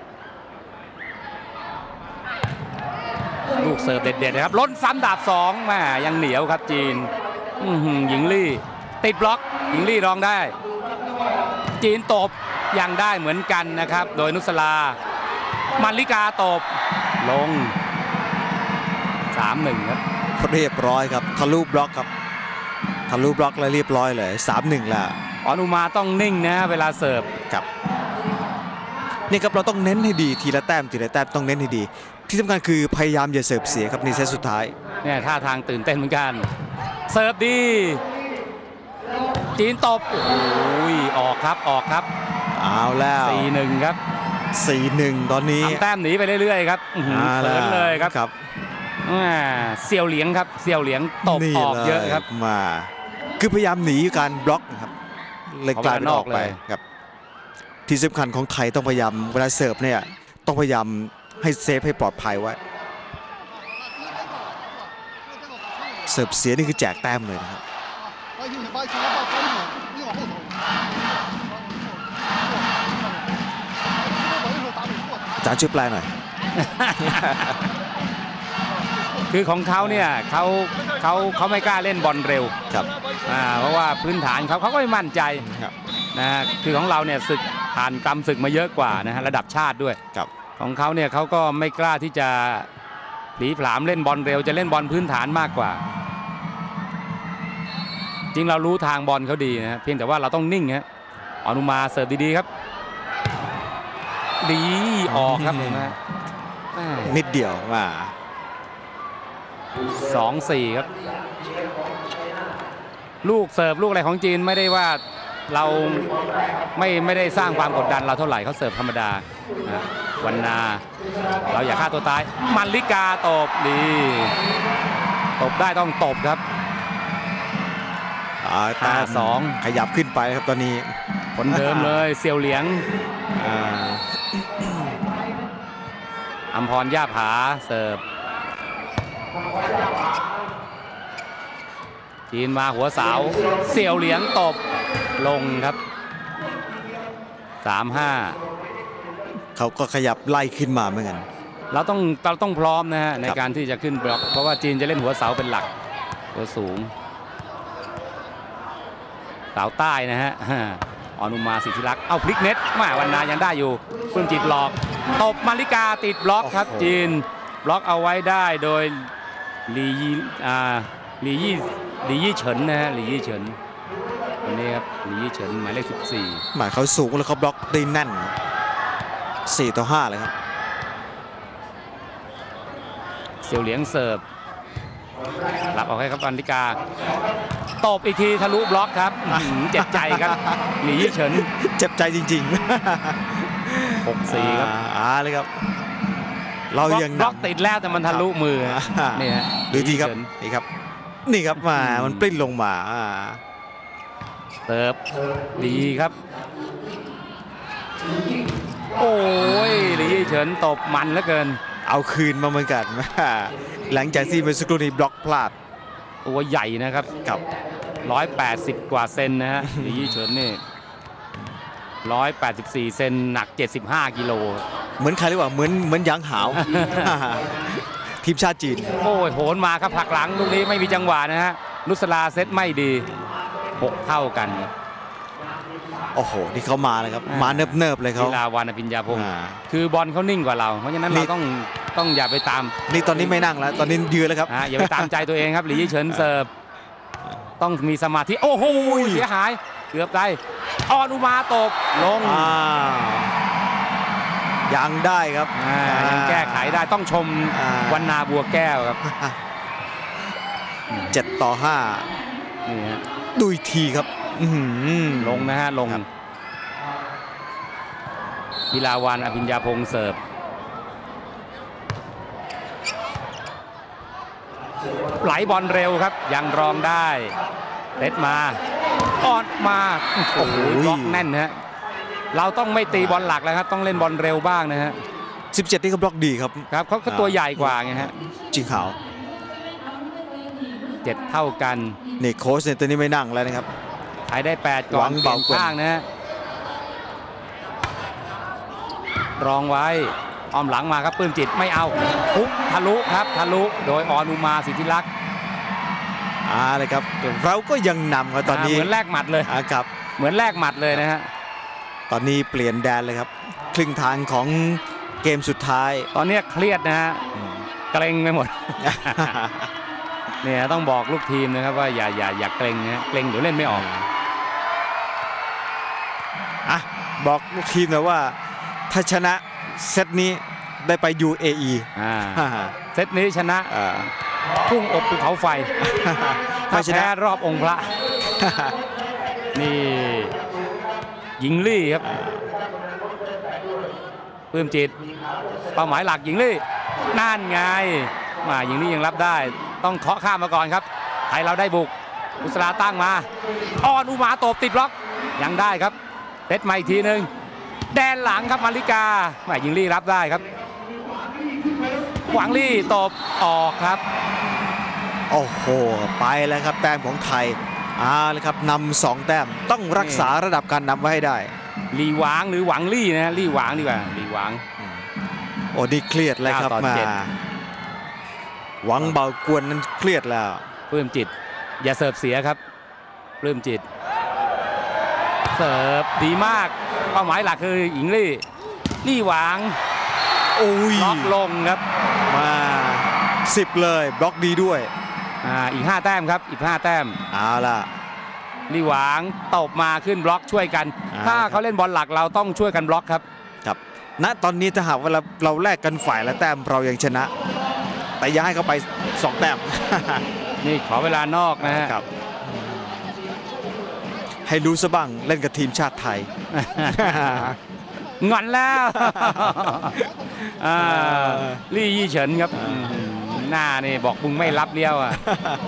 ลูกเสิร์ฟเด็ดๆนะครับล้นซ้ำดาบสองแม่ยังเหนียวครับจีนหญิงลี่ติดบล็อกหญิงลี่รองได้จีนตบยังได้เหมือนกันนะครับโดยนุสรามาริกาตบลงสามหนึ่งครับเรียบร้อยครับทะลุบล็อกครับทะลุบล็อกแล้วเรียบร้อยเลย สามหนึ่ง แล้วอนุมาต้องนิ่งนะเวลาเสิร์ฟครับนี่ครับเราต้องเน้นให้ดีทีละแต้มทีละแต้มต้องเน้นให้ดี ที่สำคัญคือพยายามอย่าเสิร์ฟเสียครับในเซตสุดท้ายเนี่ยท่าทางตื่นเต้นเหมือนกันเสิร์ฟดีจีนตบโอ้ยออกครับออกครับเอาแล้วสี่หนึ่งครับสี่หนึ่ง ตอนนี้ทำแต้มหนีไปเรื่อยๆครับอื้อหืออาเขินเลยครับครับอ่าเสี่ยวเหลียงครับเสี่ยวเหลียงตบนี่ออกเยอะครับมา คือพยายามหนีการบล็อกนะครับเลยกลายเป็นออกไปเอาไปนอกเลยครับที่สำคัญของไทยต้องพยายามเวลาเสิร์ฟเนี่ยต้องพยายามให้เซฟให้ปลอดภัยไว้เสิร์ฟเสียนี่คือแจกแต้มเลยนะครับอาจารย์ช่วยแปลหน่อยคือของเขาเนี่ยเขาเขาเขาไม่กล้าเล่นบอลเร็วครับอ่าเพราะว่าพื้นฐานเขาเขาก็ไม่มั่นใจครับนะฮะคือของเราเนี่ยศึกผ่านกรรมศึกมาเยอะกว่านะฮะระดับชาติด้วยครับของเขาเนี่ยเขาก็ไม่กล้าที่จะผลีผลามเล่นบอลเร็วจะเล่นบอลพื้นฐานมากกว่า จริงเรารู้ทางบอลเขาดีนะเพียงแต่ว่าเราต้องนิ่งฮะอนุมาเสิร์ฟดีๆครับ ดีออกครับเห็นไหมแม่นิดเดียวมาสองสี่ครับ ลูกเสิร์ฟลูกอะไรของจีนไม่ได้ว่าเราไม่ไม่ได้สร้างความกดดันเราเท่าไหร่เขาเสิร์ฟธรรมดานะวันนาเราอย่าฆ่าตัวตายมันลิกาตบดีตบได้ต้องตบครับอ่าแต้มห้าสองขยับขึ้นไปครับตอนนี้คนเดิมเลยเสี่ยวเหลียงอ่าอัมพรย่าผาเสิร์ฟจีนมาหัวเสาเสี่ยวเหลียงตบลงครับสามห้าเขาก็ขยับไล่ขึ้นมาเหมือนกันเราต้องเราต้องพร้อมนะฮะในครับการที่จะขึ้นบล็อกเพราะว่าจีนจะเล่นหัวเสาเป็นหลักตัวสูงสาวใต้นะฮะอนุมาสิทธิรักษ์เอาพลิกเน็ตมาวันนายังได้อยู่เพิ่มจิตหลอกตบมาริกาติดบล็อกครับจีนบล็อกเอาไว้ได้โดยหลียี่อ่าหลียี่หลียี่เฉินนะฮะหลียี่เฉินคนนี้ครับหลียี่เฉินหมายเลขสิบสี่หมายเขาสูงแล้วเขาบล็อกได้แน่นสี่ต่อห้าเลยครับเสี่ยวเหลียงเสิร์ฟรับเอาให้ครับวันริกาตบอีกทีทะลุบล็อกครับอื้อหือเจ็บใจครับหลียี่เฉินเจ็บใจจริงหกๆสี่ครับอ่าเลยครับ เรายังบล็อกนำติดแล้วแต่มันทะลุมือนี่ฮะดูทีครับหลียี่เฉินนี่ครับ นี่ครับมามันปลิ้นลงมาอ่าเสิร์ฟดีครับ โอ้ยหลีเฉินตบมันเหลือเกินเอาคืนมาเหมือนกัน หลังจากที่เมื่อสักครู่นี้บล็อกพลาดตัวใหญ่นะครับกับหนึ่งร้อยแปดสิบกว่าเซนนะฮะหลีเฉินนี่หนึ่งร้อยแปดสิบสี่เซนหนักเจ็ดสิบห้ากิโลเหมือนใครหรือเปล่าเหมือนเหมือนหยางหาว ทีมชาติจีนโอ้ยโหนมาครับผลักหลังลูกนี้ไม่มีจังหวะนะฮะนุสลาเซตไม่ดีหกเท่ากันโอ้โหนี่เขามาเลยครับมาเนิบๆเลยเขากีฬาวานพิญญาพงศ์อ่าคือบอลเขานิ่งกว่าเรา เพราะฉะนั้นนี่เราต้องต้องอย่าไปตามนี่ตอนนี้ไม่นั่งแล้ว ตอนนี้ยืนแล้วครับอ่าอย่าไปตามใจตัวเองครับหลีเฉินเสิร์ฟต้องมีสมาธิโอ้โหเสียหายเกือบได้ออนุมาตบลงอ่ายังได้ครับอ่ายังแก้ไขได้ต้องชมอ่าวันนาบัวแก้วครับเจ็ดต่อห้านี่ฮะดูอีกทีครับอื้อหือลงนะฮะลงครับกีฬาวานอภิญญาพงศ์เสิร์ฟไหลบอลเร็วครับยังรองได้เล็ดมาออดมาโอ้โหบล็อกแน่นฮะเราต้องไม่ตีบอลหลักแล้วครับต้องเล่นบอลเร็วบ้างนะฮะสิบเจ็ดนี่ก็บล็อกดีครับครับเขาเขาตัวใหญ่กว่าไงฮะจริงขาวเจ็ดเท่ากันนี่โค้ชเนี่ยตัวนี้ไม่นั่งแล้วนะครับใครได้แปดก่อนหวังเปลี่ยนเบากว่าข้างนะฮะรองไว้อ้อมหลังมาครับปื้มจิตไม่เอาทุบทะลุครับทะลุโดยออนุมาสิทธิรักษ์อ่าเลยครับเราก็ยังนำครับตอนนี้เหมือนแลกหมัดเลยอ่าครับเหมือนแลกหมัดเลยนะฮะตอนนี้เปลี่ยนแดนเลยครับครึ่งทางของเกมสุดท้ายตอนนี้เครียดนะฮะอืมเกรงไปหมดเนี่ยต้องบอกลูกทีมนะครับว่าอย่าอย่าอย่าเกรงนะเกรงเดี๋ยวเล่นไม่ออกอ่ะบอกลูกทีมนะว่าถ้าชนะเซตนี้ได้ไป ยู เอ อีอ่าเซตนี้ชนะพุ่งอบภูเขาไฟ ถ้าแพ้รอบองค์พระ นี่หญิงลี่ครับปลื้มจิตเป้าหมายหลักหญิงลี่นั่นไงมาหญิงลี่ยังรับได้ต้องเคาะข้ามมาก่อนครับไทยเราได้บุกอุสราตั้งมาออนอุมาตบติดบล็อกยังได้ครับเซตมาอีกทีหนึ่งแดนหลังครับมาริกาแม่หญิงลี่รับได้ครับหวังลี่ตบออกครับโอ้โหไปแล้วครับแต้มของไทยอ่าเลยครับนำสองแต้มต้องรักษาระดับการนำไว้ให้ได้ลี่หวางหรือหวังลี่นะลี่หวางดีกว่าลี่หวางโอ้ดีเครียดเลยครับมาหวังเบากวนนั้นเครียดแล้วปลื้มจิตอย่าเสิร์ฟเสียครับปลื้มจิตเสิร์ฟดีมากเป้าหมายหลักคือหญิงลี่ลี่หวางโอ้ยล็อกลงครับมาสิบเลยบล็อกดีด้วยอ่าอีกห้าแต้มครับอีกห้าแต้มเอาล่ะลี่หวางตบมาขึ้นบล็อกช่วยกันถ้าเขาเล่นบอลหลักเราต้องช่วยกันบล็อกครับครับณตอนนี้ถ้าหากว่าเราเราแลกกันฝ่ายละแต้มเรายังชนะแต่ย้ายเขาไปสองแต้มนี่ขอเวลานอกนะฮะให้รู้ซะบ้างเล่นกับทีมชาติไทยงอนแล้วลี่ยี่เฉินครับหน้านี่บอกมึงไม่รับเลี้ยวอ่ะ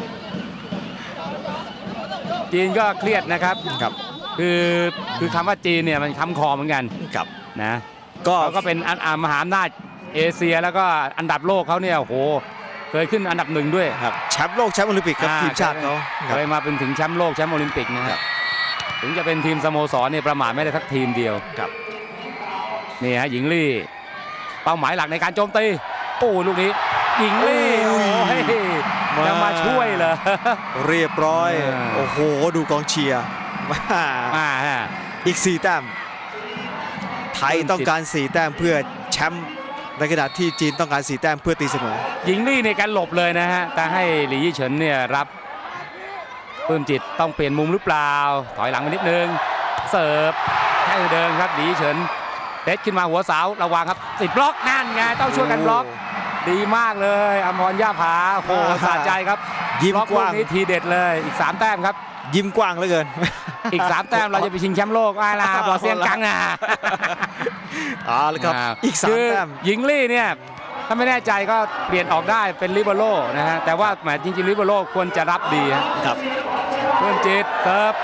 จีนก็เครียดนะครับครับคือคือคำว่าจีนเนี่ยมันค้ำคอเหมือนกันครับนะก็ก็เป็นมหาอำนาจเอเชียแล้วก็อันดับโลกเขาเนี่ยโอ้โหเคยขึ้นอันดับหนึ่งด้วยครับแชมป์โลกแชมป์โอลิมปิกครับทีมชาติเขาเคยมาเป็นถึงแชมป์โลกแชมป์โอลิมปิกนะครับถึงจะเป็นทีมสโมสรเนี่ยประมาทไม่ได้สักทีมเดียวครับนี่ฮะหญิงลี่เป้าหมายหลักในการโจมตีโอ้ลูกนี้หญิงลี่โอ้ยจะมาช่วยเหรอเรียบร้อยโอ้โหดูกองเชียร์มาอีกสี่แต้มไทยต้องการสี่แต้มเพื่อแชมป์ในขณะที่จีนต้องการสี่แต้มเพื่อตีเสมอหญิงลี่ในการหลบเลยนะฮะแต่ให้หลี่ยี่เฉินเนี่ยรับปลื้มจิตต้องเปลี่ยนมุมหรือเปล่าถอยหลังไปนิดนึงเสิร์ฟแค่เดินครับหลี่ยี่เฉินเด็ดขึ้นมาหัวเสาระวังครับติดบล็อกนั่นไงต้องช่วยกันบล็อกดีมากเลยอมรย่าผาโอ้สะใจครับยิ้มกว้างนี้ทีเด็ดเลยอีกสามแต้มครับยิ้มกว้างเหลือเกินอีกสามแต้มเราจะไปชิงแชมป์โลกอะไรล่ะบอเซียนกังนะอ๋อเลยครับอีกสามแต้มหญิงลี่เนี่ยถ้าไม่แน่ใจก็เปลี่ยนออกได้เป็นลิเบโร่นะฮะแต่ว่าแหมจริงๆลิเบโร่ควรจะรับดีครับเพื่อนจิตเซิร์ฟ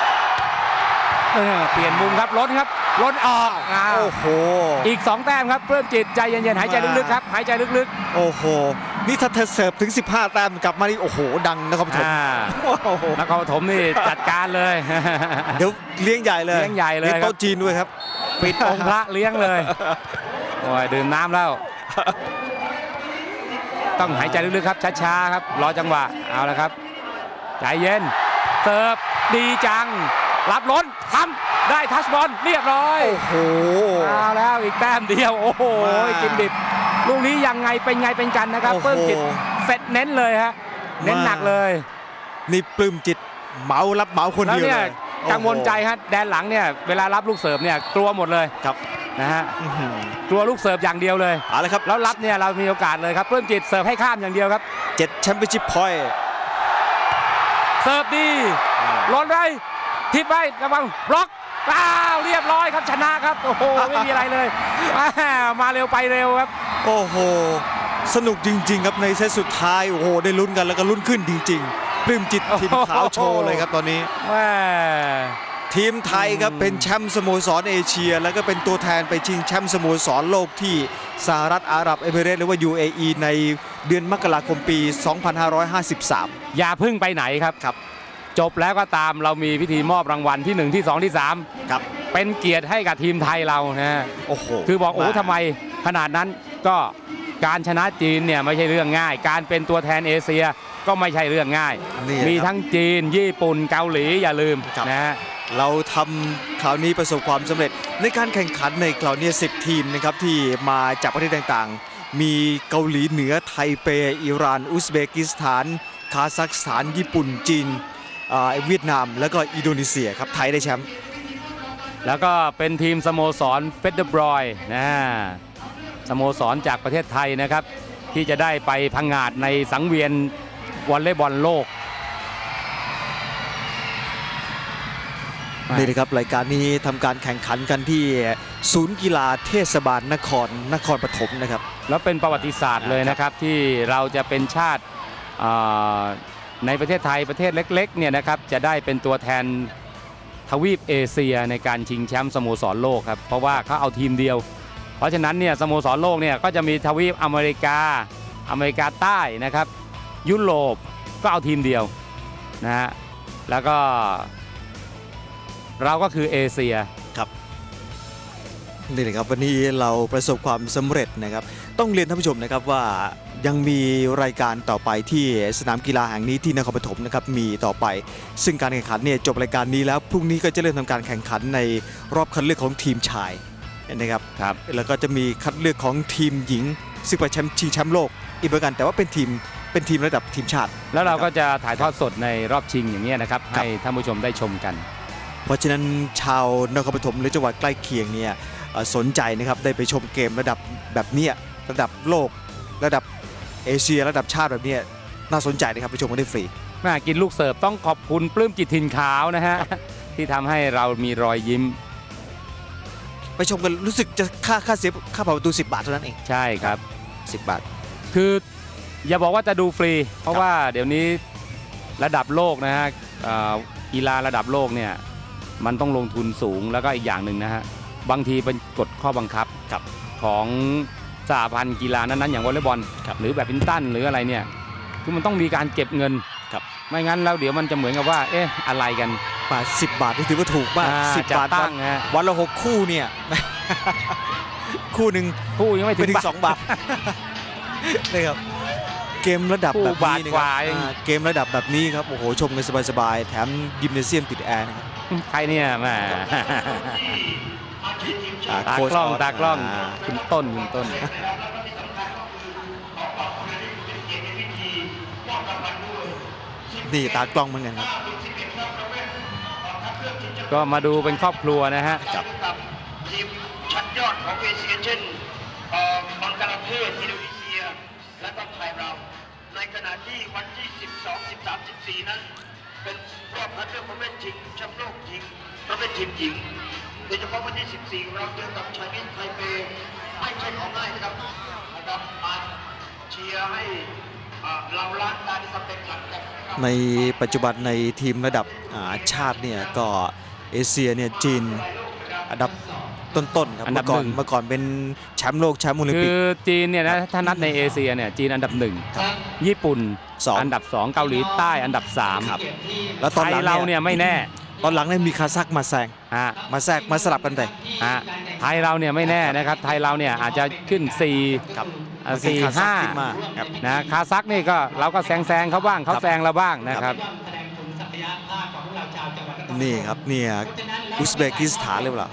เปลี่ยนมุมครับล้นครับล้นออกโอ้โหอีกสองแต้มครับเพิ่มจิตใจเย็นๆหายใจลึกๆครับหายใจลึกๆโอ้โหนี่ถ้าเธอเสิร์ฟถึงสิบห้าแต้มกลับมานี่โอ้โหดังนะครับผมนครปฐมนี่จัดการเลยเดี๋ยวเลี้ยงใหญ่เลยเลี้ยงใหญ่เลยโต๊ะจีนด้วยครับปิดองค์พระเลี้ยงเลยโอ้ยดื่มน้ำแล้วต้องหายใจลึกๆครับช้าๆครับรอจังหวะเอาละครับใจเย็นเสิร์ฟดีจังรับล้นทำได้ทัชบอลเรียบร้อยโอ้โหเอาแล้วอีกแต้มเดียวโอ้โหกินดิบลูกนี้ยังไงเป็นไงเป็นกันนะครับปลื้มจิตเสร็จเน้นเลยฮะเน้นหนักเลยนี่ปลื้มจิตเหมารับเหมาคนเดียวเลยกังวลใจฮะแดนหลังเนี่ยเวลารับลูกเสิร์ฟเนี่ยกลัวหมดเลยครับนะฮะกลัวลูกเสิร์ฟอย่างเดียวเลยเอาละครับแล้วรับเนี่ยเรามีโอกาสเลยครับปลื้มจิตเสิร์ฟให้ข้ามอย่างเดียวครับเจ็ดแชมเปี้ยนชิพพอยต์เสิร์ฟดีล้นได้ทิปไประวังบล็อกอ้าวเรียบร้อยครับชนะครับโอ้โหไม่มีอะไรเลยมาเร็วไปเร็วครับโอ้โหสนุกจริงๆครับในเซตสุดท้ายโอ้โหได้ลุ้นกันแล้วก็ลุ้นขึ้นจริงๆปลื้มจิตทีมขาวโชว์เลยครับตอนนี้ทีมไทยครับเป็นแชมป์สโมสรเอเชียแล้วก็เป็นตัวแทนไปชิงแชมป์สโมสรโลกที่สหรัฐอาหรับเอมิเรตส์หรือว่า ยู เอ อี ในเดือนมกราคมปี สองพันห้าร้อยห้าสิบสามอย่าพึ่งไปไหนครับครับจบแล้วก็ตามเรามีพิธีมอบรางวัลที่หนึ่งที่สองที่สามครับเป็นเกียรติให้กับทีมไทยเรานะโอ้โหคือบอกโอ้ทำไมขนาดนั้นก็การชนะจีนเนี่ยไม่ใช่เรื่องง่ายการเป็นตัวแทนเอเชียก็ไม่ใช่เรื่องง่ายมีทั้งจีนญี่ปุ่นเกาหลีอย่าลืมนะฮะเราทำคราวนี้ประสบความสำเร็จในการแข่งขันในคราวนี้สิบทีมนะครับที่มาจากประเทศต่างๆมีเกาหลีเหนือไทเปอิหร่านอุซเบกิสถานคาซัคสถานญี่ปุ่นจีนเวียดนามแล้วก็อินโดนีเซียครับไทยได้แชมป์แล้วก็เป็นทีมสโมสรเฟเดอร์บรอยนะสโมสรจากประเทศไทยนะครับที่จะได้ไปพังงาดในสังเวียนวอลเลย์บอลโลกนี่นะครับรายการนี้ทำการแข่งขันกันที่ศูนย์กีฬาเทศบาลนครนครปฐมนะครับแล้วเป็นประวัติศาสตร์เลยนะครับที่เราจะเป็นชาติในประเทศไทยประเทศเล็กๆเนี่ยนะครับจะได้เป็นตัวแทนทวีปเอเชียในการชิงแชมป์สโมสรโลกครับเพราะว่าเขาเอาทีมเดียวเพราะฉะนั้นเนี่ยสโมสรโลกเนี่ยก็จะมีทวีปอเมริกาอเมริกาใต้นะครับยุโรปก็เอาทีมเดียวนะฮะแล้วก็เราก็คือเอเชียครับนี่แหละครับวันนี้เราประสบความสำเร็จนะครับต้องเรียนท่านผู้ชมนะครับว่ายังมีรายการต่อไปที่สนามกีฬาแห่งนี้ที่นครปฐมนะครับมีต่อไปซึ่งการแข่งขันเนี่ยจบรายการนี้แล้วพรุ่งนี้ก็จะเริ่มทำการแข่งขันในรอบคัดเลือกของทีมชายนะครับครับแล้วก็จะมีคัดเลือกของทีมหญิงซึ่งเป็นแชมป์ชิงแชมป์โลกอีกเหมือนกันแต่ว่าเป็นทีมเป็นทีมระดับทีมชาติแล้วเราก็จะถ่ายทอดสดในรอบชิงอย่างนี้นะครับให้ท่านผู้ชมได้ชมกันเพราะฉะนั้นชาวนครปฐมหรือจังหวัดใกล้เคียงเนี่ยสนใจนะครับได้ไปชมเกมระดับแบบนี้ระดับโลกระดับเอเชียระดับชาติแบบนี้น่าสนใจนะครับไปชมกันได้ฟรีแม่กินลูกเสิร์ฟต้องขอบคุณปลื้มจิตถิ่นขาวนะฮะที่ทำให้เรามีรอยยิ้มไปชมกันรู้สึกจะค่าค่าเสียค่าผ่านประตูสิบบาทเท่านั้นเองใช่ครับสิบบาทคืออย่าบอกว่าจะดูฟรีเพราะว่าเดี๋ยวนี้ระดับโลกนะฮะกีฬาระดับโลกเนี่ยมันต้องลงทุนสูงแล้วก็อีกอย่างหนึ่งนะฮะบางทีเป็นกฎข้อบังคับของสหพันธ์กีฬานั้นๆอย่างวอลเลย์บอลหรือแบดมินตันหรืออะไรเนี่ยคือมันต้องมีการเก็บเงินไม่งั้นแล้วเดี๋ยวมันจะเหมือนกับว่าเอ๊ะอะไรกันบาทสิบบาทนี่ถือว่าถูกมากสิบบาทตั้งฮะวันละหกคู่เนี่ยคู่หนึ่งคู่ยังไม่ถึงสองบาทนะครับเกมระดับแบบนี้นะครับเกมระดับแบบนี้ครับโอ้โหชมกันสบายๆแถมยิมเนเซียมติดแอร์นะครับใครเนี่ยแม่ตากล้องตากล้องคุณต้นคุณต้นนี่ตากล้องเหมือนกันครับก็มาดูเป็นครอบครัวนะฮะกับทีมชั้นยอดของเอเชียเช่นบังกลาเทศอินโดนีเซียและก็ไทยเราในขณะที่วันที่สิบสอง สิบสาม สิบสี่นั้นเป็นรอบคัดเลือกประเภทชิงแชมป์โลกหญิงประเภททีมหญิงโดยเฉพาะวันที่สิบสี่เราเจอกับไชนีสไทเปไม่ใช่ของง่ายนะครับนะครับมาเชียร์ให้เราล้านตาที่สำเร็จหลังจากในปัจจุบันในทีมระดับชาติเนี่ยก็เอเชียเนี่ยจีนอันดับต้นๆครับเมื่อก่อนเมื่อก่อนเป็นแชมป์โลกแชมป์โอลิมปิกคือจีนเนี่ยนะถ้านัดในเอเชียเนี่ยจีนอันดับหนึ่งญี่ปุ่นอันดับสองเกาหลีใต้อันดับสามแล้วตอนหลังเราเนี่ยไม่แน่ตอนหลังเนี่ยมีคาซัคมาแซงมาแทรกมาสลับกันไปไทยเราเนี่ยไม่แน่นะครับไทยเราเนี่ยอาจจะขึ้นสี่สี่ห้านะคาซัคนี่ก็เราก็แซงแซงเขาบ้างเขาแซงเราบ้างนะครับนี่ครับเนี่ยอุซเบกิสถานหรือเปล่า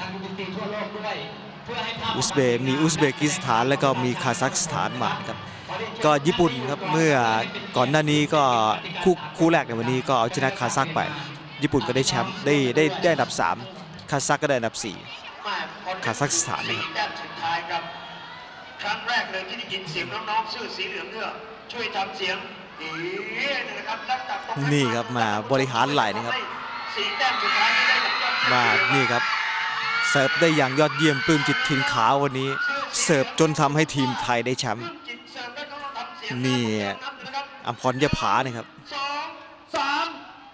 อุซเบกมีอุซเบกิสถานแล้วก็มีคาซัคสถานมาครับก็ญี่ปุ่นครับเมื่อก่อนหน้านี้ก็คู่คู่แรกในวันนี้ก็เอาชนะคาซัคไปญี่ปุ่นก็ได้แชมป์ได้ได้ได้อันดับสามคาซัคก็ได้อันดับสี่คาซัคสถานนะครับครั้งแรกเลยที่ได้ยินเสียงน้องๆชื่อสีเหลืองเนี่ยช่วยทำเสียงดีนะครับนี่ครับมาบริหารไหลนะครับสี่แต้มสุดท้ายนี้ได้จากยอดมานี่ครับเสิร์ฟได้อย่างยอดเยี่ยมปลื้มจิตถิ่นขาววันนี้เสิร์ฟจนทำให้ทีมไทยได้แชมป์นี่อัมพรยผานะครับสองสาม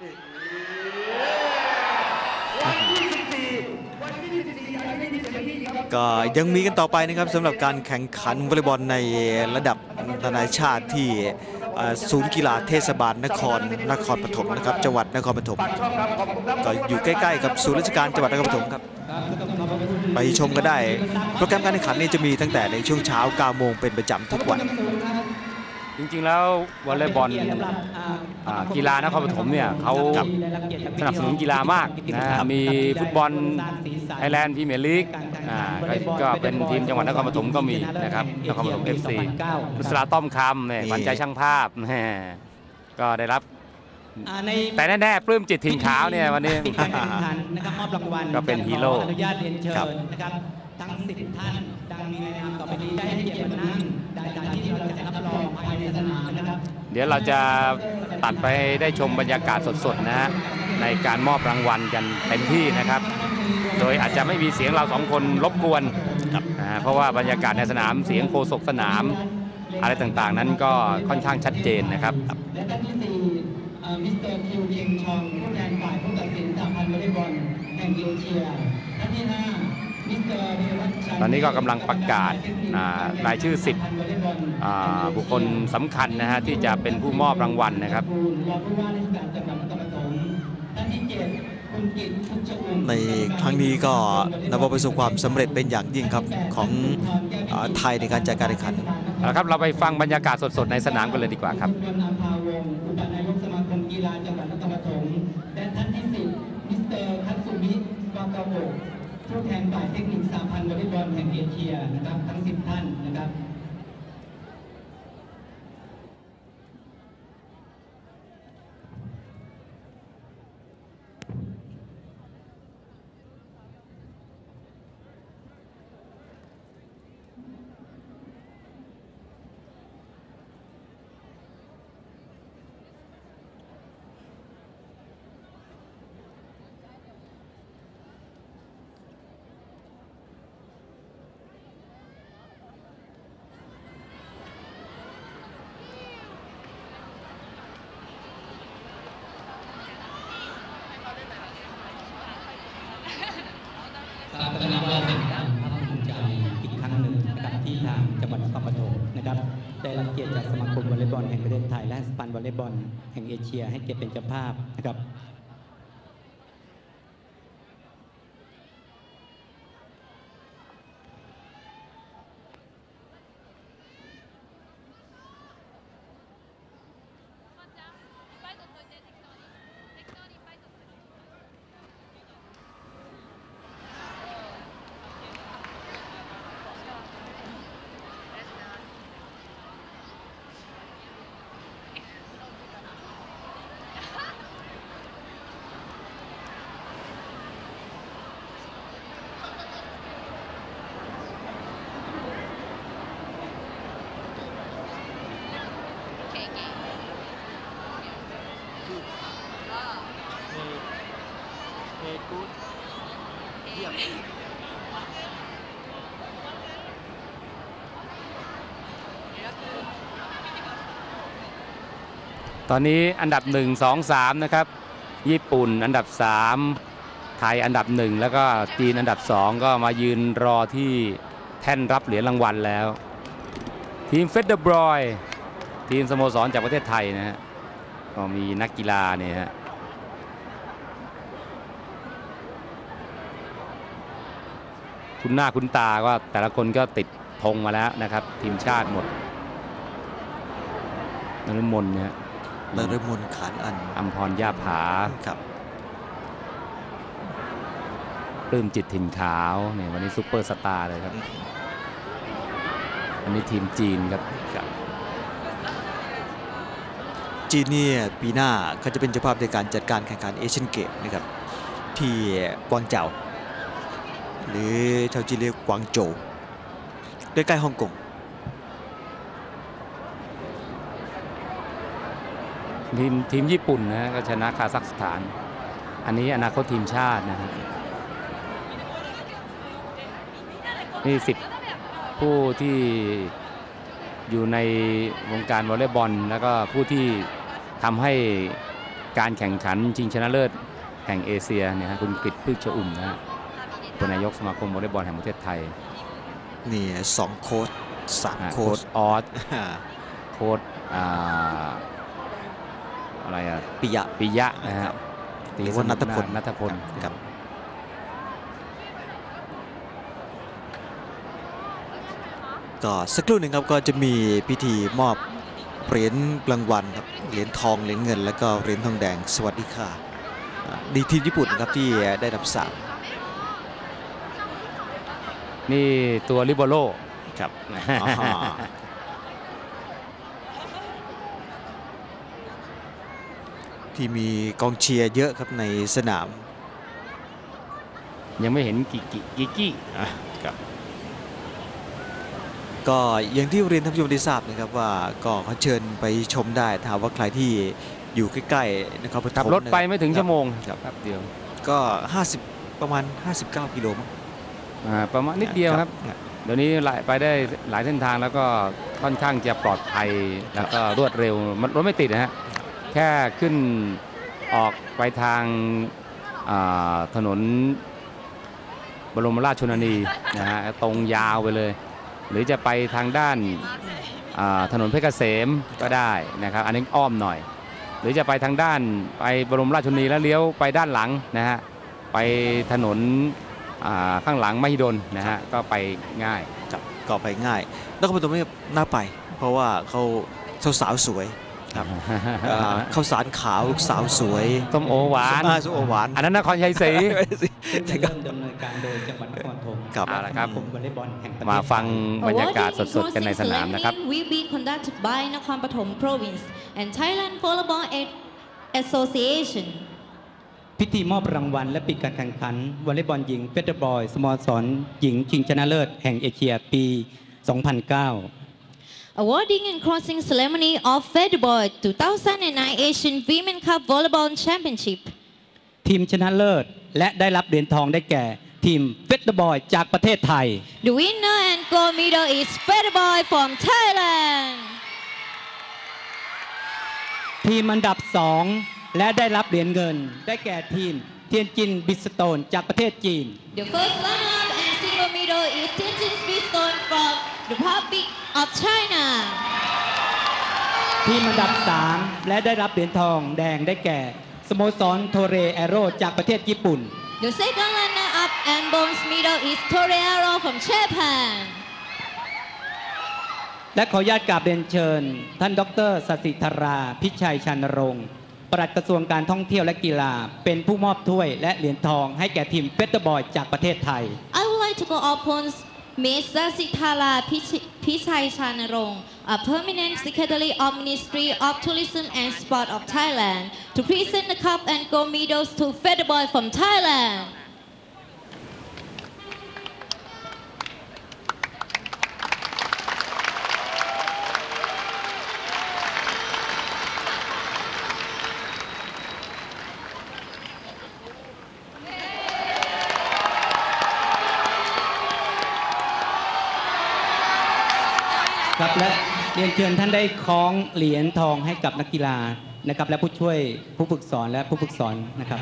ก็ยังมีกันต่อไปนะครับสำหรับการแข่งขันวอลเลย์บอลในระดับนานาชาติที่ศูนย์กีฬาเทศบาลนครนครปฐมนะครับจังหวัดนครปฐมก็อยู่ใกล้ๆกับศูนย์ราชการจังหวัดนครปฐมครับไปชมก็ได้โปรแกรมการแข่งขันนี้จะมีตั้งแต่ในช่วงเช้าเก้าโมงเป็นประจำทุกวันจริงๆแล้ววอลเลย์บอลอ่ากีฬานครปฐมเนี่ยเขาสนับสนุนกีฬามากนะมีฟุตบอลไทยแลนด์พรีเมียร์ลีกอ่าก็ก็เป็นทีมจังหวัดนครปฐมก็มีนะครับนครปฐม เอฟ ซี นุสราต้อมคำเนี่ยขวัญใจช่างภาพแหมก็ได้รับแต่แน่ๆปลื้มจิตถิ่นขาวเนี่ยวันนี้ปิดการแข่งขันนะครับมอบรางวัลก็เป็นฮีโร่ขออนุญาตเรียนเชิญนะครับทั้งสิบท่านดังมีในนามต่อไปนี้ได้ให้เกียรติมานั่งได้ตามที่เราจะรับรองภายในสนามนะครับเดี๋ยวเราจะตัดไปได้ชมบรรยากาศสดๆนะฮะในการมอบรางวัลกันเต็มที่นะครับ โดยอาจจะไม่มีเสียงเราสองคนรบกวนครับเพราะว่าบรรยากาศในสนามเสียงโฆษกสนามอะไรต่างๆนั้นก็ค่อนข้างชัดเจนนะครับและท่านที่สี่มิสเตอร์คิวเชียงชองผู้แทนฝ่ายผู้ตัดสินสหพันธ์วอลเลย์บอลแห่งเอเชียท่านที่ห้ามิสเตอร์เดวัชชัยตอนนี้ก็กำลังประกาศรายชื่อสิบบุคคลสำคัญนะฮะที่จะเป็นผู้มอบรางวัลนะครับในครั้งนี้ก็นับว่าประสบความสำเร็จเป็นอย่างยิ่งครับของไทยในการจัดการแข่งขันนะครับเราไปฟังบรรยากาศสดๆในสนามกันเลยดีกว่าครับอุปนายกสมาคมกีฬาจังหวัดนครปฐมและท่านที่สิบมิสเตอร์คัตสุมิวากาโบะผู้แทนฝ่ายเทคนิคสหพันธ์วอลเลย์บอลแห่งเอเชียนะครับทั้งสิบท่านนะครับก็นับว่าเป็นความภาคภูมิใจอีกครั้งหนึ่งนะครับที่ทางจังหวัดนครปฐมนะครับได้รับเกียรติจากสมาคมวอลเลย์บอลแห่งประเทศไทยและสปันวอลเลย์บอลแห่งเอเชียให้เกียรติเป็นเจ้าภาพนะครับตอนนี้อันดับหนึ่ง สอง สามนะครับญี่ปุ่นอันดับสามไทยอันดับหนึ่งแล้วก็จีนอันดับสองก็มายืนรอที่แท่นรับเหรียญรางวัลแล้วทีมเฟเดอร์บรอยทีมสโมสรจากประเทศไทยนะฮะก็มีนักกีฬาเนี่ยฮะคุณหน้าคุณตาก็แต่ละคนก็ติดธงมาแล้วนะครับทีมชาติหมดนฤมลเนี่ยนฤมลขานอันอัมพรย่าผาครับปลื้มจิตถิ่นขาวเนี่ยวันนี้ซุปเปอร์สตาร์เลยครับอันนี้ทีมจีนครับจีนเนี่ยปีหน้าเขาจะเป็นเจ้าภาพในการจัดการแข่งขันเอเชียนเกมนะครับที่กวางเจาหรือชาวจีนเรียกกวางโจวใกล้ๆฮ่องกงทีมทีมญี่ปุ่นนะก็ชนะคาซัคสถานอันนี้อนาคตทีมชาตินะฮะนี่สิบผู้ที่อยู่ในวงการวอลเลย์บอลแล้วก็ผู้ที่ทำให้การแข่งขันชิงชนะเลิศแห่งเอเชียเนี่ยฮะคุณกฤษ พฤกษอุ่มนะฮะเป็นนายกสมาคมวอลเลย์บอลแห่งประเทศไทยนี่สองโค้ชสามโค้ชออสโค้ชอะไรอะปิยะปิยะนะฮะหรือว่าณัฐพลณัฐพลครับก็สักครู่หนึ่งครับก็จะมีพิธีมอบเหรียญรางวัลครับเหรียญทองเหรียญเงินแล้วก็เหรียญทองแดงสวัสดิค่ะดีทีมญี่ปุ่นครับที่ได้อันดับสามนี่ตัวลิโบโลครับที่มีกองเชียร์เยอะครับในสนามยังไม่เห็นกิกิกิกิครับก็อย่างที่เรียนท่านผู้ชมได้ทราบนะครับว่าก็เขาเชิญไปชมได้ถามว่าใครที่อยู่ใกล้ๆนะครับขับรถไปไม่ถึงชั่วโมงครับเดียวก็ห้าสิบประมาณห้าสิบเก้ากิโลมั้งประมาณนิดเดียวครับเดี๋ยวนี้ไปได้หลายเส้นทางแล้วก็ค่อนข้างจะปลอดภัยแล้วก็รวดเร็วรถไม่ติดนะฮะแค่ขึ้นออกไปทางถนนบรมราชชนนีนะฮะตรงยาวไปเลยหรือจะไปทางด้านถนนเพชรเกษมก็ได้นะครับอันนี้อ้อมหน่อยหรือจะไปทางด้านไปบรมราชชนนีแล้วเลี้ยวไปด้านหลังนะฮะไปถนนข้างหลังมหิดลนะฮะก็ไปง่ายก็ไปง่ายนครปฐมไม่น่าไปเพราะว่าเขาสาวสวยครับข้าวสารขาวลูกสาวสวยส้มโอหวานส้มโอหวานอันนั้นนครชัยศรีจะเริ่มดำเนินการโดยจังหวัดนครปฐมครับเอาละครับมาฟังบรรยากาศสดๆกันในสนามนะครับ will be conducted by Nakhon Pathom Province and Thailand Volleyball Association พิธีมอบรางวัลและปิดการแข่งขันวอลเลย์บอลหญิงเฟเดอร์บอยสโมสรหญิงชิงชนะเลิศแห่งเอเชียปี สองพันเก้า Awarding and crossing ceremony of Federboy two thousand nine Asian Women Cup Volleyball Championship ทีมชนะเลิศและได้รับเหรียญทองได้แก่ทีมเฟเดอร์บอยจากประเทศไทย The winner and gold medal is Federboy from Thailand ทีมอันดับสองและได้รับเหรียญเงินได้แก่ทีมเทียนจินบิสโตนจากประเทศจีน The first runner-up and silver medal is Tianjin Bridgestone from the Republic of China ทีมอันดับสามและได้รับเหรียญทองแดงได้แก่สโมสรโทเรแอโร่จากประเทศญี่ปุ่น The second runner-up and bronze medal is Torearo from Japan และขออนุญาตกราบเรียนเชิญท่านดร.สศิธราพิชัยชานรงค์ปลัดกระทรวงการท่องเที่ยวและกีฬาเป็นผู้มอบถ้วยและเหรียญทองให้แก่ทีมเฟเดอร์บอยจากประเทศไทย I would like to call upon Miz Sasithara Pichai Chanarong, a permanent secretary of Ministry of Tourism and Sport of Thailand, to present the cup and gold medals to Federboy from Thailand. ครับและเรียนเชิญท่านได้คล้องเหรียญทองให้กับนักกีฬานะครับและผู้ช่วยผู้ฝึกสอนและผู้ฝึกสอนนะครับ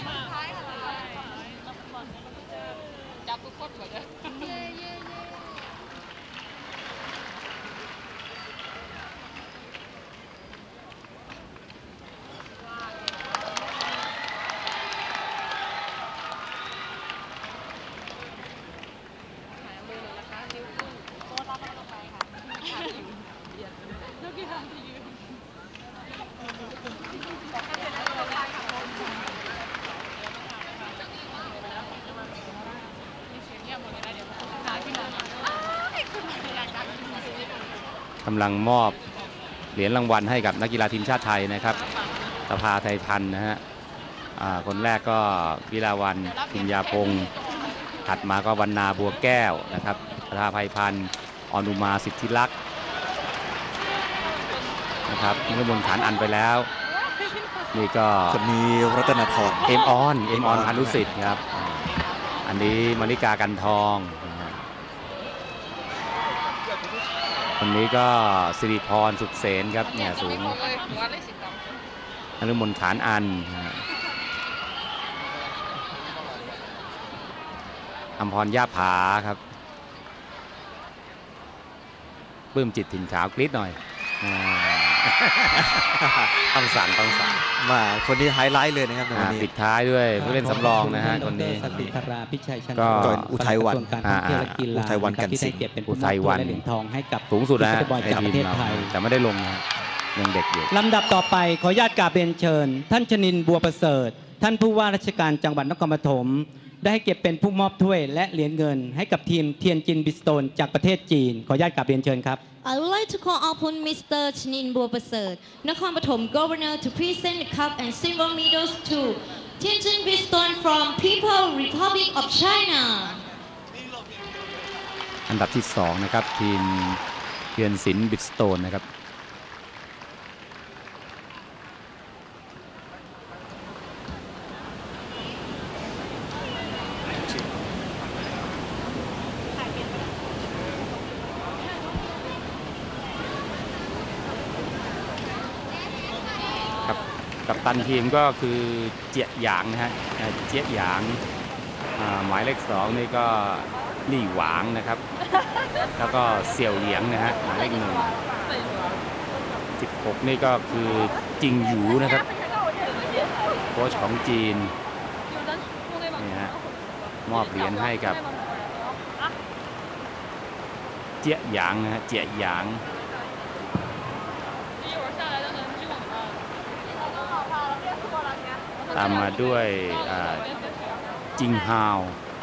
กำลังมอบเหรียญรางวัลให้กับนักกีฬาทีมชาติไทยนะครับสภาไทยพันธ์นะฮะคนแรกก็วิลาวันพิญญาพงศ์ถัดมาก็วรรณาบัวแก้วนะครับสภาไทยพันธ์อนุมาสิทธิลักษณ์นะครับนิมนต์ขานอันไปแล้วนี่ก็จะมีรัตนพรเอ็มออนเอ็มออนพานุสิทธิ์ครับอันนี้มาริกากันทองคนนี้ก็สิริพรสุขเสนครับเนี่ยสูงนฤมลขานอันอำพรย่าผาครับปลื้มจิตถิ่นขาวกรี๊ดหน่อยต้องสั่งต้องสั่งมาคนนี้ไฮไลท์เลยนะครับวันนี้ปิดท้ายด้วยผู้เล่นสำรองนะฮะคนนี้ก็อุทัยวันอุทัยวันกันสิงห์อุทัยวันเหรียญทองให้กับสูงสุดแล้วในทีมเราแต่ไม่ได้ลงนะยังเด็กอยู่ลำดับต่อไปขออนุญาตกราบเรียนเชิญ ท่านชนินทร์บัวประเสริฐ ท่านผู้ว่าราชการจังหวัดนครปฐมได้ให้เก็บเป็นผู้มอบถ้วยและเหรียญเงินให้กับทีมเทียนจินบิสโตนจากประเทศจีนขออนุญาตกราบเรียนเชิญครับ I would like to call upon Mister Chanin Buapasert, Nakhon Pathom Governor, to present the cup and silver medals to Tianjin Bridgestone from People Republic of China. อันดับที่สองนะครับทีมเทียนสินบิดสโตนนะครับกับตันทีมก็คือเจียหยางนะฮะเจียหยางหมายเลขสองนี่ก็ลี่หวางนะครับแล้วก็เสี่ยวเหลียงนะฮะหมายเลขหนึ่งสิบหกนี่ก็คือจิงหยูนะครับโค้ชของจีนนี่ฮะมอบเหรียญให้กับเจียหยางนะฮะเจียหยางตามมาด้วยจิงฮาว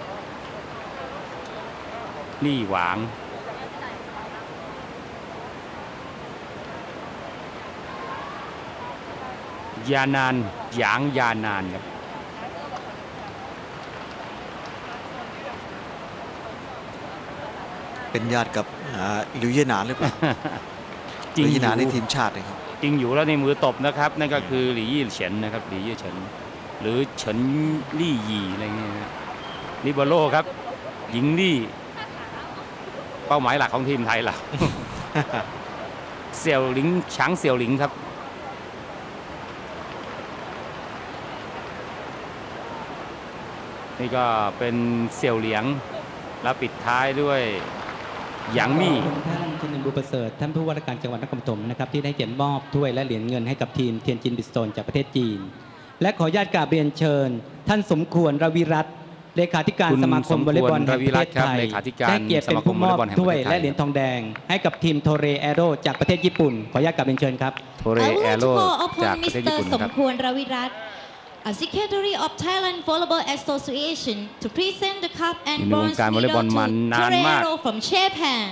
ลี่หวางยานานหยางยานานครับเป็นญาติกับหลิวเย่หนานหรือเปล่า หลิวเย่หนานในทีมชาตินะครับจริงอยู่แล้วในมือตบนะครับนั่นก็คือหลี่ยี่เฉินนะครับหลี่ยี่เฉินหรือเฉินลี่ยีอะไรเงี้ยลิเบโร่ครับหญิงลี่เป้าหมายหลักของทีมไทยเรา เสี่ยวหลิงช้างเสี่ยวหลิงครับนี่ก็เป็นเสี่ยวเหลียงแล้วปิดท้ายด้วยหยางมี่ท่านชนินทร์บัวประเสริฐท่านผู้ว่าราชการจังหวัดนครปฐมนะครับที่ได้เกียรติมอบถ้วยและเหรียญเงินให้กับทีมเทียนจินบิสโตนจากประเทศจีนและขออนุญาตกราบเรียนเชิญท่านสมควรรวิรัตน์เลขาธิการสมาคมวอลเลย์บอลแห่งประเทศไทยได้เกียรติเป็นผู้มอบถ้วยและเหรียญทองแดงให้กับทีมโทเรแอโร่จากประเทศญี่ปุ่นขออนุญาตกราบเรียนเชิญครับโทเรแอโร่จากประเทศญี่ปุ่นครับ Secretary of Thailand Volleyball Association to present the cup and bronze medal to Torero from Japan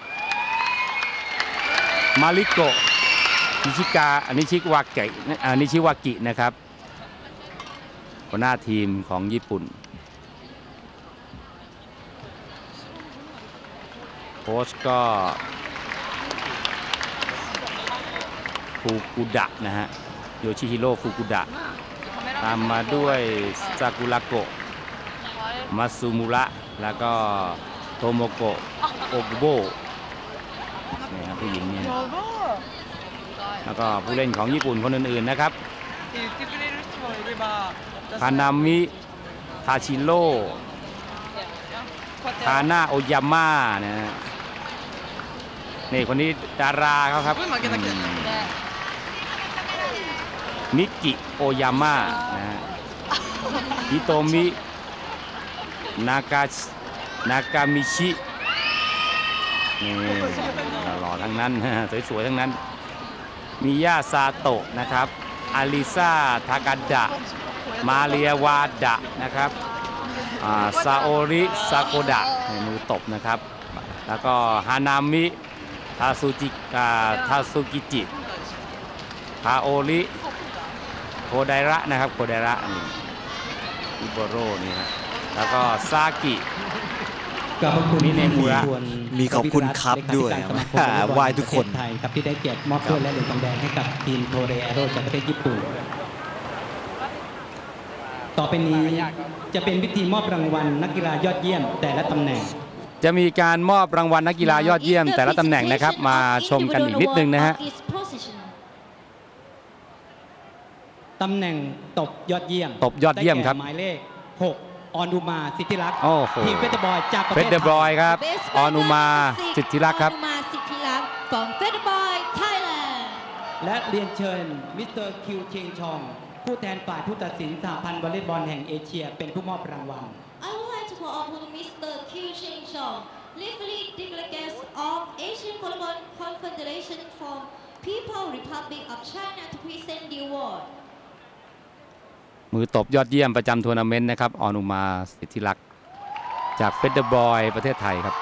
มาริโกะนิชิกาอันนี้ชิวากิอันนี้ชิวากินะครับหัวหน้าทีมของญี่ปุ่นโค้ชก็ฟูกุดะนะฮะโยชิฮิโร่ฟูกุดะตามมาด้วยซากุระโกะมาซูมุระแล้วก็โทโมโกะโอกุโบนี่ครับผู้หญิงเนี่ยแล้วก็ผู้เล่นของญี่ปุ่นคนอื่นๆนะครับคานามิทาชิโร่คาน่าโอยาม่านะนี่คนนี้ดาราเขาครับมิกิโอยาม่านะฮะฮิโตมินากาชินากามิชินี่หล่อทั้งนั้นสวยๆทั้งนั้นมิยาซาโตะนะครับอาริซาทากาดะมาเรียวาดะนะครับซาโอริซาโกดะในมือตบนะครับแล้วก็ฮานามิทาซูจิทาซูกิจิทาโอริโคไดระนะครับโคไดระนี่อิโบโร่นี่ครับแล้วก็ซากิมีเนมุระมีขอบคุณครับด้วยไหว้ทุกคนไทยครับที่ได้เกียรติมอบถ้วยและเหรียญทองแดงให้กับทีมโทเรแอโร่จากประเทศญี่ปุ่นต่อไปนี้จะเป็นพิธีมอบรางวัลนักกีฬายอดเยี่ยมแต่ละตำแหน่งจะมีการมอบรางวัลนักกีฬายอดเยี่ยมแต่ละตำแหน่งนะครับมาชมกันอีกนิดนึงนะฮะตำแหน่งตบยอดเยี่ยมตบยอดเยี่ยมครับหมายเลขหกออนุมาสิทธิรักษ์ทีมเฟสเดอร์บอยจากประเทศเฟสเดอร์บอยครับออนุมาสิทธิรักษ์ครับของเฟสเดอร์บอยไทยแลนด์และเรียนเชิญมิสเตอร์คิวเชงชองผู้แทนฝ่ายผู้ตัดสินสหพันธ์วอลเลย์บอลแห่งเอเชียเป็นผู้มอบรางวัล I would like to call upon มิสเตอร์ คิว Cheng Chong, referee delegates of Asian Volleyball Confederation from People Republic of China to present the award. มือตบยอดเยี่ยมประจำทัวร์นาเมนต์นะครับออนุมาสิทธิลักษณ์จากเฟเดอร์บอยประเทศไทยครับ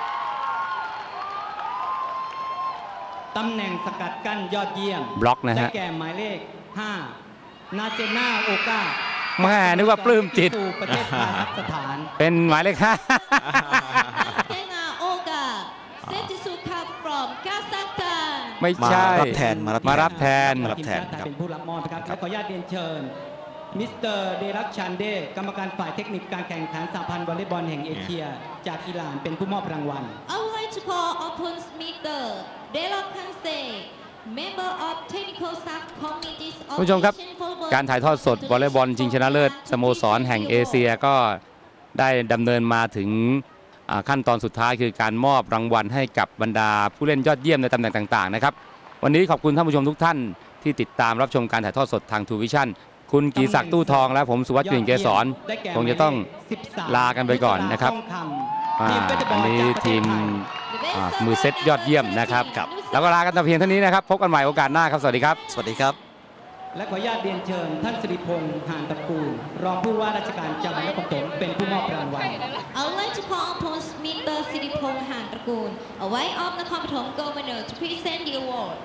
ตำแหน่งสกัดกั้นยอดเยี่ยมบล็อกนะฮะได้แก่หมายเลขห้านาเจน่าโอกาแม่นึกว่าปลื้มจิตประเทศคาซัคสถานเป็นหมายเลขห้า Natsena Olga Setisukat from Kazakhstan. ไม่ใช่มารับแทนมารับมารับแทนมารับแทนทีมชาติไทยครับเป็นผู้รับมอบนะครับและขออนุญาตเรียนเชิญมิสเตอร์เดรักชันเดกรรมการฝ่ายเทคนิคการแข่งขันสหพันธ์วอลเลย์บอลแห่งเอเชีย จากอิหร่านเป็นผู้มอบรางวัล I would like to call upon Mister Delok Kanse, member of technical staff committees of ผู้ชมครับ Asian Volleyball การถ่ายทอดสดวอลเลย์บอลชิงชนะเลิศสโมสรแห่งเอเชียก็ได้ดำเนินมาถึงอ่าขั้นตอนสุดท้ายคือการมอบรางวัลให้กับบรรดาผู้เล่นยอดเยี่ยมในตำแหน่งต่างๆนะครับวันนี้ขอบคุณท่านผู้ชมทุกท่านที่ติดตามรับชมการถ่ายทอดสดทางทูวิชั่นคุณกีศักดิ์ตู้ทองและผมสุวัสดิ์กลิ่นเกษรคงจะต้องลากันไปก่อนนะครับอ่าอันนี้ทีมอ่ามือเซตยอดเยี่ยมนะครับแล้วก็ลากันแต่เพียงเท่านี้นะครับพบกันใหม่โอกาสหน้าครับสวัสดีครับสวัสดีครับและขออนุญาตเรียนเชิญท่านสิริพงษ์หานตระกูลรองผู้ว่าราชการจังหวัดนครปฐมเป็นผู้มอบรางวัล I would like to call upon Mister Siripong Hantrakul, a wife of Nakhon Pathom Governor, to present the award.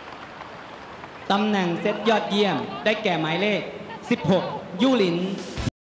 ตำแหน่งเซตยอดเยี่ยมได้แก่หมายเลข สิบหก ยู่หลิน